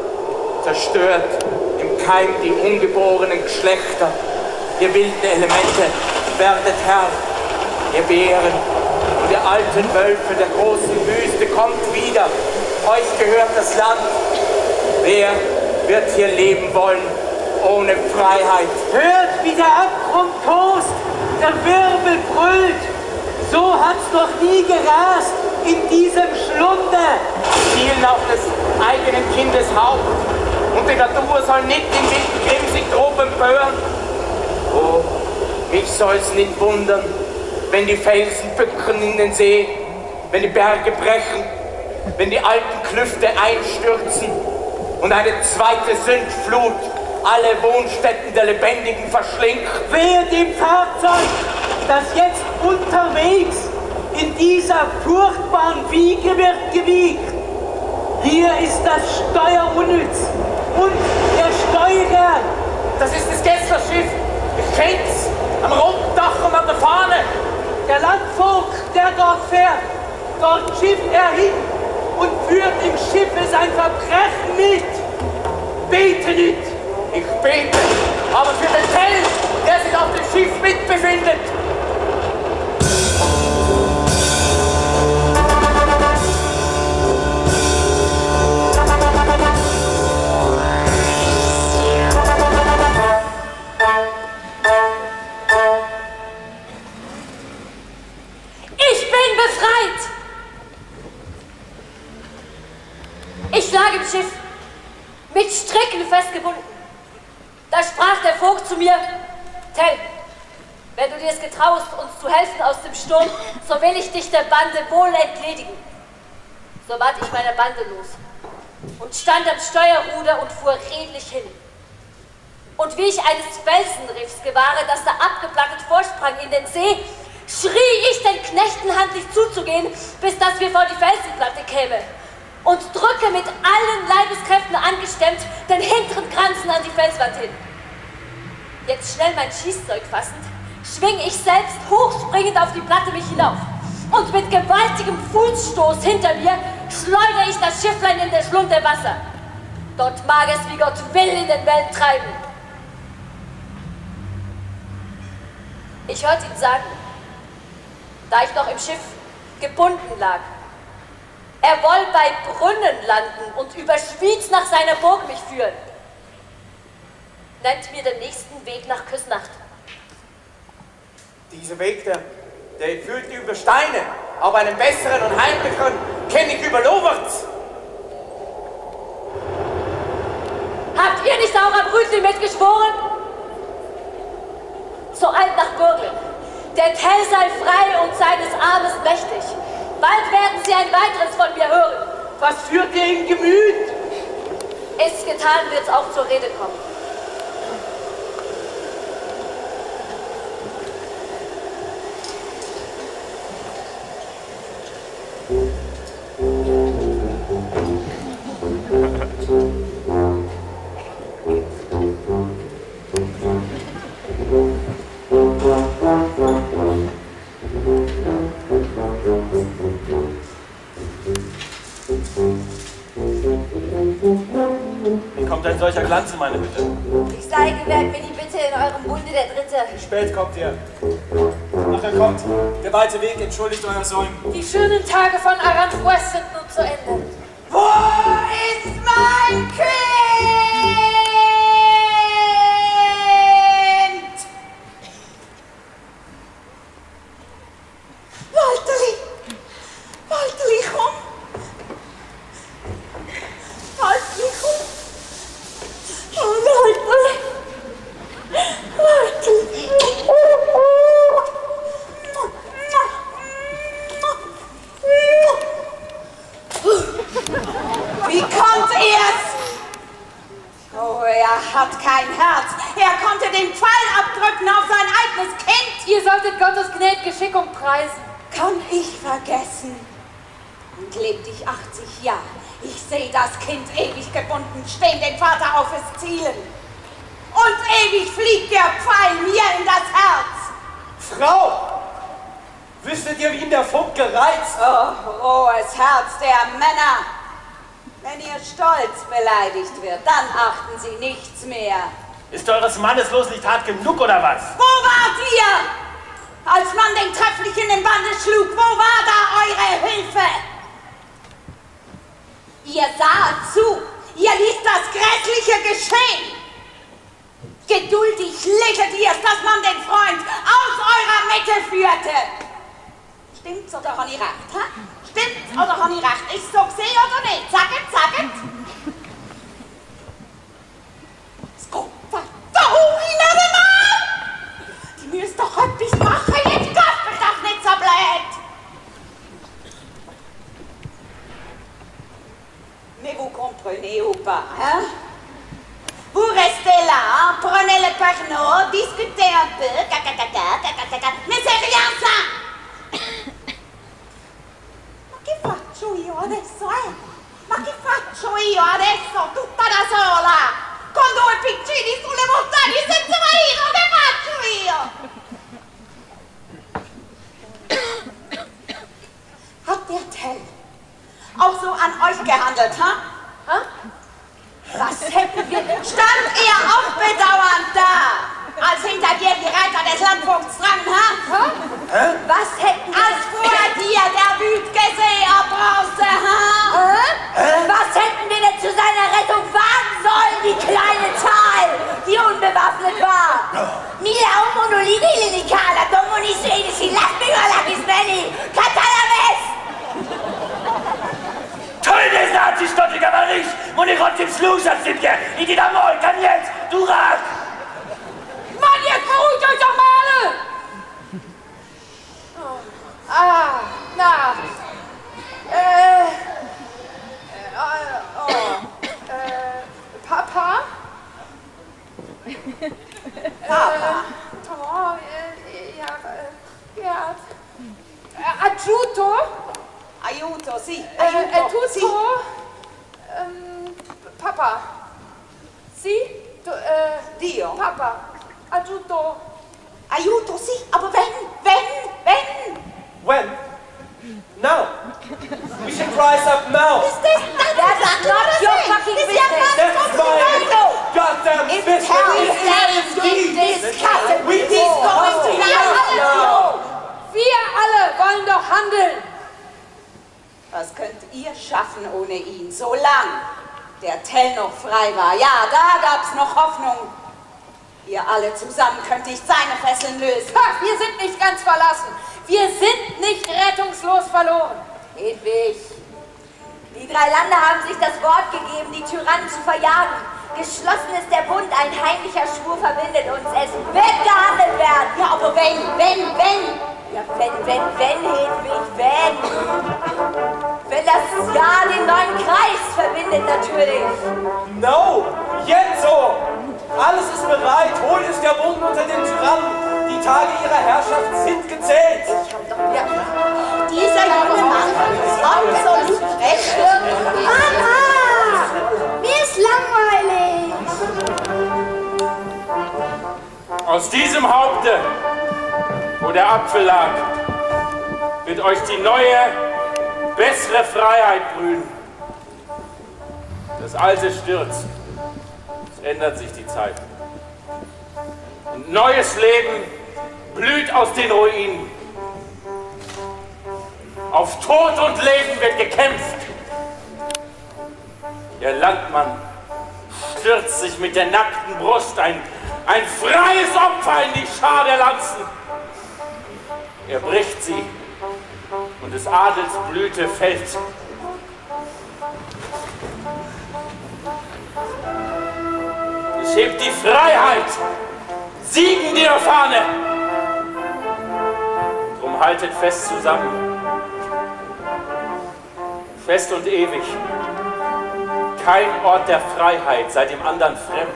zerstört im Keim die ungeborenen Geschlechter, ihr wilden Elemente, werdet Herr, ihr Bären, und ihr alten Wölfe der großen Wüste, kommt wieder. Euch gehört das Land. Wer wird hier leben wollen ohne Freiheit? Hört, wie der Abgrund tost, der Wirbel brüllt. So hat's noch nie gerast in diesem Schlunde. Zielen auf des eigenen Kindes Haupt und die Natur soll nicht den wilden Grimm sich grob empören. Oh, mich soll's nicht wundern, wenn die Felsen bücken in den See, wenn die Berge brechen, wenn die alten Klüfte einstürzen und eine zweite Sündflut alle Wohnstätten der Lebendigen verschlingt. Wehe dem Fahrzeug, das jetzt unterwegs in dieser furchtbaren Wiege wird gewiegt. Hier ist das Steuer unnütz und der Steurer. Das ist das Gesslerschiff. Ich kenn's. Am roten Dach und an der Fahne. Der Landvogt, der dort fährt, dort schifft er hin und führt im Schiffe sein Verbrechen mit. Bete nicht. Ich bete, aber für den Tell, der sich auf dem Schiff mitbefindet. Ich lag im Schiff, mit Stricken festgebunden. Da sprach der Vogt zu mir: Tell, wenn du dir es getraust, uns zu helfen aus dem Sturm, so will ich dich der Bande wohl entledigen. So ward ich meiner Bande los und stand am Steuerruder und fuhr redlich hin. Und wie ich eines Felsenriffs gewahre, das da abgeplattet vorsprang in den See, schrie ich den Knechten handlich zuzugehen, bis dass wir vor die Felsenplatte käme, und drücke mit allen Leibeskräften angestemmt den hinteren Kranzen an die Felswand hin. Jetzt schnell mein Schießzeug fassend, schwing ich selbst hochspringend auf die Platte mich hinauf, und mit gewaltigem Fußstoß hinter mir schleudere ich das Schifflein in der Schlund der Wasser. Dort mag es, wie Gott will, in den Wellen treiben. Ich hörte ihn sagen, da ich noch im Schiff gebunden lag, er woll bei Brunnen landen und über Schwyz nach seiner Burg mich führen. Nennt mir den nächsten Weg nach Küsnacht. Dieser Weg, der führt über Steine, aber einen besseren und heimlicheren kenne ich über Lowerts. Habt ihr nicht auch am Rütli mitgeschworen? So eilt nach Bürglen. Der Tell sei frei und seines Armes mächtig. Bald werden sie ein weiteres von mir hören. Was führt ihr im Gemüt? Ist getan, wird's auch zur Rede kommen. Wie kommt ein solcher Glanz in meine Hütte? Ich sei gewährt mir die Bitte in eurem Bunde der Dritte. Wie spät kommt ihr? Ach, er kommt. Der weite Weg entschuldigt euer Säumen. Die schönen Tage von Aranjuez sind nun zu Ende. Wo ist mein Kind? Walterli! Walterli, komm! Walterli, komm! Oh, Walterli! Walterli! Wie kommt er's? Oh, er hat kein Herz. Er konnte den Pfeil abdrücken auf sein eigenes Kind. Ihr solltet Gottes gnädige Schickung preisen. Kann ich vergessen. Und lebte ich 80 Jahre. Ich sehe das Kind ewig gebunden stehen, den Vater auf es zielen. Und ewig fliegt der Pfeil mir in das Herz. Frau! Wüsstet ihr, wie ihn der Funk gereizt? Oh, rohes Herz der Männer. Wenn ihr Stolz beleidigt wird, dann achten sie nichts mehr. Ist eures Mannes Los nicht hart genug, oder was? Wo wart ihr, als man den trefflich in den Bande schlug? Wo war da eure Hilfe? Ihr saht zu, ihr ließt das Grässliche geschehen. Geduldig lichtet ihr es, dass man den Freund aus eurer Mitte führte. Stimmt's oder habe ich recht? Ha? Stimmt's oder habe ich recht? Ist so gesehen oder nicht? Sagt! Es kommt da hinein, Mann! Die müssen doch etwas machen, jetzt Gott mich doch nicht so blöd! Mais vous comprenez ou pas, hein? Vous restez là, prenez le pernod, discutez un peu, mais c'est rien ça! Che faccio io adesso, Ma che faccio io adesso, tutta da sola? Con 2 piccini sulle montagne senza marito, che faccio io? Hat der Tell auch so an euch gehandelt, ha? Was hätten wir... Stand er auch bedauernd da, als hinter dir die Reiter des Landvogts dran, ha? Was hätten wir... Als vor dir der wüt'ge See erbrauste, ha? Was hätten wir denn zu seiner Rettung wagen sollen, die kleine Zahl, die unbewaffnet war? Mila Omonolide Ilinicala, Domonisene, Silasbigolakismeni, Katalames! Töne Nazi stottig aber nicht! Monirotim Slusa sind wir! Ididamol, Kaniet, Durak! Mann, jetzt beruhigt euch Aiuto? Aiuto, sì. Aiuto, Aiuto, sì. Papa. Sì? Dio. Papa. Aiuto. Aiuto, sì, aber wenn? When? Now. We should rise up now. That's not your fucking business. That's my goddamn business. Wir alle wollen doch handeln. Was könnt ihr schaffen ohne ihn? So lang der Tell noch frei war. Ja, da gab's noch Hoffnung. Ihr alle zusammen könnt nicht seine Fesseln lösen. Ha, wir sind nicht ganz verlassen. Wir sind nicht rettungslos verloren. Hedwig, die 3 Lande haben sich das Wort gegeben, die Tyrannen zu verjagen. Geschlossen ist der Bund, ein heimlicher Schwur verbindet uns. Es wird gehandelt werden. Ja, aber wenn? Ja, wenn, Hedwig, wenn. Wenn das Jahr den neuen Kreis verbindet, natürlich. No, jetzt so. Alles ist bereit. Wohl ist der Boden unter den Tyrannen. Die Tage ihrer Herrschaft sind gezählt. Dieser junge Mann ist absolut recht. Mama! Mir ist langweilig. Aus diesem Haupte, wo der Apfel lag, wird euch die neue, bessere Freiheit brühen. Das Alte stürzt. Es ändert sich die Zeit. Und neues Leben blüht aus den Ruinen. Auf Tod und Leben wird gekämpft. Der Landmann stürzt sich mit der nackten Brust, ein freies Opfer in die Schar der Lanzen. Er bricht sie und des Adels Blüte fällt. Es hebt die Freiheit, siegend ihre Fahne. Drum haltet fest zusammen, fest und ewig. Kein Ort der Freiheit sei dem anderen fremd.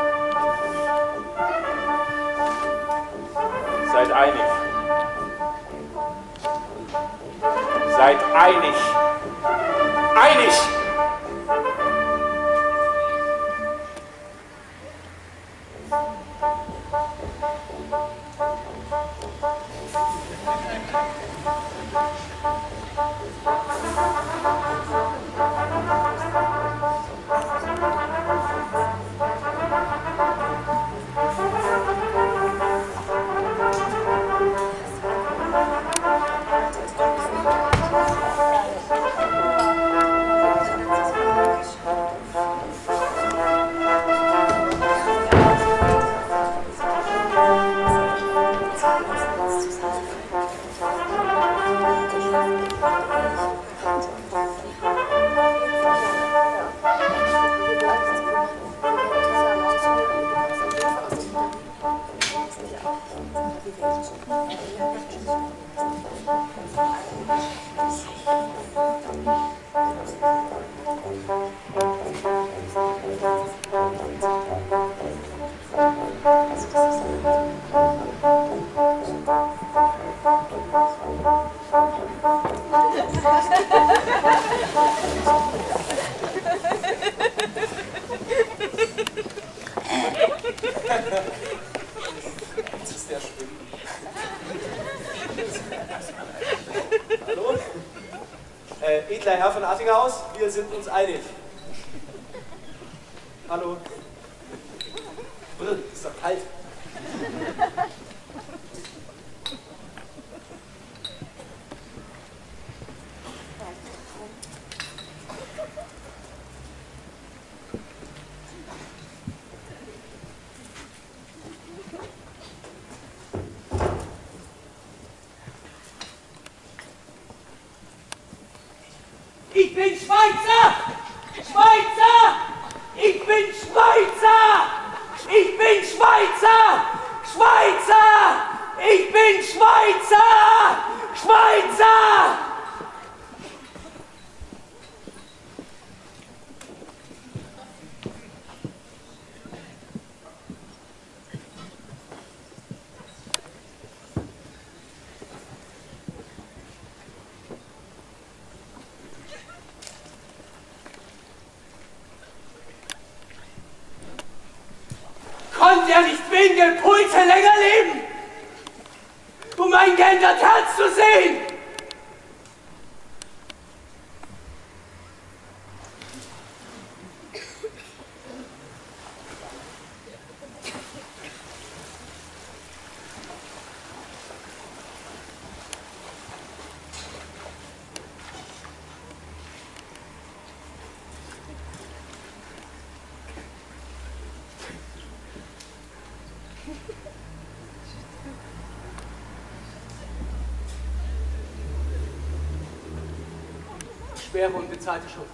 Seid einig. Seid einig. Einig! Jetzt ist der Schwimmen. Hallo? Edler Herr von Attinghaus, wir sind uns einig. Hallo? Brr, ist doch kalt. Ich bin Schweizer! Schweizer! Ich bin Schweizer! Ich bin Schweizer! Schweizer! Ich bin Schweizer! Schweizer! 10 Gepulte länger leben, um mein geändert Herz zu sehen. Schwere unbezahlte Schuld.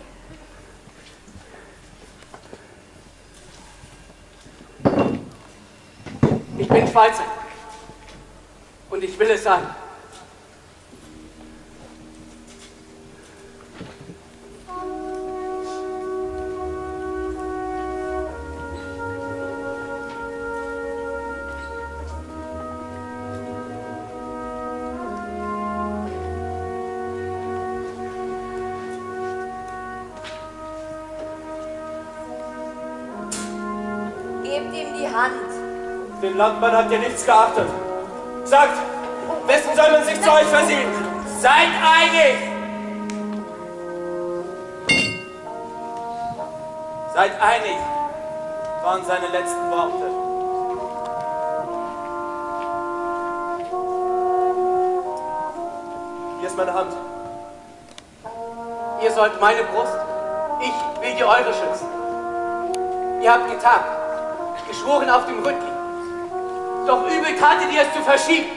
Ich bin Schweizer und ich will es sein. Gebt ihm die Hand. Den Landmann habt ihr nichts geachtet. Sagt, wessen soll man sich zu euch versehen? Seid einig! Seid einig, waren seine letzten Worte. Hier ist meine Hand. Ihr sollt meine Brust, ich will die eure schützen. Ihr habt getagt, geschworen auf dem Rüttli. Doch übel tatet ihr es zu verschieben.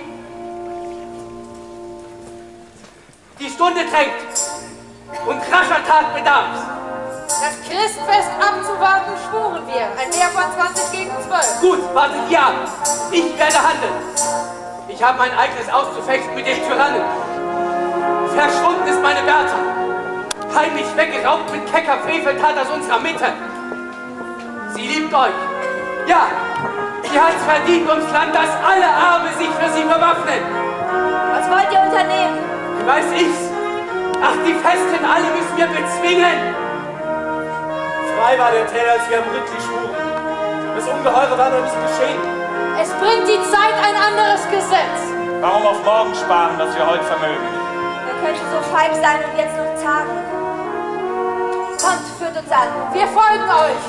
Die Stunde drängt und rascher Tat bedarf's. Das Christfest abzuwarten schworen wir. Ein Lehr von 20 gegen 12. Gut, wartet ihr ab. Ich werde handeln. Ich habe mein eigenes auszufechten mit dem Tyrannen. Verschwunden ist meine Bertha. Heimlich weggeraubt mit kecker Freveltat aus unserer Mitte. Sie liebt euch. Ja, sie hat's verdient ums Land, dass alle Arme sich für sie bewaffnen. Was wollt ihr unternehmen? Weiß ich's. Ach, die Festen alle müssen wir bezwingen. Frei war der Tell, als wir am Rüttli schwuren. Das Ungeheure war noch nicht geschehen. Es bringt die Zeit ein anderes Gesetz. Warum auf morgen sparen, was wir heute vermögen? Wer könnte so feig sein und jetzt noch tagen? Kommt, führt uns an. Wir folgen euch.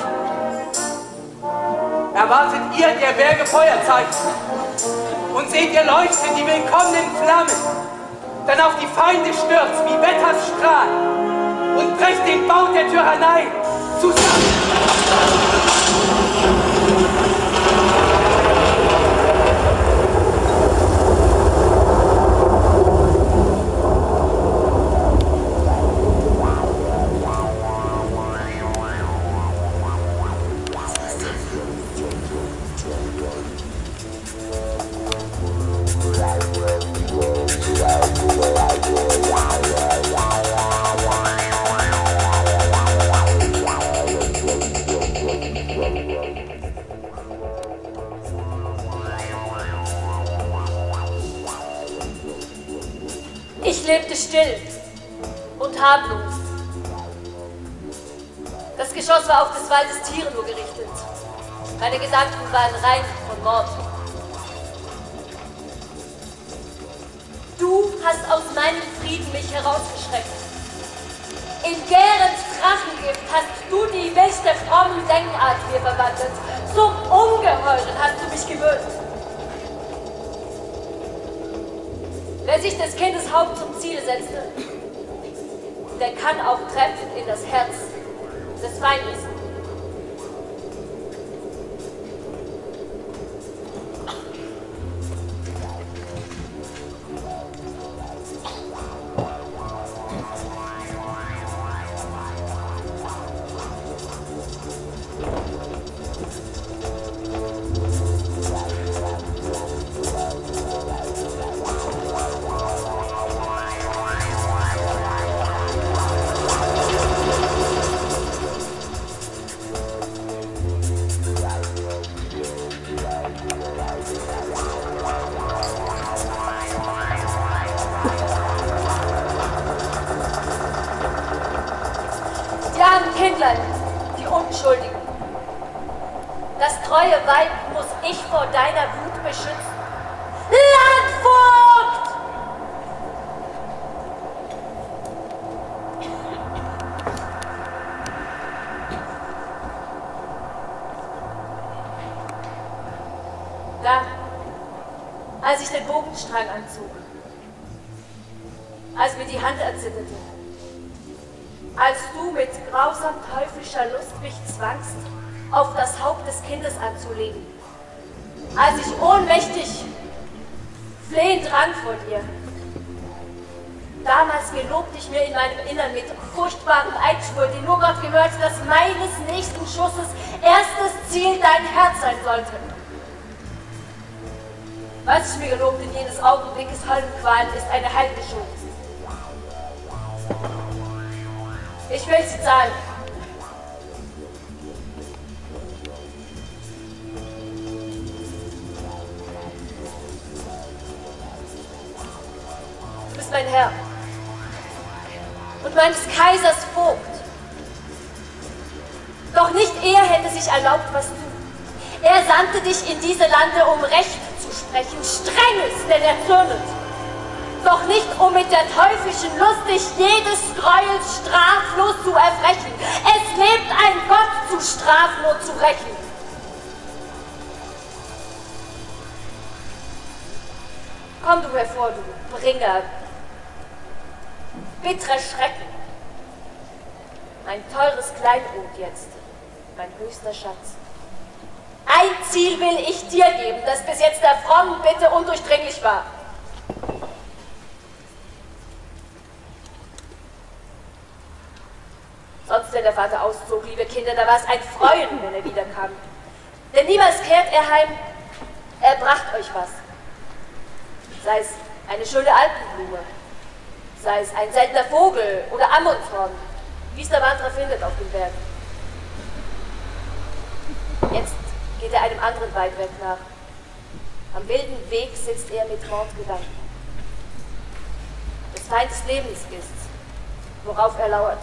Erwartet ihr der Berge Feuerzeichen und seht ihr leuchten die willkommenen Flammen, dann auf die Feinde stürzt wie Wetters Strahl und brecht den Bau der Tyrannei zusammen. Ich lebte still und harmlos. Das Geschoss war auf des Waldes Tiere nur gerichtet. Meine Gedanken waren rein von Mord. Du hast aus meinem Frieden mich herausgeschreckt. In Gärens Drachengift hast du die beste frommen Denkart mir verwandelt. Zum Ungeheuren hast du mich gewöhnt. Wer sich des Kindes Haupt zum Ziel setzte, der kann auch treffen in das Herz des Feindes. Die armen Kindlein, die Unschuldigen. Das treue Weib muss ich vor deiner Wut beschützen. Landvogt! Dann, als ich den Bogenstrang anzog, als mir die Hand erzitterte, als du mit grausam teuflischer Lust mich zwangst, auf das Haupt des Kindes anzulegen, als ich ohnmächtig, flehend rang vor dir. Damals gelobte ich mir in meinem Innern mit furchtbarem Eidschwur, den nur Gott gehört, dass meines nächsten Schusses erstes Ziel dein Herz sein sollte. Was ich mir gelobte in jenes Augenblickes Höllenqualen, ist eine Heilgeschuld. Ich will sie zahlen. Du bist mein Herr und meines Kaisers Vogt. Doch nicht er hätte sich erlaubt, was du. Er sandte dich in diese Lande, um Recht zu sprechen, Strenges, denn er zürnet. Doch nicht, um mit der teuflischen Lust dich jedes Gräuels straflos zu erfrechen. Es lebt ein Gott zu strafen und zu rächen. Komm du hervor, du Bringer, bitterer Schrecken. Mein teures Kleinod jetzt, mein höchster Schatz. Ein Ziel will ich dir geben, das bis jetzt der frommen Bitte undurchdringlich war. Sonst, wenn der Vater auszog, liebe Kinder, da war es ein Freuen, wenn er wiederkam. Denn niemals kehrt er heim, er bracht euch was. Sei es eine schöne Alpenblume, sei es ein seltener Vogel oder Ammonshorn, wie es der Wanderer findet auf dem Berg. Jetzt geht er einem anderen weit weg nach. Am wilden Weg sitzt er mit Mordgedanken. Des Feindes Lebens ist's, worauf er lauert.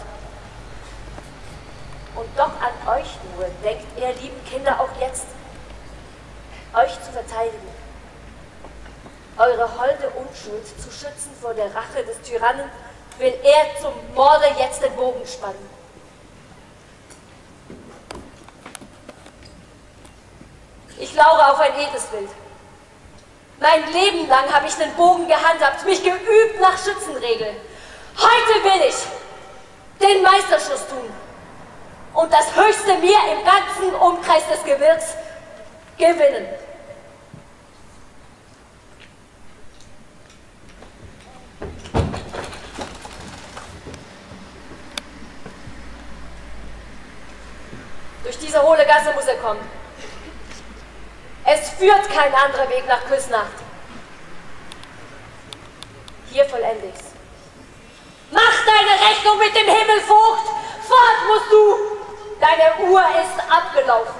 Und doch an euch nur denkt er, lieben Kinder, auch jetzt, euch zu verteidigen, eure holde Unschuld zu schützen vor der Rache des Tyrannen, will er zum Morde jetzt den Bogen spannen. Ich laure auf ein edles Wild. Mein Leben lang habe ich den Bogen gehandhabt, mich geübt nach Schützenregeln. Heute will ich den Meisterschuss tun und das Höchste mir im ganzen Umkreis des Gebirgs gewinnen. Durch diese hohle Gasse muss er kommen. Es führt kein anderer Weg nach Küsnacht. Hier vollende ich's. Mach deine Rechnung mit dem Himmel, Vogt! Fort musst du! Deine Uhr ist abgelaufen.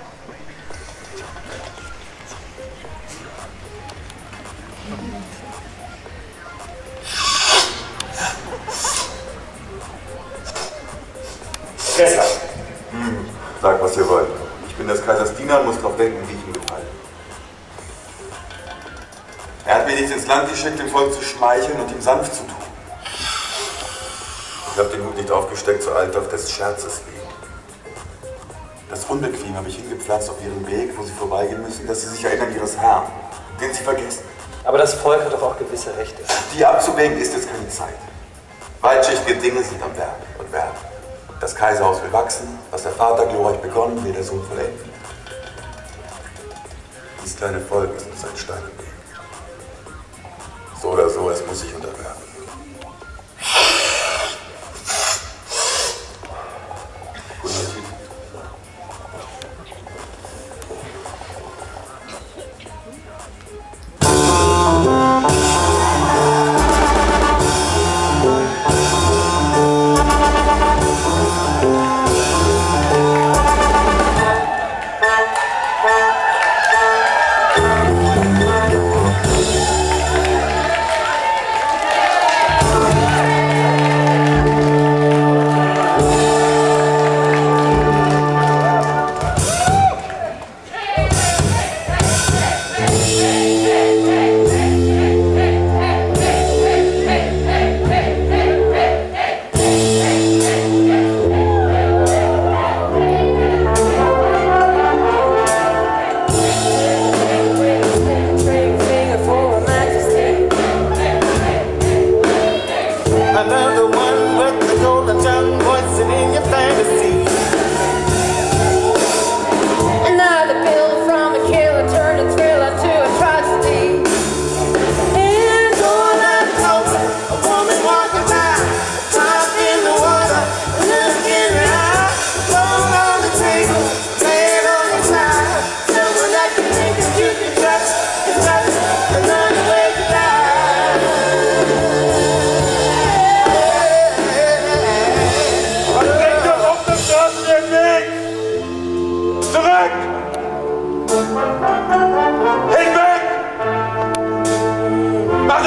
Kessler. Sag, was ihr wollt. Ich bin des Kaisers Diener und muss drauf denken, wie ich ihm gefalle. Er hat mir nicht ins Land geschickt, dem Volk zu schmeicheln und ihm sanft zu tun. Ich habe den Hut nicht aufgesteckt, so alt auf des Scherzes wegen. Das Unbequem habe ich hingepflanzt auf ihrem Weg, wo sie vorbeigehen müssen, dass sie sich erinnern ihres Herrn, den sie vergessen. Aber das Volk hat doch auch gewisse Rechte. Die abzuwägen ist jetzt keine Zeit. Weitschichtige Dinge sind am Werk und Werk. Das Kaiserhaus will wachsen, was der Vater glorreich begonnen, will der Sohn vollenden. Dieses kleine Volk ist uns ein Stein im Weg. So oder so, es muss sich unterwerfen. Guten Appetit.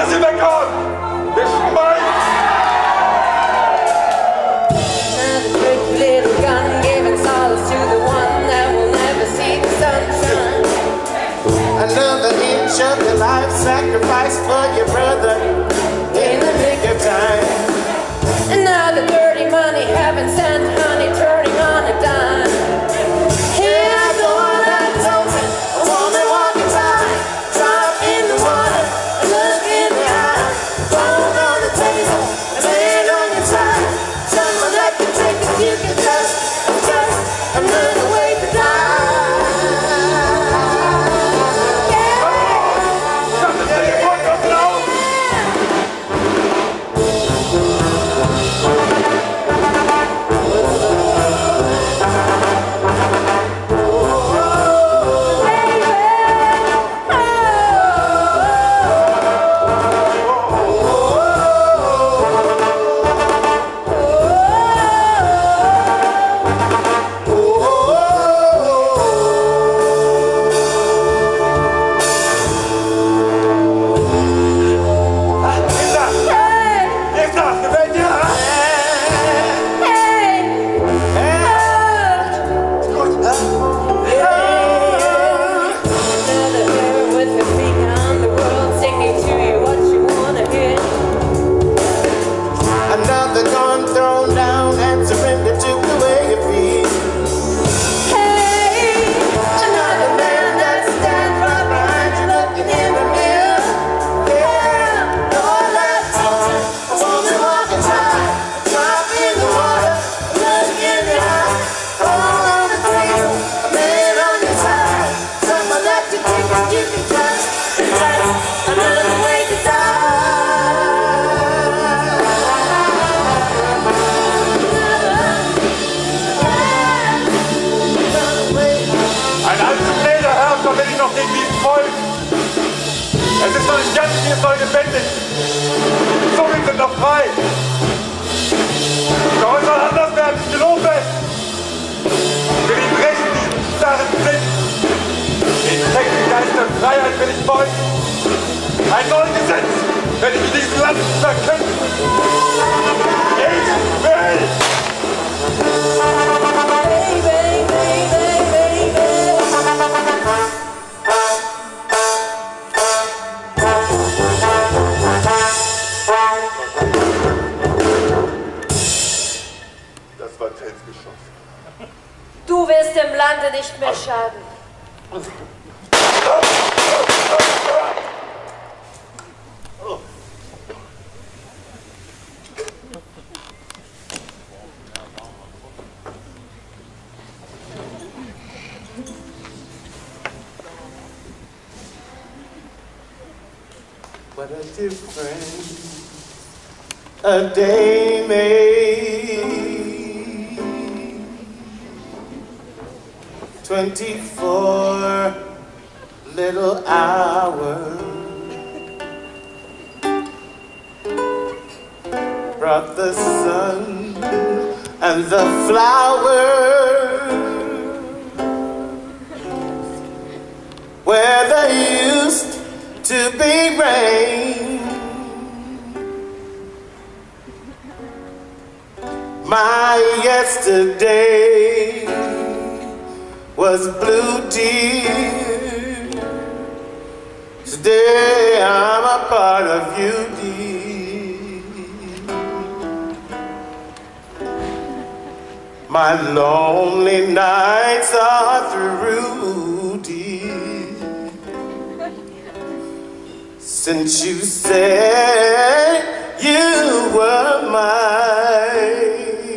Lass ihn weghauen! Der Schwein! Little gun giving solace to the one that will never see the sunshine. Another inch of your life sacrificed for your brother in the nick of time. Another dirty money, heaven sent honey, turning on a dime. Here's the one I told you, a woman walking by, drop in the water, look in the eye, phone on the table, a man on your side, someone that can take it, you can just another way to die. Es ist noch nicht ganz, wie es soll lebendig. Die Zungen sind noch frei. Doch es soll anders werden, ich gelobe es. Will ich brechen, diesen starren Blick. Den festen Geist der Freiheit will ich beugen. Ein neues Gesetz werde ich in diesem Land verkünden. Ich will! Du wirst dem Lande nicht mehr schaden. What a difference a day made. 24 little hours brought the sun and the flowers where there used to be rain. My yesterday was blue, dear. Today I'm a part of you, dear. My lonely nights are through, dear. Since you said you were mine.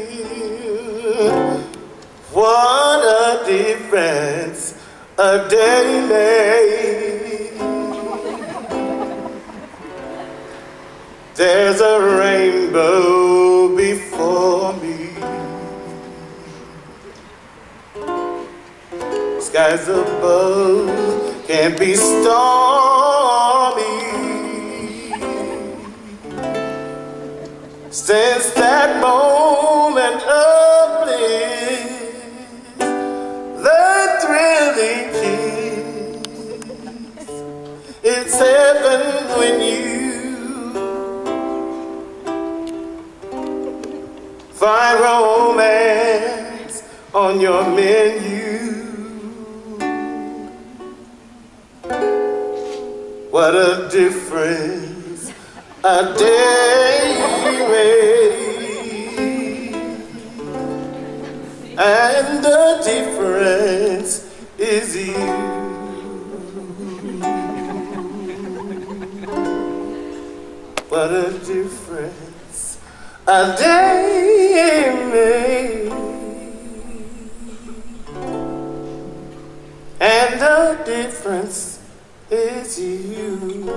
What a difference a day made. There's a rainbow before me. Skies above can be stormy. Since that moment of bliss, the thrilling kiss, it's heaven when you on your menu. What a difference a day made, and the difference is you. What a difference a day made, and the difference is you.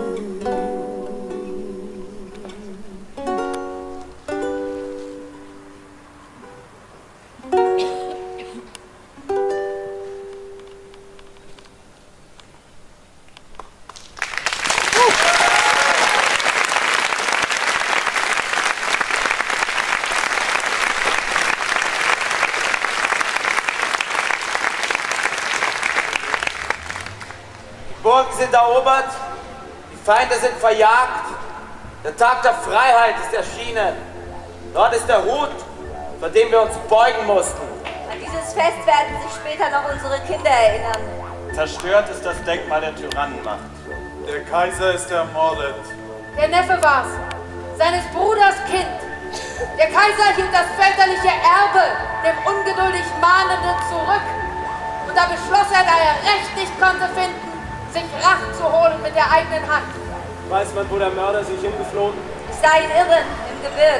Burgen sind erobert, die Feinde sind verjagt, der Tag der Freiheit ist erschienen. Dort ist der Hut, vor dem wir uns beugen mussten. An dieses Fest werden sich später noch unsere Kinder erinnern. Zerstört ist das Denkmal der Tyrannenmacht. Der Kaiser ist ermordet. Der Neffe war's, seines Bruders Kind. Der Kaiser hielt das väterliche Erbe dem ungeduldig Mahnenden zurück. Und da beschloss er, da er Recht nicht konnte finden, sich Rache zu holen mit der eigenen Hand. Weiß man, wo der Mörder sich hingeflohen? Ich sah ihn irren im Gebirg.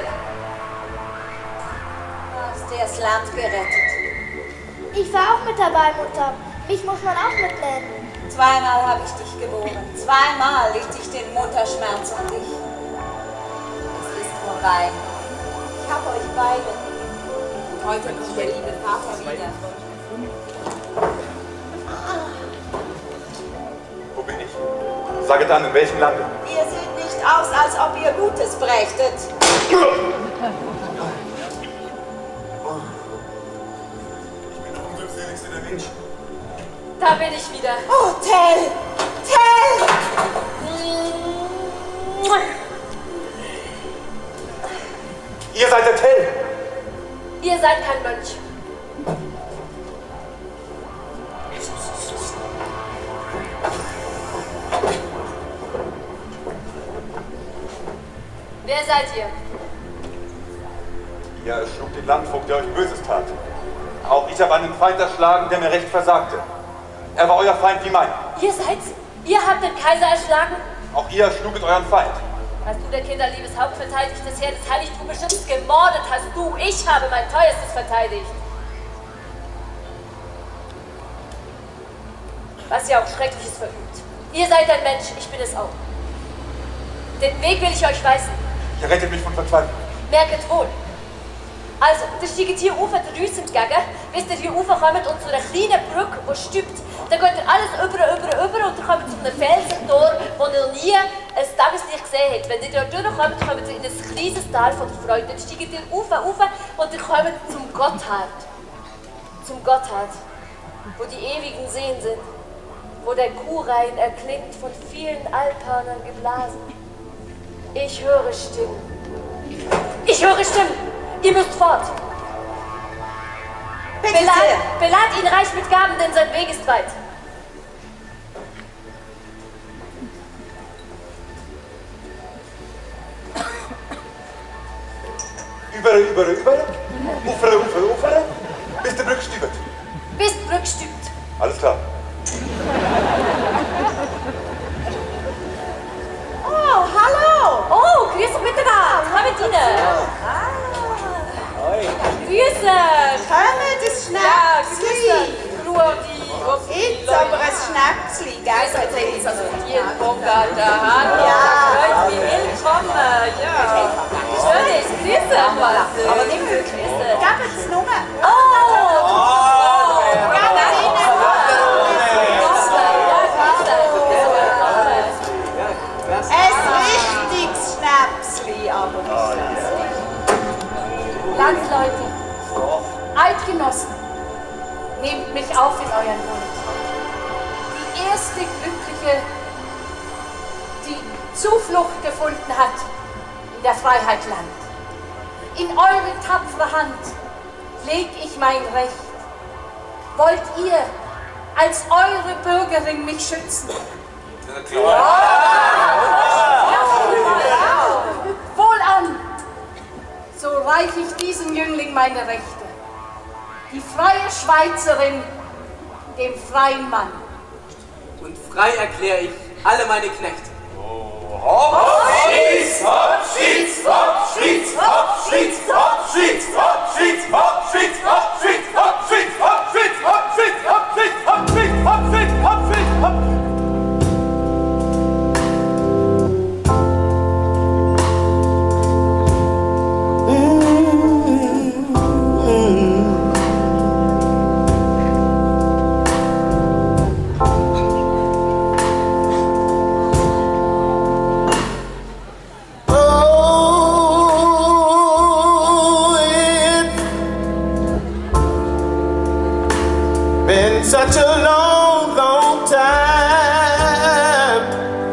Hast du das Land gerettet? Ich war auch mit dabei, Mutter. Mich muss man auch mitnehmen. Zweimal habe ich dich geboren. Zweimal litt ich den Mutterschmerz um dich. Es ist vorbei. Ich habe euch beide. Und heute kommt der liebe Vater wieder. Wo bin ich? Sage dann, in welchem Lande? Ihr seht nicht aus, als ob ihr Gutes brächtet. Ich bin der unglückseligste der Menschen. Da bin ich wieder. Oh, Tell! Tell! Ihr seid der Tell! Ihr seid kein Mönch. Wer seid ihr? Ihr erschlug den Landvogt, der euch Böses tat. Auch ich habe einen Feind erschlagen, der mir recht versagte. Er war euer Feind wie mein. Ihr seid's? Ihr habt den Kaiser erschlagen? Auch ihr erschluget euren Feind. Hast du, der Kinderliebes Haupt, verteidigt das Heer des Heiligtums beschützt? Gemordet hast du. Ich habe mein Teuerstes verteidigt. Was ihr auch Schreckliches verübt. Ihr seid ein Mensch, ich bin es auch. Den Weg will ich euch weisen. Ihr rettet mich von Verzweiflung. Merket wohl. Also, ihr steigt hier Ufer der Rüsse entgegen, bis ihr hier Ufer kommt und zu einer kleinen Brücke, die stübt. Dann geht ihr alles über und dann kommt ihr zu einem Felsentor, wo ihr nie ein Tageslicht gesehen habt. Wenn ihr dort durchkommt, kommt ihr in ein kleines Tal von der Freude. Dann steigt ihr Ufer und ihr kommt zum Gotthard. Zum Gotthard, wo die ewigen Seen sind, wo der Kuhrein erklingt, von vielen Alphörnern geblasen. Ich höre Stimmen. Ich höre Stimmen! Ihr müsst fort! Belad ihn reich mit Gaben, denn sein Weg ist weit. Übere. Ufere. Bis der Brücke stübet. Bis die Brücke stübt. Alles klar. Oh, hallo! Oh, grüß dich miteinander! Kommt rein! Grüße! Kommt, das Schnäpsli! Ja, grüße! Jetzt aber ein Schnäpsli, gell? So, jetzt ist also die Boga da Hand. Ja! Wie willkommen! Ja! Schön ist, grüße! Aber nicht wirklich. Gebt es nur! Oh! Ein richtiges Schnäpsli, aber nicht. Landsleute, Eidgenossen, nehmt mich auf in euren Bund. Die erste Glückliche, die Zuflucht gefunden hat in der Freiheit Land. In eure tapfere Hand leg ich mein Recht Wollt ihr als eure Bürgerin mich schützen? Wohlan! So reiche ich diesem Jüngling meine Rechte. Die freie Schweizerin dem freien Mann. Und frei erkläre ich alle meine Knechte. Hopp, schieß, hopp, schieß, hopp, schieß, hopp, schieß, hopp, schieß, hopp, schieß, hopp, schieß, hopp, schieß, hopp, schieß, hopp, schieß, hopp, schieß, hopp, schieß, hopp, schieß, hopp, schieß, hopp, schieß, hopp. Such a long, long time.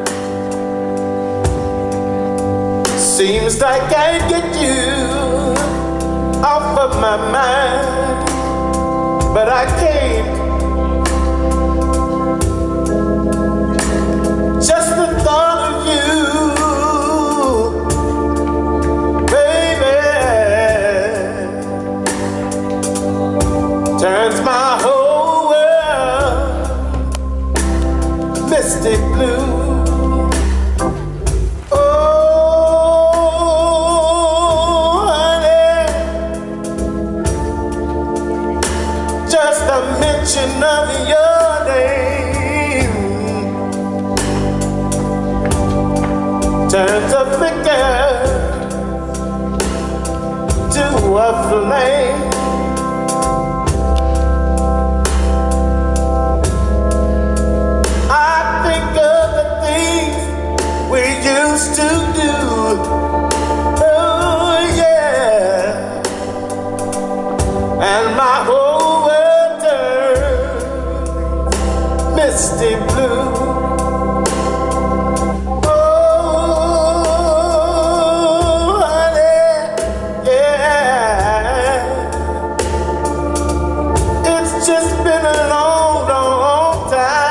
Seems like I get you off of my mind, but I can't. Just the thought of you, baby, turns my whole misty blue. Oh, honey, just a mention of your name turns a flicker to a flame. Used to do, oh yeah, and my whole world turned misty blue. Oh, honey, yeah, it's just been a long, long time.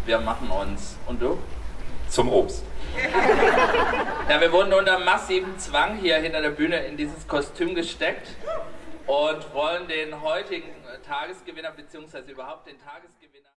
wir machen uns, und du? Zum Obst. Ja, wir wurden unter massivem Zwang hier hinter der Bühne in dieses Kostüm gesteckt und wollen den heutigen Tagesgewinner, beziehungsweise überhaupt den Tagesgewinner